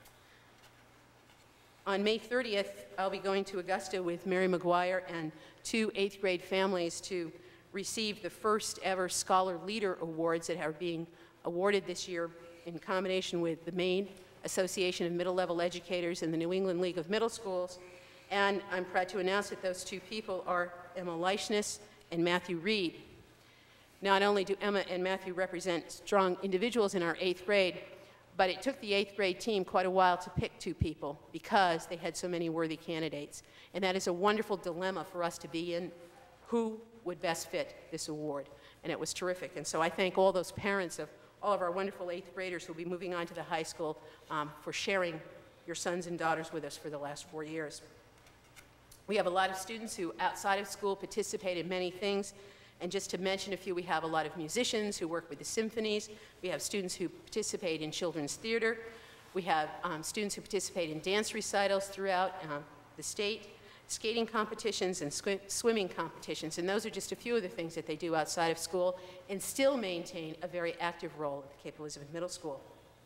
On May thirtieth, I'll be going to Augusta with Mary McGuire and two eighth grade families to receive the first ever Scholar Leader Awards that are being awarded this year in combination with the Maine Association of Middle Level Educators and the New England League of Middle Schools. And I'm proud to announce that those two people are Emma Leishnes and Matthew Reed. Not only do Emma and Matthew represent strong individuals in our eighth grade, but it took the eighth grade team quite a while to pick two people because they had so many worthy candidates. And that is a wonderful dilemma for us to be in. Who would best fit this award? And it was terrific. And so I thank all those parents of all of our wonderful eighth graders who will be moving on to the high school um, for sharing your sons and daughters with us for the last four years. We have a lot of students who outside of school participate in many things. And just to mention a few, we have a lot of musicians who work with the symphonies. We have students who participate in children's theater. We have um, students who participate in dance recitals throughout um, the state, skating competitions and sw swimming competitions. And those are just a few of the things that they do outside of school and still maintain a very active role at the Cape Elizabeth Middle School.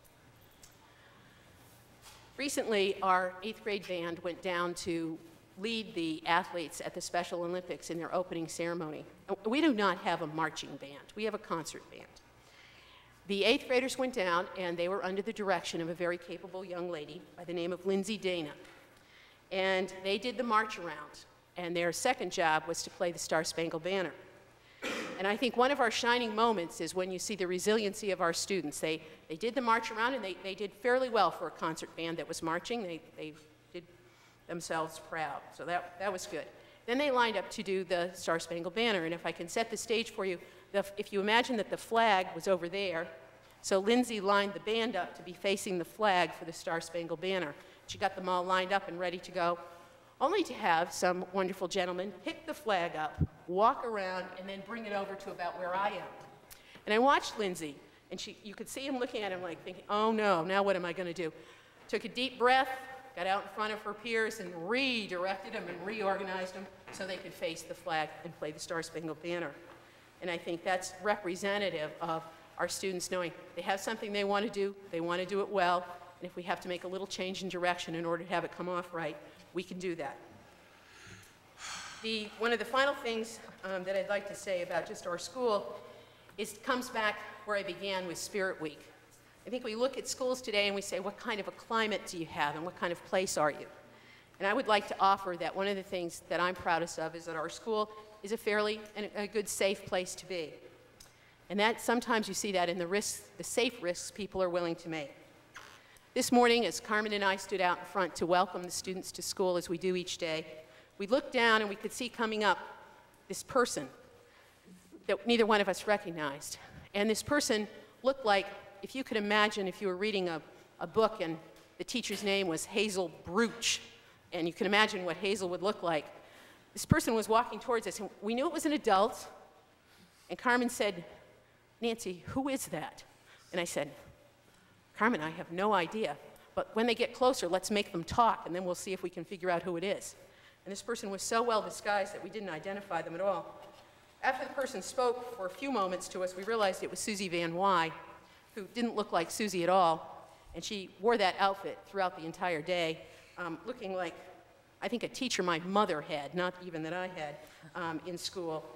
Recently, our eighth grade band went down to lead the athletes at the Special Olympics in their opening ceremony. We do not have a marching band. We have a concert band. The eighth graders went down, and they were under the direction of a very capable young lady by the name of Lindsay Dana. And they did the march around, and their second job was to play the Star Spangled Banner. And I think one of our shining moments is when you see the resiliency of our students. They, they did the march around, and they, they did fairly well for a concert band that was marching. They, they did themselves proud, so that, that was good. Then they lined up to do the Star Spangled Banner, and if I can set the stage for you, the, if you imagine that the flag was over there, so Lindsay lined the band up to be facing the flag for the Star Spangled Banner. She got them all lined up and ready to go, only to have some wonderful gentleman pick the flag up, walk around, and then bring it over to about where I am. And I watched Lindsay, and she, you could see him looking at him like thinking, oh no, now what am I going to do? Took a deep breath, got out in front of her peers and redirected them and reorganized them so they could face the flag and play the Star Spangled Banner. And I think that's representative of our students knowing they have something they want to do, they want to do it well, and if we have to make a little change in direction in order to have it come off right, we can do that. The, one of the final things um, that I'd like to say about just our school is it comes back where I began with Spirit Week. I think we look at schools today and we say, what kind of a climate do you have and what kind of place are you? And I would like to offer that one of the things that I'm proudest of is that our school is a fairly and a good, safe place to be. And that sometimes you see that in the risks, the safe risks people are willing to make. This morning, as Carmen and I stood out in front to welcome the students to school as we do each day, we looked down and we could see coming up this person that neither one of us recognized. And this person looked like, if you could imagine if you were reading a, a book and the teacher's name was Hazel Bruch, and you can imagine what Hazel would look like. This person was walking towards us, and we knew it was an adult, and Carmen said, Nancy, who is that? And I said, Carmen, I have no idea, but when they get closer, let's make them talk, and then we'll see if we can figure out who it is. And this person was so well disguised that we didn't identify them at all. After the person spoke for a few moments to us, we realized it was Susie Van Wy, who didn't look like Susie at all, and she wore that outfit throughout the entire day, um, looking like, I think, a teacher my mother had, not even that I had, um, in school.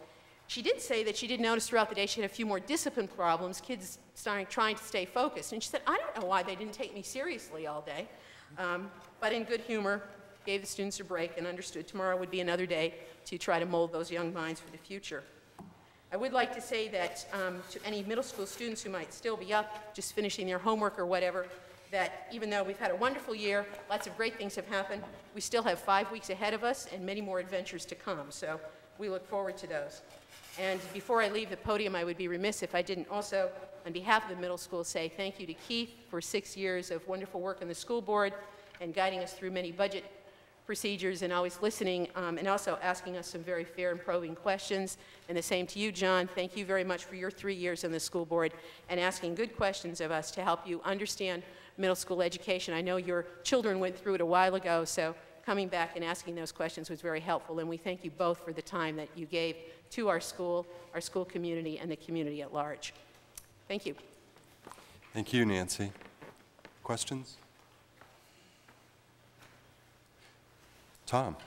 She did say that she did notice throughout the day she had a few more discipline problems, kids starting trying to stay focused. And she said, I don't know why they didn't take me seriously all day, um, but in good humor, gave the students a break and understood tomorrow would be another day to try to mold those young minds for the future. I would like to say that um, to any middle school students who might still be up, just finishing their homework or whatever, that even though we've had a wonderful year, lots of great things have happened, we still have five weeks ahead of us and many more adventures to come. So we look forward to those. And before I leave the podium, I would be remiss if I didn't also, on behalf of the middle school, say thank you to Keith for six years of wonderful work on the school board and guiding us through many budget procedures and always listening, um, and also asking us some very fair and probing questions. And the same to you, John. Thank you very much for your three years on the school board and asking good questions of us to help you understand middle school education. I know your children went through it a while ago, so coming back and asking those questions was very helpful, and we thank you both for the time that you gave to our school, our school community, and the community at large. Thank you. Thank you, Nancy. Questions? Tom.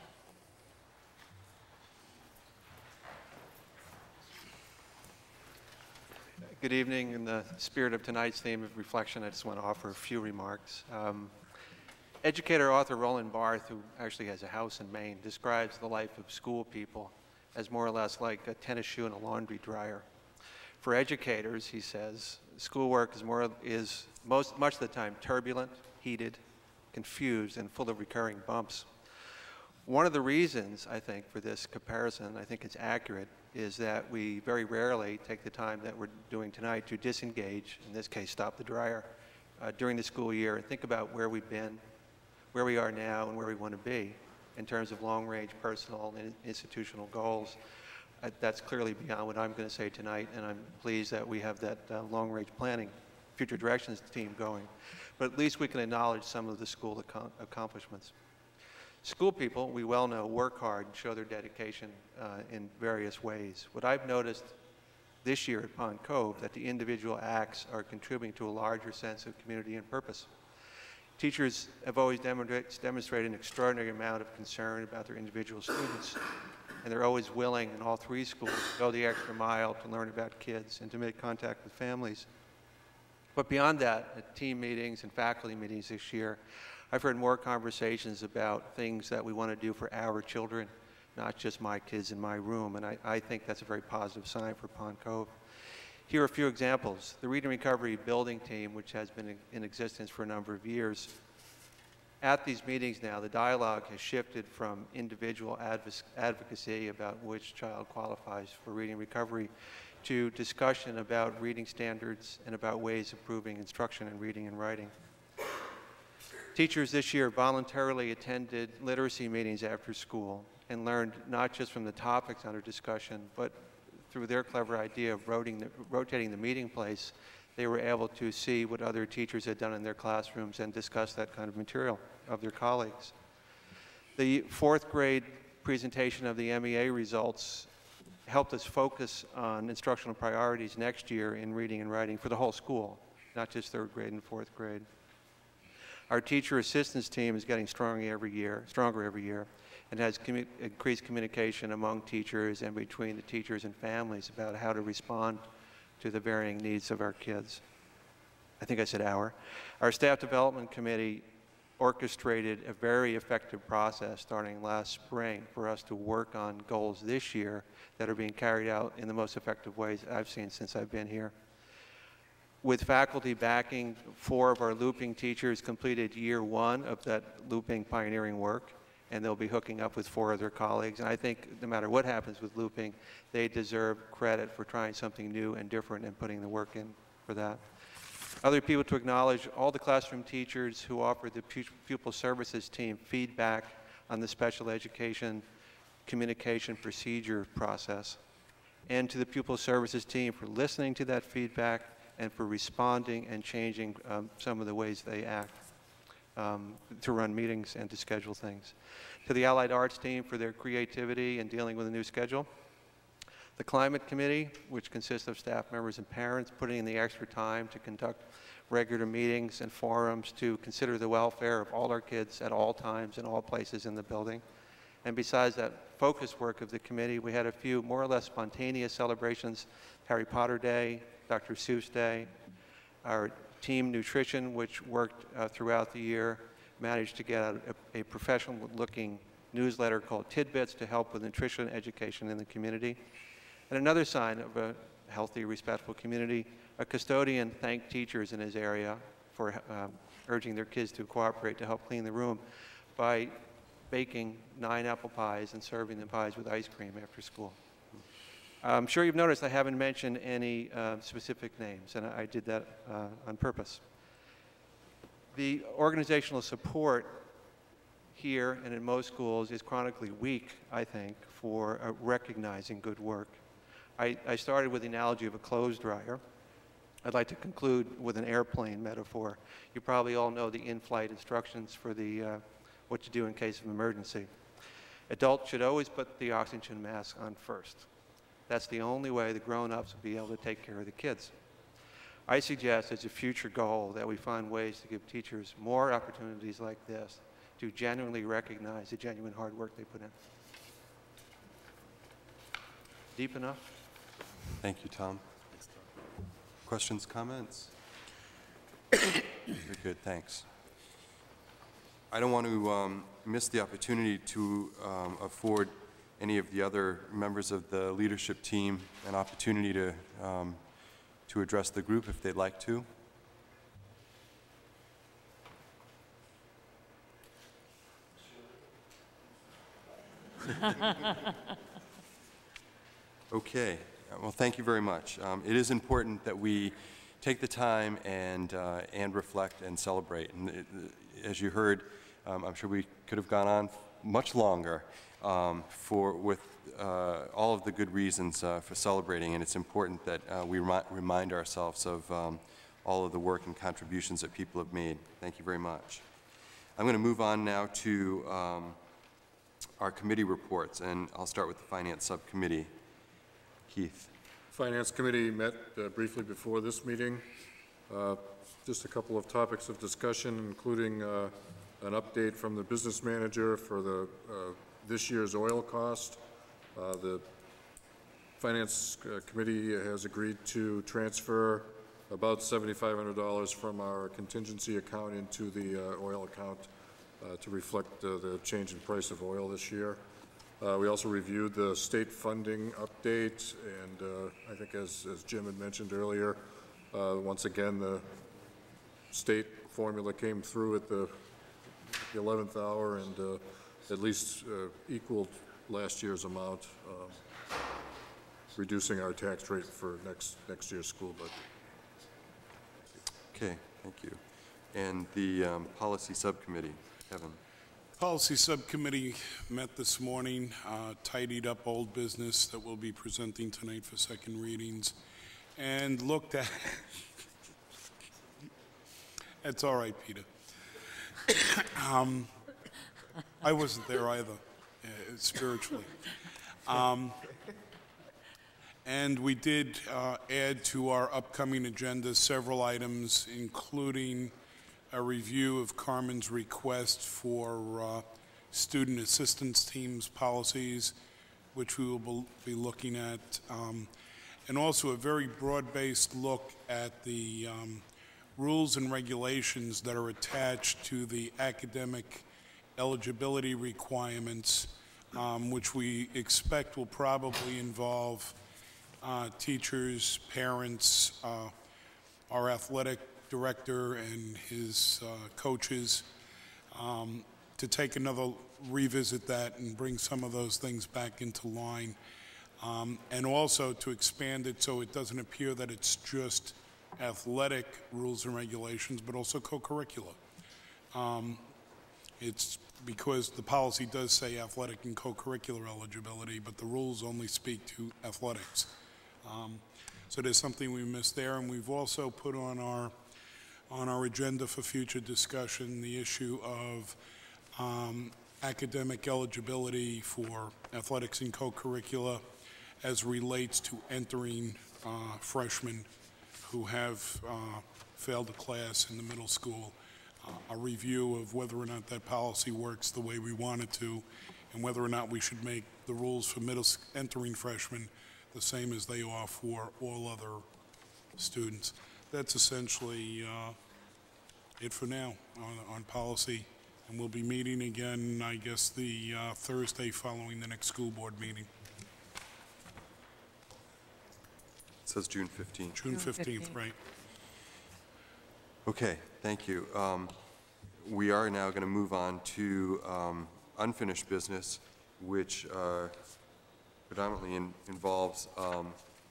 Good evening. In the spirit of tonight's theme of reflection, I just want to offer a few remarks. Um, educator author Roland Barthes, who actually has a house in Maine, describes the life of school people as more or less like a tennis shoe and a laundry dryer. For educators, he says, schoolwork is, more, is most, much of the time turbulent, heated, confused, and full of recurring bumps. One of the reasons, I think, for this comparison, I think it's accurate, is that we very rarely take the time that we're doing tonight to disengage, in this case, stop the dryer, uh, during the school year and think about where we've been, where we are now, and where we want to be in terms of long-range personal and institutional goals. Uh, that's clearly beyond what I'm going to say tonight, and I'm pleased that we have that uh, long-range planning, future directions team going. But at least we can acknowledge some of the school ac accomplishments. School people, we well know, work hard and show their dedication uh, in various ways. What I've noticed this year at Pond Cove, that the individual acts are contributing to a larger sense of community and purpose. Teachers have always demonstrated an extraordinary amount of concern about their individual students, and they're always willing in all three schools to go the extra mile to learn about kids and to make contact with families. But beyond that, at team meetings and faculty meetings this year, I've heard more conversations about things that we want to do for our children, not just my kids in my room, and I, I think that's a very positive sign for Pond Cove. Here are a few examples. The Reading Recovery Building Team, which has been in, in existence for a number of years, at these meetings now, the dialogue has shifted from individual adv advocacy about which child qualifies for reading recovery to discussion about reading standards and about ways of improving instruction in reading and writing. Teachers this year voluntarily attended literacy meetings after school and learned not just from the topics under discussion, but through their clever idea of rotating the, rotating the meeting place, they were able to see what other teachers had done in their classrooms and discuss that kind of material of their colleagues. The fourth grade presentation of the M E A results helped us focus on instructional priorities next year in reading and writing for the whole school, not just third grade and fourth grade. Our teacher assistance team is getting stronger every year, stronger every year, and has commu increased communication among teachers and between the teachers and families about how to respond to the varying needs of our kids. I think I said our. Our staff development committee orchestrated a very effective process starting last spring for us to work on goals this year that are being carried out in the most effective ways I've seen since I've been here. With faculty backing, four of our looping teachers completed year one of that looping pioneering work, and they'll be hooking up with four of their colleagues. And I think no matter what happens with looping, they deserve credit for trying something new and different and putting the work in for that. Other people to acknowledge, all the classroom teachers who offered the pupil services team feedback on the special education communication procedure process, and to the pupil services team for listening to that feedback and for responding and changing um, some of the ways they act um, to run meetings and to schedule things. To the Allied Arts team for their creativity and dealing with a new schedule. The Climate Committee, which consists of staff members and parents, putting in the extra time to conduct regular meetings and forums to consider the welfare of all our kids at all times in all places in the building. And besides that focus work of the committee, we had a few more or less spontaneous celebrations: Harry Potter Day, Doctor Seuss Day. Our team nutrition, which worked uh, throughout the year, managed to get out a, a professional-looking newsletter called Tidbits to help with nutrition education in the community. And another sign of a healthy, respectful community, a custodian thanked teachers in his area for uh, urging their kids to cooperate to help clean the room by baking nine apple pies and serving the pies with ice cream after school. I'm sure you've noticed I haven't mentioned any uh, specific names, and I, I did that uh, on purpose. The organizational support here and in most schools is chronically weak, I think, for uh, recognizing good work. I, I started with the analogy of a clothes dryer. I'd like to conclude with an airplane metaphor. You probably all know the in-flight instructions for the, uh, what to do in case of emergency. Adults should always put the oxygen mask on first. That's the only way the grown-ups will be able to take care of the kids. I suggest as a future goal that we find ways to give teachers more opportunities like this to genuinely recognize the genuine hard work they put in. Deep enough? Thank you, Tom. Questions, comments? Very good, thanks. I don't want to um, miss the opportunity to um, afford any of the other members of the leadership team an opportunity to, um, to address the group if they'd like to. Okay. Well, thank you very much. Um, it is important that we take the time and, uh, and reflect and celebrate. And it, as you heard, um, I'm sure we could have gone on much longer um, for, with uh, all of the good reasons uh, for celebrating, and it's important that uh, we remi remind ourselves of um, all of the work and contributions that people have made. Thank you very much. I'm going to move on now to um, our committee reports, and I'll start with the Finance Subcommittee. Keith. Finance Committee met uh, briefly before this meeting. Uh, just a couple of topics of discussion, including uh, an update from the business manager for the uh, this year's oil cost. Uh, the Finance uh, Committee has agreed to transfer about seven thousand five hundred dollars from our contingency account into the uh, oil account uh, to reflect uh, the change in price of oil this year. Uh, we also reviewed the state funding update, and uh, I think as, as Jim had mentioned earlier, uh, once again the state formula came through at the, the eleventh hour and uh, at least uh, equaled last year's amount, um, reducing our tax rate for next, next year's school budget. Okay, thank you. And the um, Policy Subcommittee, Kevin. Policy Subcommittee met this morning, uh, tidied up old business that we'll be presenting tonight for second readings, and looked at... It's all right, Peter. um, I wasn't there either, uh, spiritually. Um, and we did uh, add to our upcoming agenda several items, including a review of Carmen's request for uh, student assistance teams policies, which we will be looking at, um, and also a very broad-based look at the um, rules and regulations that are attached to the academic eligibility requirements, um, which we expect will probably involve uh, teachers, parents, uh, our athletic director and his uh, coaches, um, to take another revisit that and bring some of those things back into line, um, and also to expand it so it doesn't appear that it's just athletic rules and regulations, but also co-curricular. Um, it's because the policy does say athletic and co-curricular eligibility, but the rules only speak to athletics. Um, so there's something we missed there, and we've also put on our on our agenda for future discussion the issue of um, academic eligibility for athletics and co-curricula as relates to entering uh, freshmen who have uh, failed a class in the middle school, uh, a review of whether or not that policy works the way we want it to, and whether or not we should make the rules for middle s- entering freshmen the same as they are for all other students. That's essentially uh, it for now on, on policy. And we'll be meeting again, I guess, the uh, Thursday following the next school board meeting. It says June fifteenth. June fifteenth, right. Okay, thank you. Um, We are now going to move on to um, unfinished business, which uh, predominantly in- involves um,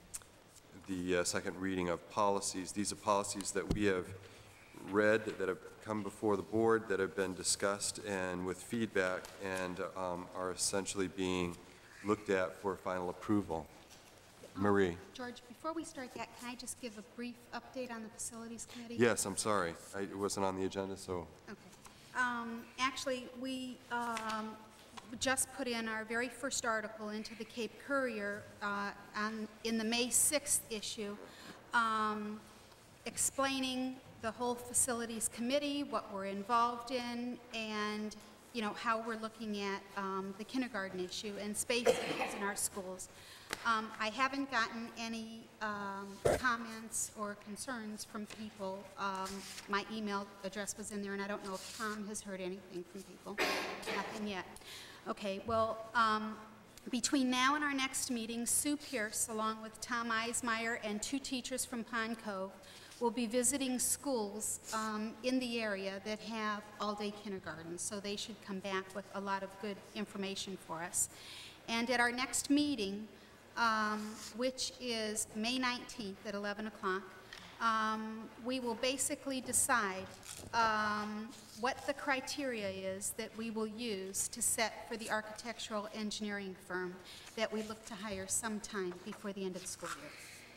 the uh, second reading of policies. These are policies that we have read, that have come before the board, that have been discussed and with feedback, and um, are essentially being looked at for final approval. Marie? George, before we start that, can I just give a brief update on the Facilities Committee? Yes, I'm sorry. I- It wasn't on the agenda, so... Okay. Um, Actually, we um, just put in our very first article into the Cape Courier uh, on, in the May sixth issue, um, explaining the whole Facilities Committee, what we're involved in, and, you know, how we're looking at um, the kindergarten issue and space issues in our schools. Um, I haven't gotten any um, comments or concerns from people. Um, my email address was in there, and I don't know if Tom has heard anything from people. Nothing yet. Okay, well, um, between now and our next meeting, Sue Pierce, along with Tom Eismeyer and two teachers from Pond Cove, will be visiting schools um, in the area that have all-day kindergarten, so they should come back with a lot of good information for us. And at our next meeting, um, which is May nineteenth at eleven o'clock, um, we will basically decide um, what the criteria is that we will use to set for the architectural engineering firm that we look to hire sometime before the end of the school year.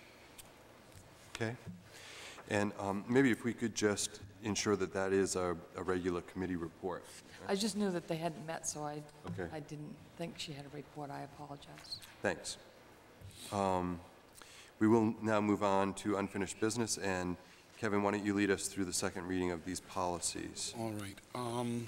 Okay. And um, maybe if we could just ensure that that is a a regular committee report. I just knew that they hadn't met, so I, Okay. I didn't think she had a report. I apologize. Thanks. Um, We will now move on to unfinished business, and Kevin, why don't you lead us through the second reading of these policies? All right. Um,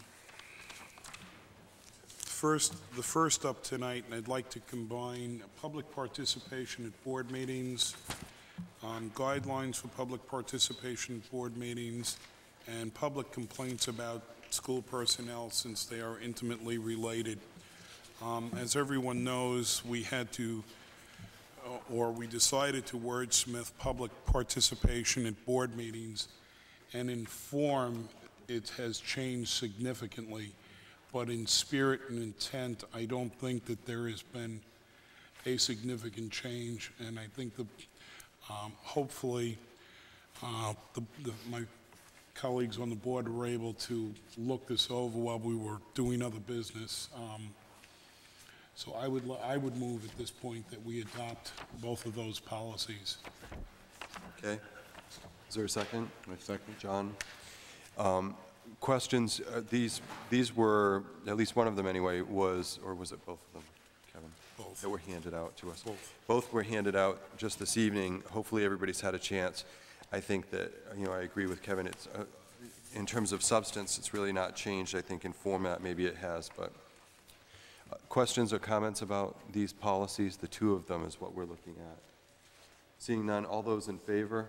First, the first up tonight, and I'd like to combine public participation at board meetings, um, guidelines for public participation at board meetings, and public complaints about school personnel, since they are intimately related. Um, As everyone knows, we had to, uh, or we decided to wordsmith public participation at board meetings, and in form, it has changed significantly. But in spirit and intent, I don't think that there has been a significant change, and I think the, um, hopefully, uh, the, the, my colleagues on the board were able to look this over while we were doing other business. Um, so I would, lo- I would move at this point that we adopt both of those policies. Okay. Is there a second? A second. John? Um, Questions, uh, these, these were, at least one of them anyway, was, or was it both of them, Kevin? Both. That were handed out to us? Both. Both were handed out just this evening. Hopefully, everybody's had a chance. I think that, you know, I agree with Kevin. It's, uh, in terms of substance, it's really not changed. I think in format, maybe it has, but uh, questions or comments about these policies? The two of them is what we're looking at. Seeing none, all those in favor?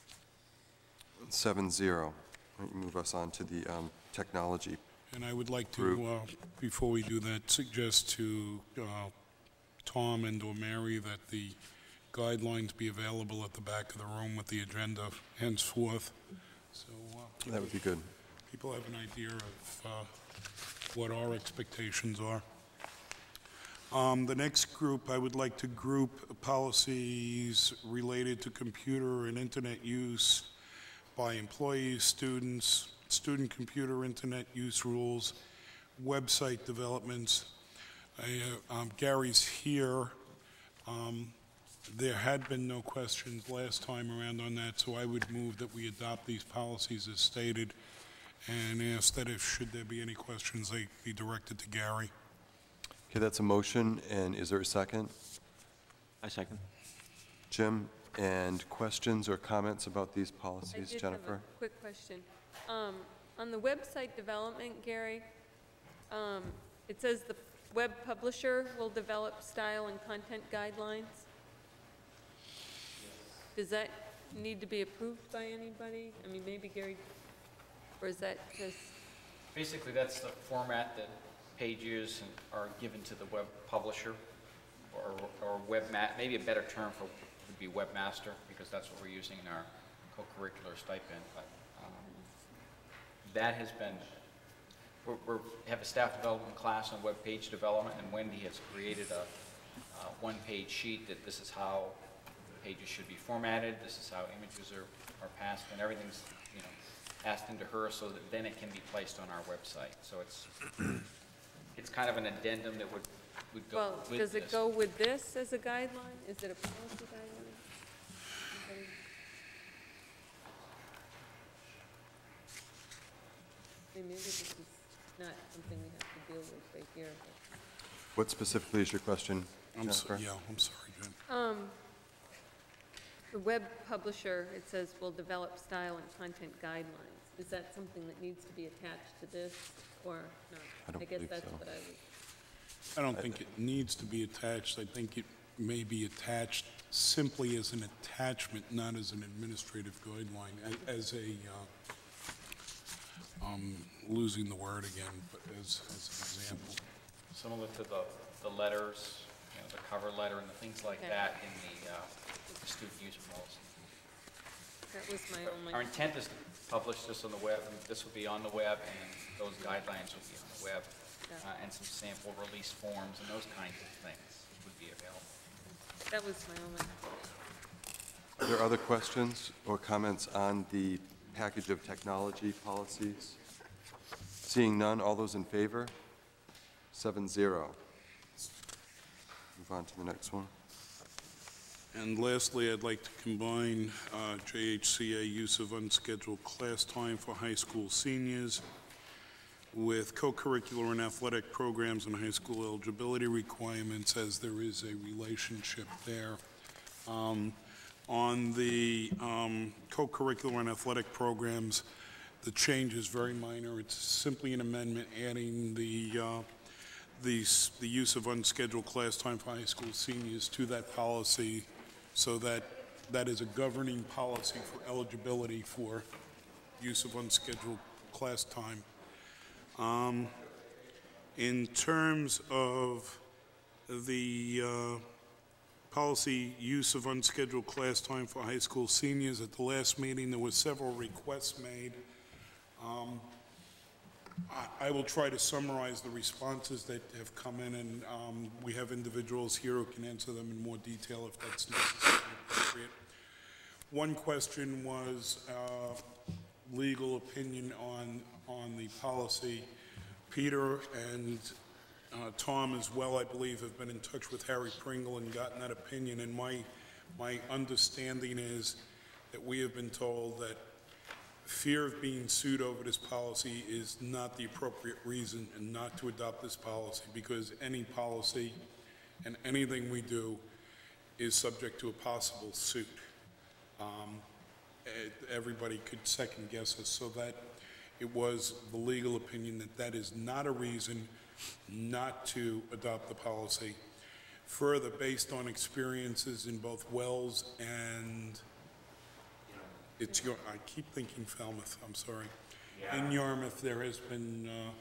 Seven zero. Why don't you move us on to the um, technology? And I would like Group. to, uh, before we do that, suggest to uh, Tom and or Mary that the guidelines be available at the back of the room with the agenda henceforth. So uh, That would be good. people have an idea of uh, what our expectations are. Um, The next group, I would like to group policies related to computer and internet use by employees, students, student computer internet use rules, website developments. I, uh, um, Gary's here. Um, There had been no questions last time around on that, so I would move that we adopt these policies as stated and ask that if, should there be any questions, they be directed to Gary. Okay, that's a motion, and is there a second? I second. Jim, and questions or comments about these I policies, did Jennifer? have a quick question. Um, On the website development, Gary, um, it says the web publisher will develop style and content guidelines. Does that need to be approved by anybody? I mean, maybe Gary, or is that just? Basically, that's the format that pages are given to the web publisher, or, or webma, maybe a better term for would be webmaster, because that's what we're using in our co-curricular stipend. But um, that has been, we're, we're have a staff development class on web page development, and Wendy has created a uh, one-page sheet that this is how pages should be formatted, this is how images are, are passed, and everything's, you know, passed into her so that then it can be placed on our website. So it's it's kind of an addendum that would, would go Well, with does it this. go with this as a guideline? Is it a policy guideline? Anybody? I mean, maybe this is not something we have to deal with right here, but. What specifically is your question, I'm so, Jennifer? yeah, I'm sorry, Jen. Um, the web publisher, it says, will develop style and content guidelines. Is that something that needs to be attached to this, or not? I don't guess believe that's so. what I was. I don't think it needs to be attached. I think it may be attached simply as an attachment, not as an administrative guideline, a- as a, uh, um, losing the word again, but as, as an example. Similar to the, the letters, you know, the cover letter and the things like Okay. that in the, uh, the student use policy. That was my only. Our intent is to publish this on the web, and this will be on the web, and those guidelines will be on the web, Yeah. uh, and some sample release forms and those kinds of things would be available. That was my only. Are there other questions or comments on the package of technology policies? Seeing none, all those in favor? Seven zero. Move on to the next one. And lastly, I'd like to combine uh, J H C A use of unscheduled class time for high school seniors with co-curricular and athletic programs and high school eligibility requirements, as there is a relationship there. Um, On the um, co-curricular and athletic programs, the change is very minor. It's simply an amendment adding the uh, the, s- the use of unscheduled class time for high school seniors to that policy, so that that is a governing policy for eligibility for use of unscheduled class time. Um, in terms of the uh, policy use of unscheduled class time for high school seniors, at the last meeting, there were several requests made. Um, I, I will try to summarize the responses that have come in, and um, we have individuals here who can answer them in more detail if that's necessary and appropriate. One question was uh, legal opinion on, on the policy. Peter and uh, Tom as well, I believe, have been in touch with Harry Pringle and gotten that opinion, and my, my understanding is that we have been told that fear of being sued over this policy is not the appropriate reason and not to adopt this policy, because any policy and anything we do is subject to a possible suit. Um, eh, everybody could second guess us, so that it was the legal opinion that that is not a reason not to adopt the policy. Further, based on experiences in both Wells and it's your, I keep thinking Falmouth, I'm sorry. In Yarmouth, there has been uh,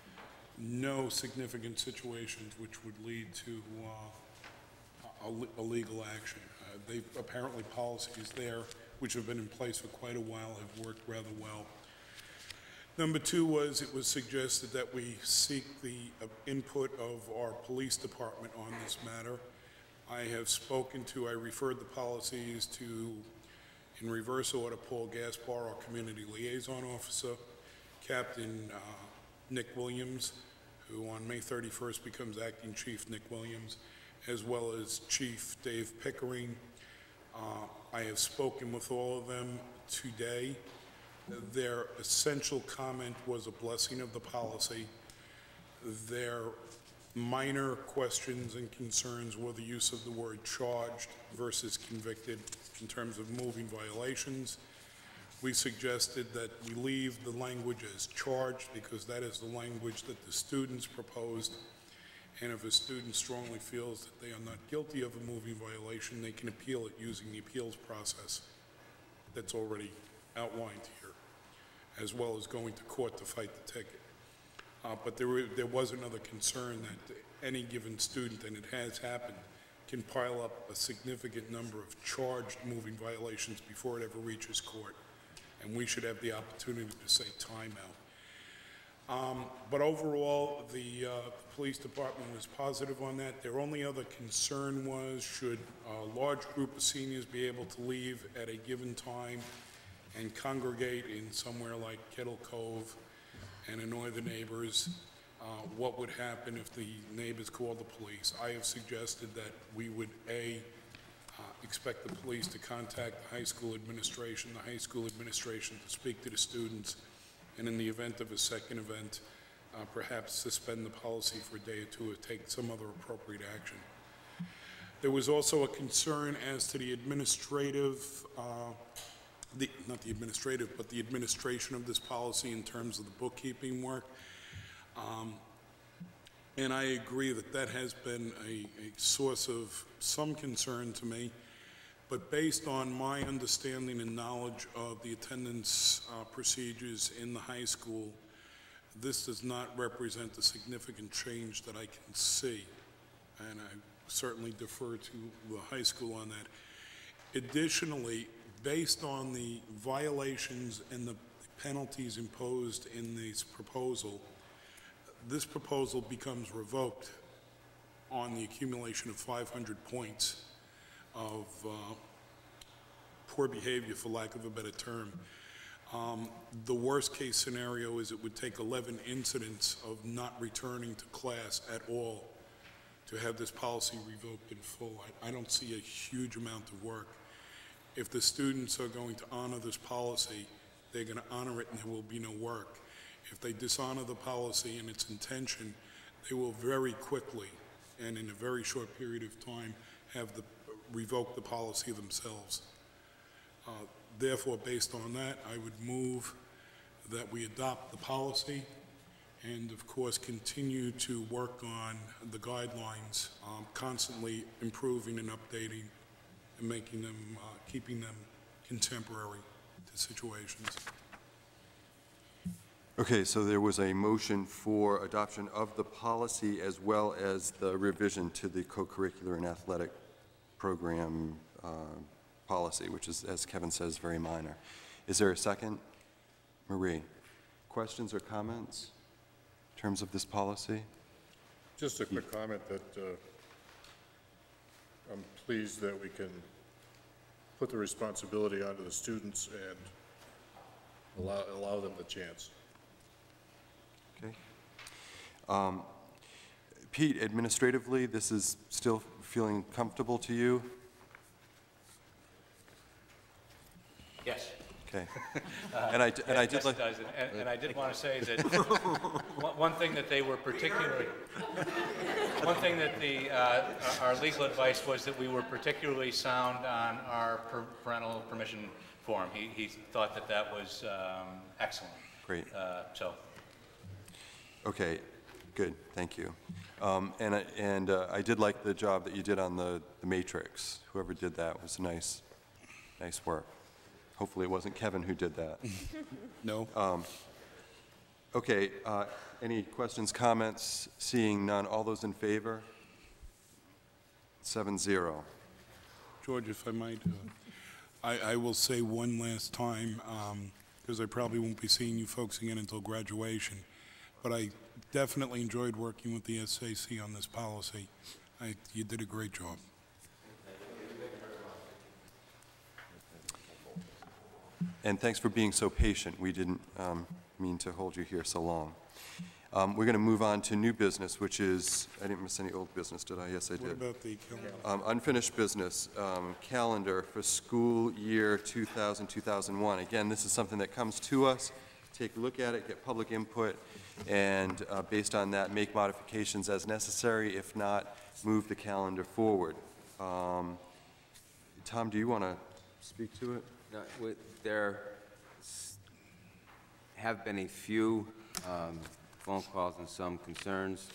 no significant situations which would lead to uh, a, le- a legal action. Uh, They've, apparently policies there, which have been in place for quite a while, have worked rather well. Number two was, it was suggested that we seek the uh, input of our police department on this matter. I have spoken to, I referred the policies to, in reverse order, Paul Gaspar, our community liaison officer, Captain uh, Nick Williams, who on May thirty-first becomes acting chief Nick Williams, as well as Chief Dave Pickering. Uh, I have spoken with all of them today. Their essential comment was a blessing of the policy. Their minor questions and concerns were the use of the word charged versus convicted in terms of moving violations. We suggested that we leave the language as charged, because that is the language that the students proposed, And if a student strongly feels that they are not guilty of a moving violation, they can appeal it using the appeals process that's already outlined here, as well as going to court to fight the ticket. Uh, but there, were, there was another concern that any given student, and it has happened, can pile up a significant number of charged moving violations before it ever reaches court. And we should have the opportunity to say timeout. Um, but overall, the, uh, the police department was positive on that. Their only other concern was, should a large group of seniors be able to leave at a given time and congregate in somewhere like Kettle Cove and annoy the neighbors, uh, what would happen if the neighbors called the police? I have suggested that we would, A, uh, expect the police to contact the high school administration, the high school administration to speak to the students, and in the event of a second event, uh, perhaps suspend the policy for a day or two or take some other appropriate action. There was also a concern as to the administrative, uh, the, not the administrative, but the administration of this policy in terms of the bookkeeping work. Um, and I agree that that has been a, a source of some concern to me. But based on my understanding and knowledge of the attendance uh, procedures in the high school, this does not represent a significant change that I can see. And I certainly defer to the high school on that. Additionally, based on the violations and the penalties imposed in this proposal, this proposal becomes revoked on the accumulation of five hundred points of uh, poor behavior, for lack of a better term. Um, the worst case scenario is it would take eleven incidents of not returning to class at all to have this policy revoked in full. I, I don't see a huge amount of work. If the students are going to honor this policy, they're going to honor it and there will be no work. If they dishonor the policy and its intention, they will very quickly and in a very short period of time have the revoke the policy themselves. Uh, therefore, based on that, I would move that we adopt the policy and, of course, continue to work on the guidelines, um, constantly improving and updating and making them, uh, keeping them contemporary to situations. Okay, so there was a motion for adoption of the policy as well as the revision to the co-curricular and athletic program uh, policy, which is, as Kevin says, very minor. Is there a second? Marie, questions or comments in terms of this policy? Just a quick comment that uh, I'm pleased that we can put the responsibility onto the students and allow, allow them the chance. Okay. Um, Pete, administratively, this is still feeling comfortable to you? Yes. Okay. Uh, And I, and I yes, did like... it does. And, and I did want to say that one, one thing that they were particularly, one thing that the, uh, our legal advice was that we were particularly sound on our per- parental permission form. He, he thought that that was um, excellent. Great. Uh, so. Okay, good, thank you. Um, and I, and uh, I did like the job that you did on the, the matrix. Whoever did that was nice, nice work. Hopefully it wasn't Kevin who did that. No. Um, okay, uh, any questions, comments? Seeing none, all those in favor? Seven zero. George, if I might, uh, I, I will say one last time, because I probably won't be seeing you folks again until graduation, but I definitely enjoyed working with the S A C on this policy. I, you did a great job. And thanks for being so patient. We didn't um, mean to hold you here so long. Um, we're going to move on to new business, which is, I didn't miss any old business, did I? Yes, I did. What about the calendar? Um, unfinished business, um, calendar for school year two thousand, two thousand one. Again, this is something that comes to us. Take a look at it, get public input, and uh, based on that, make modifications as necessary. If not, move the calendar forward. Um, Tom, do you want to speak to it? No, with- There s- have been a few um, phone calls and some concerns.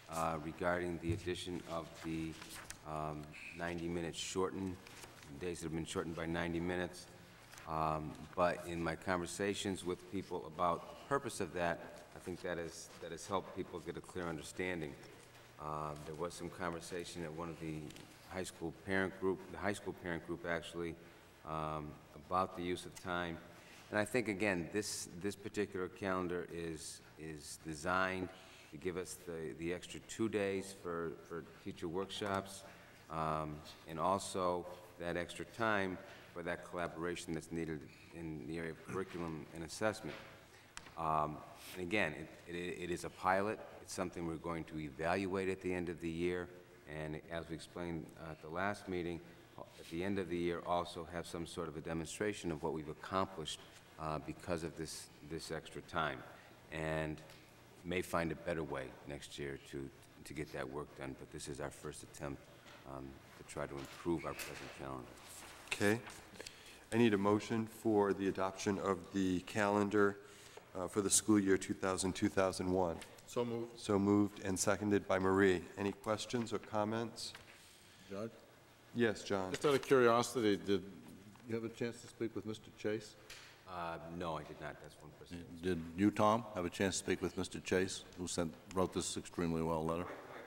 uh, regarding the addition of the um, ninety minutes shortened, days that have been shortened by ninety minutes. Um, But in my conversations with people about the purpose of that, I think that has, that has helped people get a clear understanding. Um, There was some conversation at one of the high school parent group, the high school parent group actually, um, about the use of time. And I think, again, this, this particular calendar is, is designed to give us the, the extra two days for, for teacher workshops, um, and also that extra time for that collaboration that's needed in the area of curriculum and assessment. Um, and again, it, it, it is a pilot. It's something we're going to evaluate at the end of the year, and as we explained uh, at the last meeting, at the end of the year also have some sort of a demonstration of what we've accomplished uh, because of this, this extra time, and may find a better way next year to, to get that work done, but this is our first attempt um, to try to improve our present calendar. Okay. I need a motion for the adoption of the calendar uh, for the school year two thousand, two thousand one. So moved. So moved and seconded by Marie. Any questions or comments? Judge? Yes, John. Just out of curiosity, did you have a chance to speak with Mister Chase? Uh, no, I did not. That's one person. Did you, Tom, have a chance to speak with Mister Chase, who sent, wrote this extremely well letter?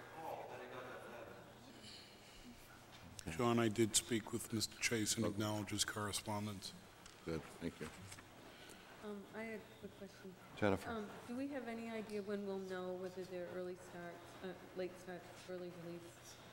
John, I did speak with Mister Chase and acknowledge his correspondence. Good, thank you. Um, I had a question. Jennifer. Um, do we have any idea when we'll know whether they're early start, uh, late start, early release?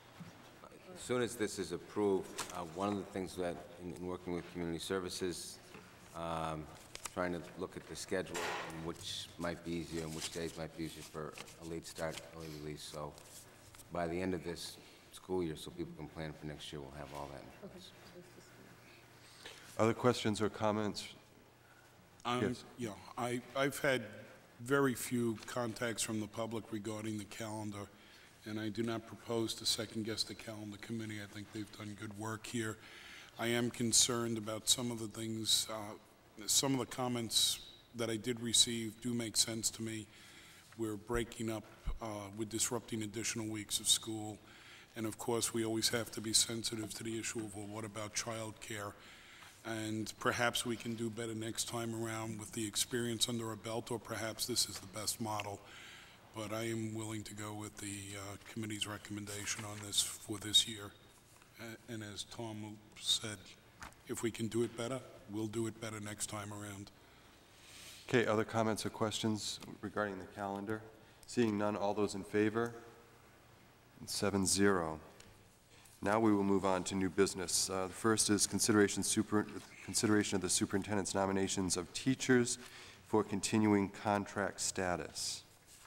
As soon as this is approved, uh, one of the things that, in, in working with community services, um, trying to look at the schedule and which might be easier and which days might be easier for a late start, early release. So by the end of this school year, so people can plan for next year, we'll have all that in place. Other questions or comments? Um, Yes. Yeah, I, I've had very few contacts from the public regarding the calendar, and I do not propose to second-guess the calendar committee. I think they've done good work here. I am concerned about some of the things, uh, some of the comments that I did receive do make sense to me. We're breaking up, uh, we're disrupting additional weeks of school, and of course, we always have to be sensitive to the issue of, well, what about childcare? And perhaps we can do better next time around with the experience under our belt, or perhaps this is the best model. But I am willing to go with the uh, committee's recommendation on this for this year. A- And as Tom said, if we can do it better, we'll do it better next time around. Okay, other comments or questions regarding the calendar? Seeing none, all those in favor? Seven zero. Now we will move on to new business. Uh, The first is consideration super, consideration of the superintendent's nominations of teachers for continuing contract status.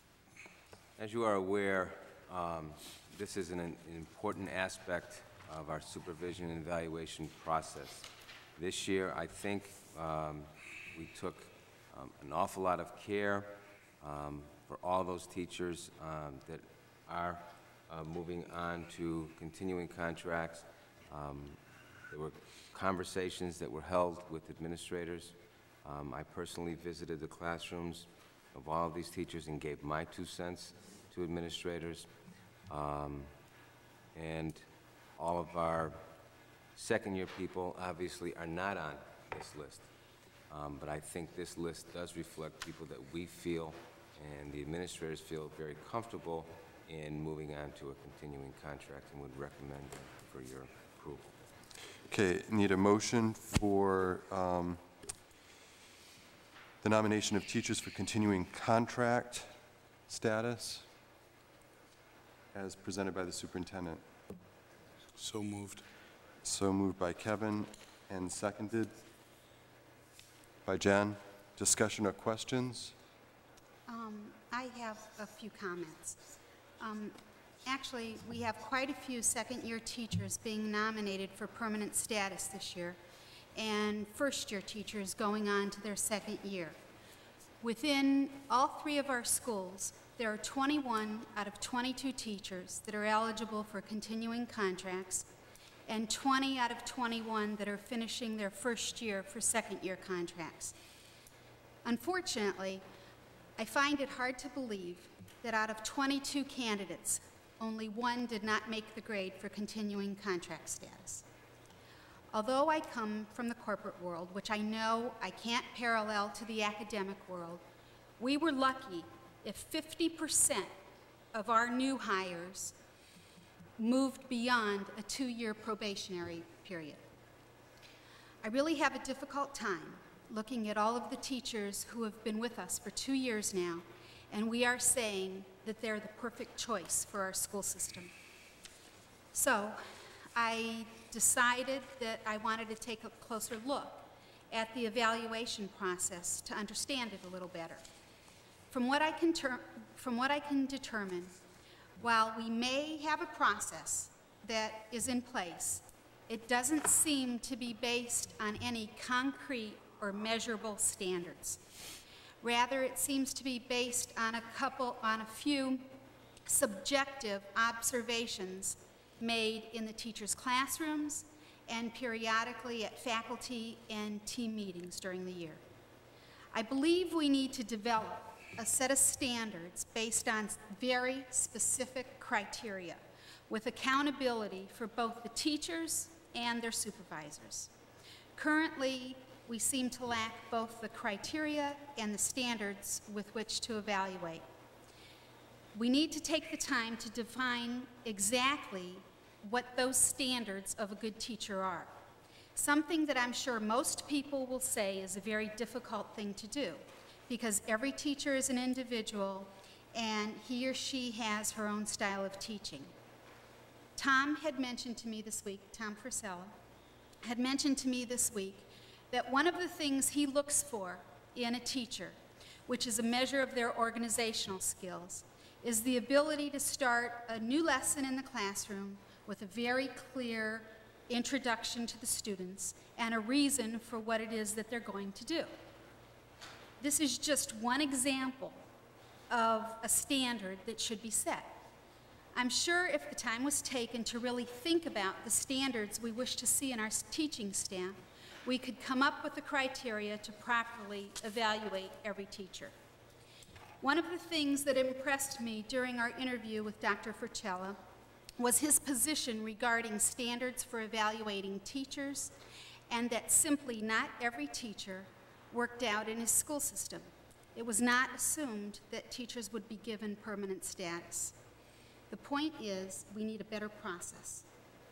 As you are aware, um, this is an, an important aspect of our supervision and evaluation process. This year, I think um, we took um, an awful lot of care um, for all those teachers um, that are uh, moving on to continuing contracts. Um, there were conversations that were held with administrators. Um, I personally visited the classrooms of all of these teachers and gave my two cents to administrators. Um, and all of our second-year people obviously are not on this list. Um, but I think this list does reflect people that we feel and the administrators feel very comfortable in moving on to a continuing contract and would recommend for your approval. Okay, need a motion for um, the nomination of teachers for continuing contract status as presented by the superintendent. So moved. So moved by Kevin and seconded by Jen. Discussion or questions? Um, I have a few comments. Um, actually, we have quite a few second-year teachers being nominated for permanent status this year, and first-year teachers going on to their second year. Within all three of our schools, there are twenty-one out of twenty-two teachers that are eligible for continuing contracts, and twenty out of twenty-one that are finishing their first year for second-year contracts. Unfortunately, I find it hard to believe that out of twenty-two candidates, only one did not make the grade for continuing contract status. Although I come from the corporate world, which I know I can't parallel to the academic world, we were lucky if fifty percent of our new hires moved beyond a two-year probationary period. I really have a difficult time looking at all of the teachers who have been with us for two years now, and we are saying that they're the perfect choice for our school system. So I decided that I wanted to take a closer look at the evaluation process to understand it a little better. From what I can, from what I can determine, while we may have a process that is in place, it doesn't seem to be based on any concrete or measurable standards. Rather, it seems to be based on a couple, on a few subjective observations made in the teachers' classrooms and periodically at faculty and team meetings during the year. I believe we need to develop a set of standards based on very specific criteria with accountability for both the teachers and their supervisors. Currently, we seem to lack both the criteria and the standards with which to evaluate. We need to take the time to define exactly what those standards of a good teacher are. Something that I'm sure most people will say is a very difficult thing to do, because every teacher is an individual and he or she has her own style of teaching. Tom had mentioned to me this week, Tom Frisella, had mentioned to me this week that one of the things he looks for in a teacher, which is a measure of their organizational skills, is the ability to start a new lesson in the classroom with a very clear introduction to the students and a reason for what it is that they're going to do. This is just one example of a standard that should be set. I'm sure if the time was taken to really think about the standards we wish to see in our teaching staff, we could come up with the criteria to properly evaluate every teacher. One of the things that impressed me during our interview with Doctor Frisella was his position regarding standards for evaluating teachers, and that simply not every teacher worked out in his school system. It was not assumed that teachers would be given permanent status. The point is, we need a better process,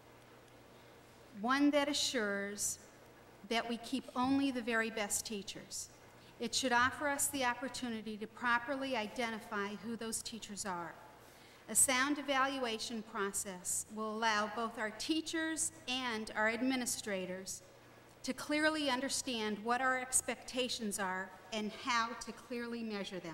one that assures that we keep only the very best teachers. It should offer us the opportunity to properly identify who those teachers are. A sound evaluation process will allow both our teachers and our administrators to clearly understand what our expectations are and how to clearly measure them.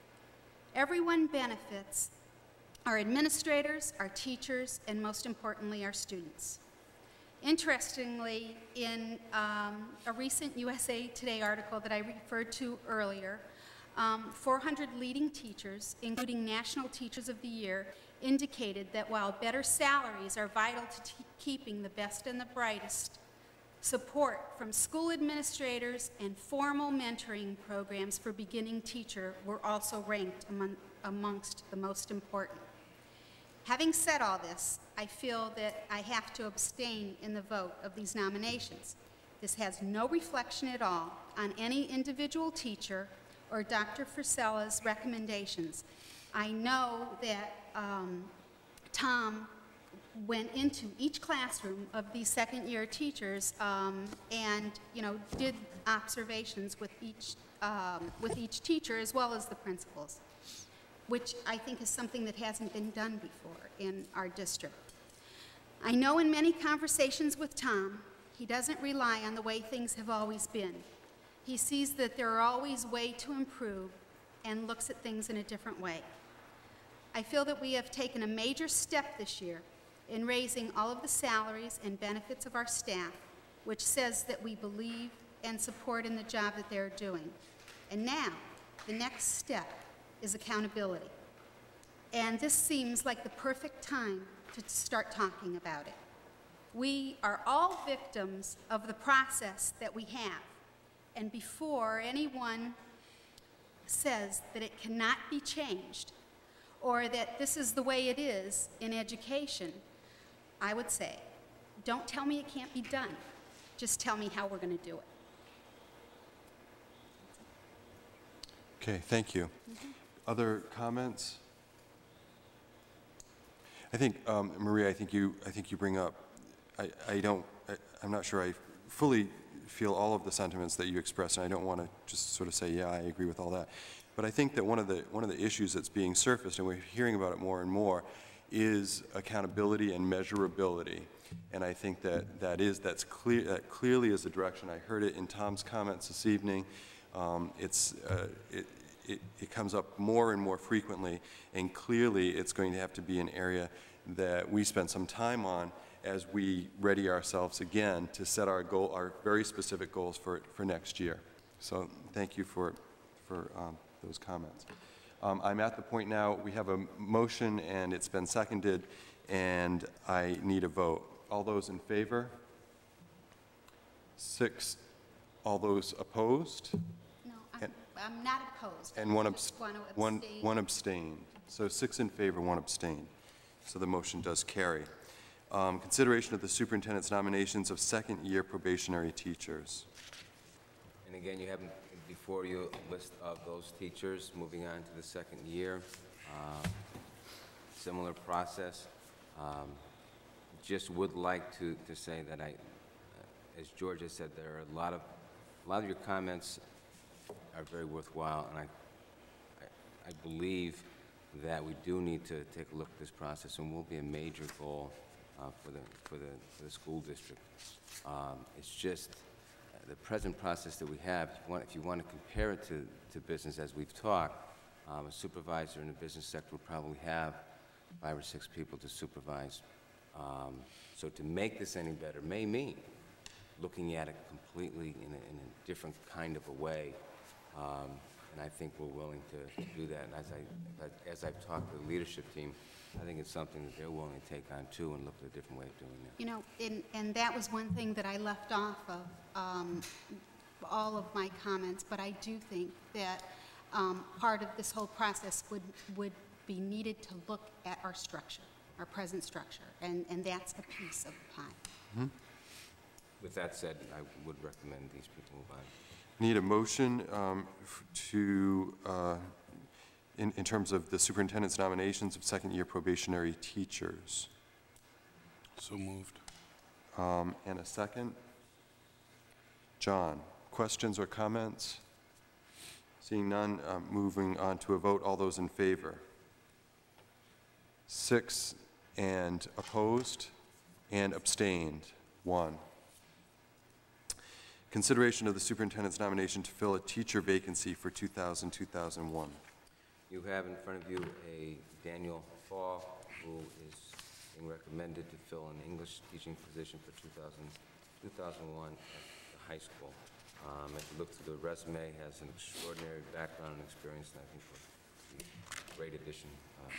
Everyone benefits: our administrators, our teachers, and most importantly, our students. Interestingly, in um, a recent U S A Today article that I referred to earlier, um, four hundred leading teachers, including National Teachers of the Year, indicated that while better salaries are vital to keeping the best and the brightest, support from school administrators and formal mentoring programs for beginning teacher were also ranked among, amongst the most important. Having said all this, I feel that I have to abstain in the vote of these nominations. This has no reflection at all on any individual teacher or Doctor Frisella's recommendations. I know that um, Tom went into each classroom of these second-year teachers um, and, you know, did observations with each, um, with each teacher as well as the principals, which I think is something that hasn't been done before in our district. I know in many conversations with Tom, he doesn't rely on the way things have always been. He sees that there are always ways to improve and looks at things in a different way. I feel that we have taken a major step this year in raising all of the salaries and benefits of our staff, which says that we believe and support in the job that they're doing. And now, the next step is accountability. And this seems like the perfect time to start talking about it. We are all victims of the process that we have. And before anyone says that it cannot be changed, or that this is the way it is in education, I would say, don't tell me it can't be done. Just tell me how we're going to do it. Okay, thank you. Mm-hmm. Other comments? I think, um, Maria, I think you, I think you bring up, I, I don't, I, I'm not sure I fully feel all of the sentiments that you expressed, and I don't want to just sort of say, yeah, I agree with all that. But I think that one of the, one of the issues that's being surfaced, and we're hearing about it more and more, is accountability and measurability. And I think that that is, that's clear, that clearly is the direction. I heard it in Tom's comments this evening. Um, it's, uh, it, it, it comes up more and more frequently, and clearly it's going to have to be an area that we spend some time on as we ready ourselves again to set our goal, our very specific goals for, for next year. So thank you for, for um, those comments. Um, I'm at the point now, we have a motion and it's been seconded, and I need a vote. All those in favor? Six. All those opposed? No, I'm, And- I'm not opposed. And I one, just abst want to one, abstain. one abstain. So six in favor, one abstain. So the motion does carry. Um, consideration of the superintendent's nominations of second-year probationary teachers. And again, you have before you a list of those teachers moving on to the second year. Uh, similar process. Um, just would like to, to say that I, uh, as George has said, there are a lot of, a lot of your comments are very worthwhile, and I, I, I believe that we do need to take a look at this process, and will be a major goal uh, for the for the for the school district. Um, it's just uh, the present process that we have. If you want, if you want to compare it to to business, as we've talked, um, a supervisor in the business sector will probably have five or six people to supervise. Um, so to make this any better may mean looking at it completely in a, in a different kind of a way. Um, and I think we're willing to, to do that. And as, I, as I've talked to the leadership team, I think it's something that they're willing to take on too and look at a different way of doing it. You know, and, and that was one thing that I left off of um, all of my comments, but I do think that um, part of this whole process would, would be needed to look at our structure, our present structure, and, and that's a piece of the pie. Mm-hmm. With that said, I would recommend these people move on. Need a motion um, f- to, uh, in, in terms of the superintendent's nominations of second-year probationary teachers. So moved. Um, and a second. John, questions or comments? Seeing none, um, moving on to a vote. All those in favor? Six and opposed and abstained, one. Consideration of the superintendent's nomination to fill a teacher vacancy for two thousand, two thousand one. You have in front of you a Daniel Fall, who is being recommended to fill an English teaching position for two thousand, two thousand one at the high school. Um, if you look through the resume, has an extraordinary background and experience, and I think will be a great addition.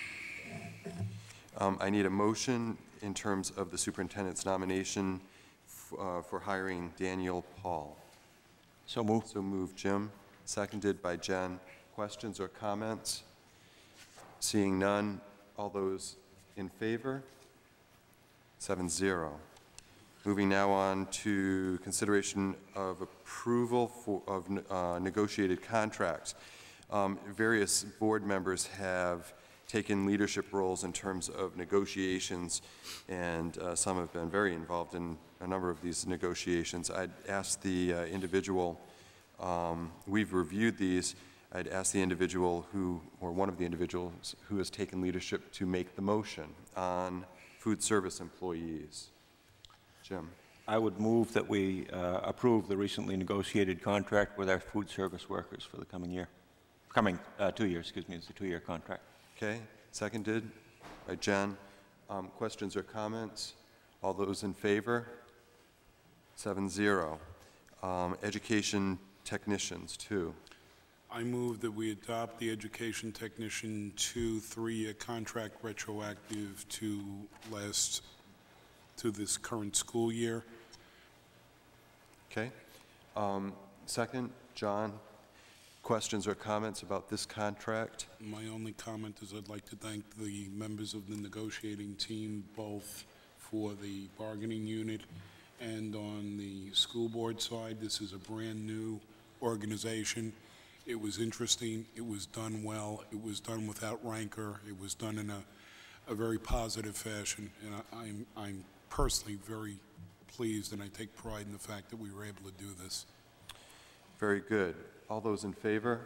Uh, Um, I need a motion in terms of the superintendent's nomination f- uh, for hiring Daniel Paul. So moved. So moved, Jim. Seconded by Jen. Questions or comments? Seeing none, all those in favor? Seven zero. Moving now on to consideration of approval for, of uh, negotiated contracts. Um, various board members have taken leadership roles in terms of negotiations, and uh, some have been very involved in a number of these negotiations. I'd ask the uh, individual, um, we've reviewed these, I'd ask the individual who, or one of the individuals who has taken leadership to make the motion on food service employees. Jim. I would move that we uh, approve the recently negotiated contract with our food service workers for the coming year. Coming uh, two years, excuse me, it's a two-year contract. Okay, seconded by Jen. Um, questions or comments? All those in favor? Seven zero. Um, education technicians, two. I move that we adopt the education technician two three-year contract retroactive to last, to this current school year. Okay. Um, second, John. questions or comments about this contract? My only comment is I'd like to thank the members of the negotiating team, both for the bargaining unit and on the school board side. This is a brand-new organization. It was interesting. It was done well. It was done without rancor. It was done in a, a very positive fashion, and I, I'm, I'm personally very pleased, and I take pride in the fact that we were able to do this. Very good. All those in favor?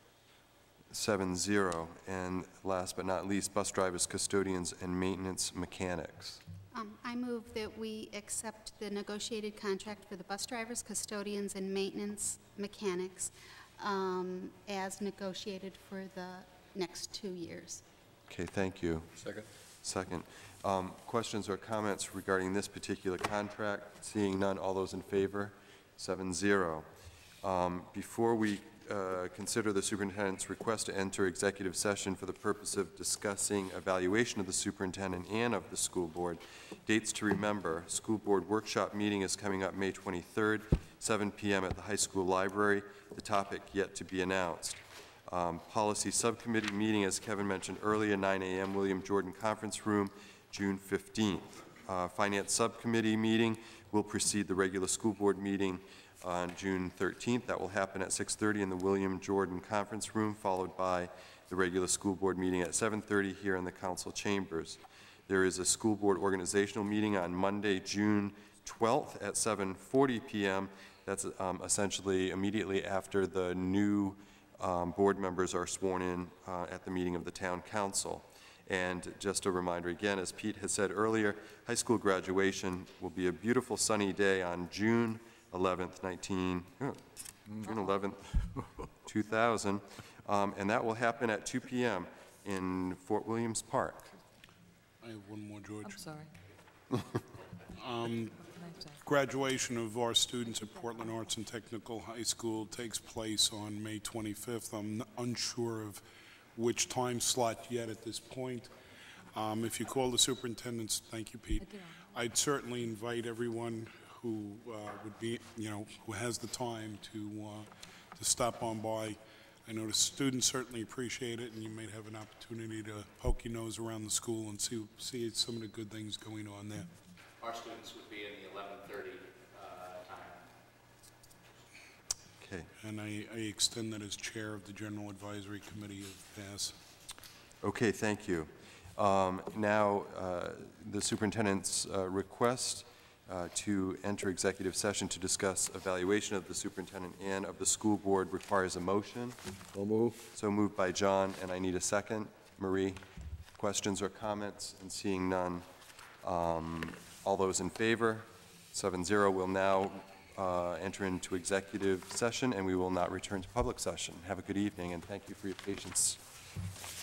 Seven zero. And last but not least, bus drivers, custodians, and maintenance mechanics. Um, I move that we accept the negotiated contract for the bus drivers, custodians, and maintenance mechanics um, as negotiated for the next two years. Okay, thank you. Second. Second. Um, questions or comments regarding this particular contract? Seeing none, all those in favor? Seven zero. Um, before we uh, consider the superintendent's request to enter executive session for the purpose of discussing evaluation of the superintendent and of the school board, dates to remember: school board workshop meeting is coming up May twenty-third, seven p m at the high school library. The topic yet to be announced. Um, policy subcommittee meeting, as Kevin mentioned earlier, nine a m William Jordan Conference Room, June fifteenth. Uh, finance subcommittee meeting will precede the regular school board meeting on June thirteenth. That will happen at six thirty in the William Jordan Conference Room, followed by the regular school board meeting at seven thirty here in the council chambers. There is a school board organizational meeting on Monday, June twelfth at seven forty p m That's um, essentially immediately after the new um, board members are sworn in uh, at the meeting of the town council. And just a reminder again, as Pete has said earlier, high school graduation will be a beautiful sunny day on June eleventh, nineteen, oh, June eleventh, two thousand, um, and that will happen at two p m in Fort Williams Park. I have one more, George. I'm sorry. Um, graduation of our students at Portland Arts and Technical High School takes place on May twenty-fifth. I'm unsure of which time slot yet at this point. Um, if you call the superintendents, thank you, Pete. I'd certainly invite everyone who uh, would be, you know, who has the time to uh, to stop on by. I know the students certainly appreciate it, and you may have an opportunity to poke your nose around the school and see see some of the good things going on there. Our students would be in the eleven thirty uh, time. Okay. And I, I extend that as chair of the General Advisory Committee of P A S. Okay, thank you. Um, now, uh, the superintendent's uh, request uh, to enter executive session to discuss evaluation of the superintendent and of the school board requires a motion. So move. So moved by John, and I need a second. Marie, questions or comments? And seeing none, um, all those in favor? Seven zero. Will now uh, enter into executive session, and we will not return to public session. Have a good evening, and thank you for your patience.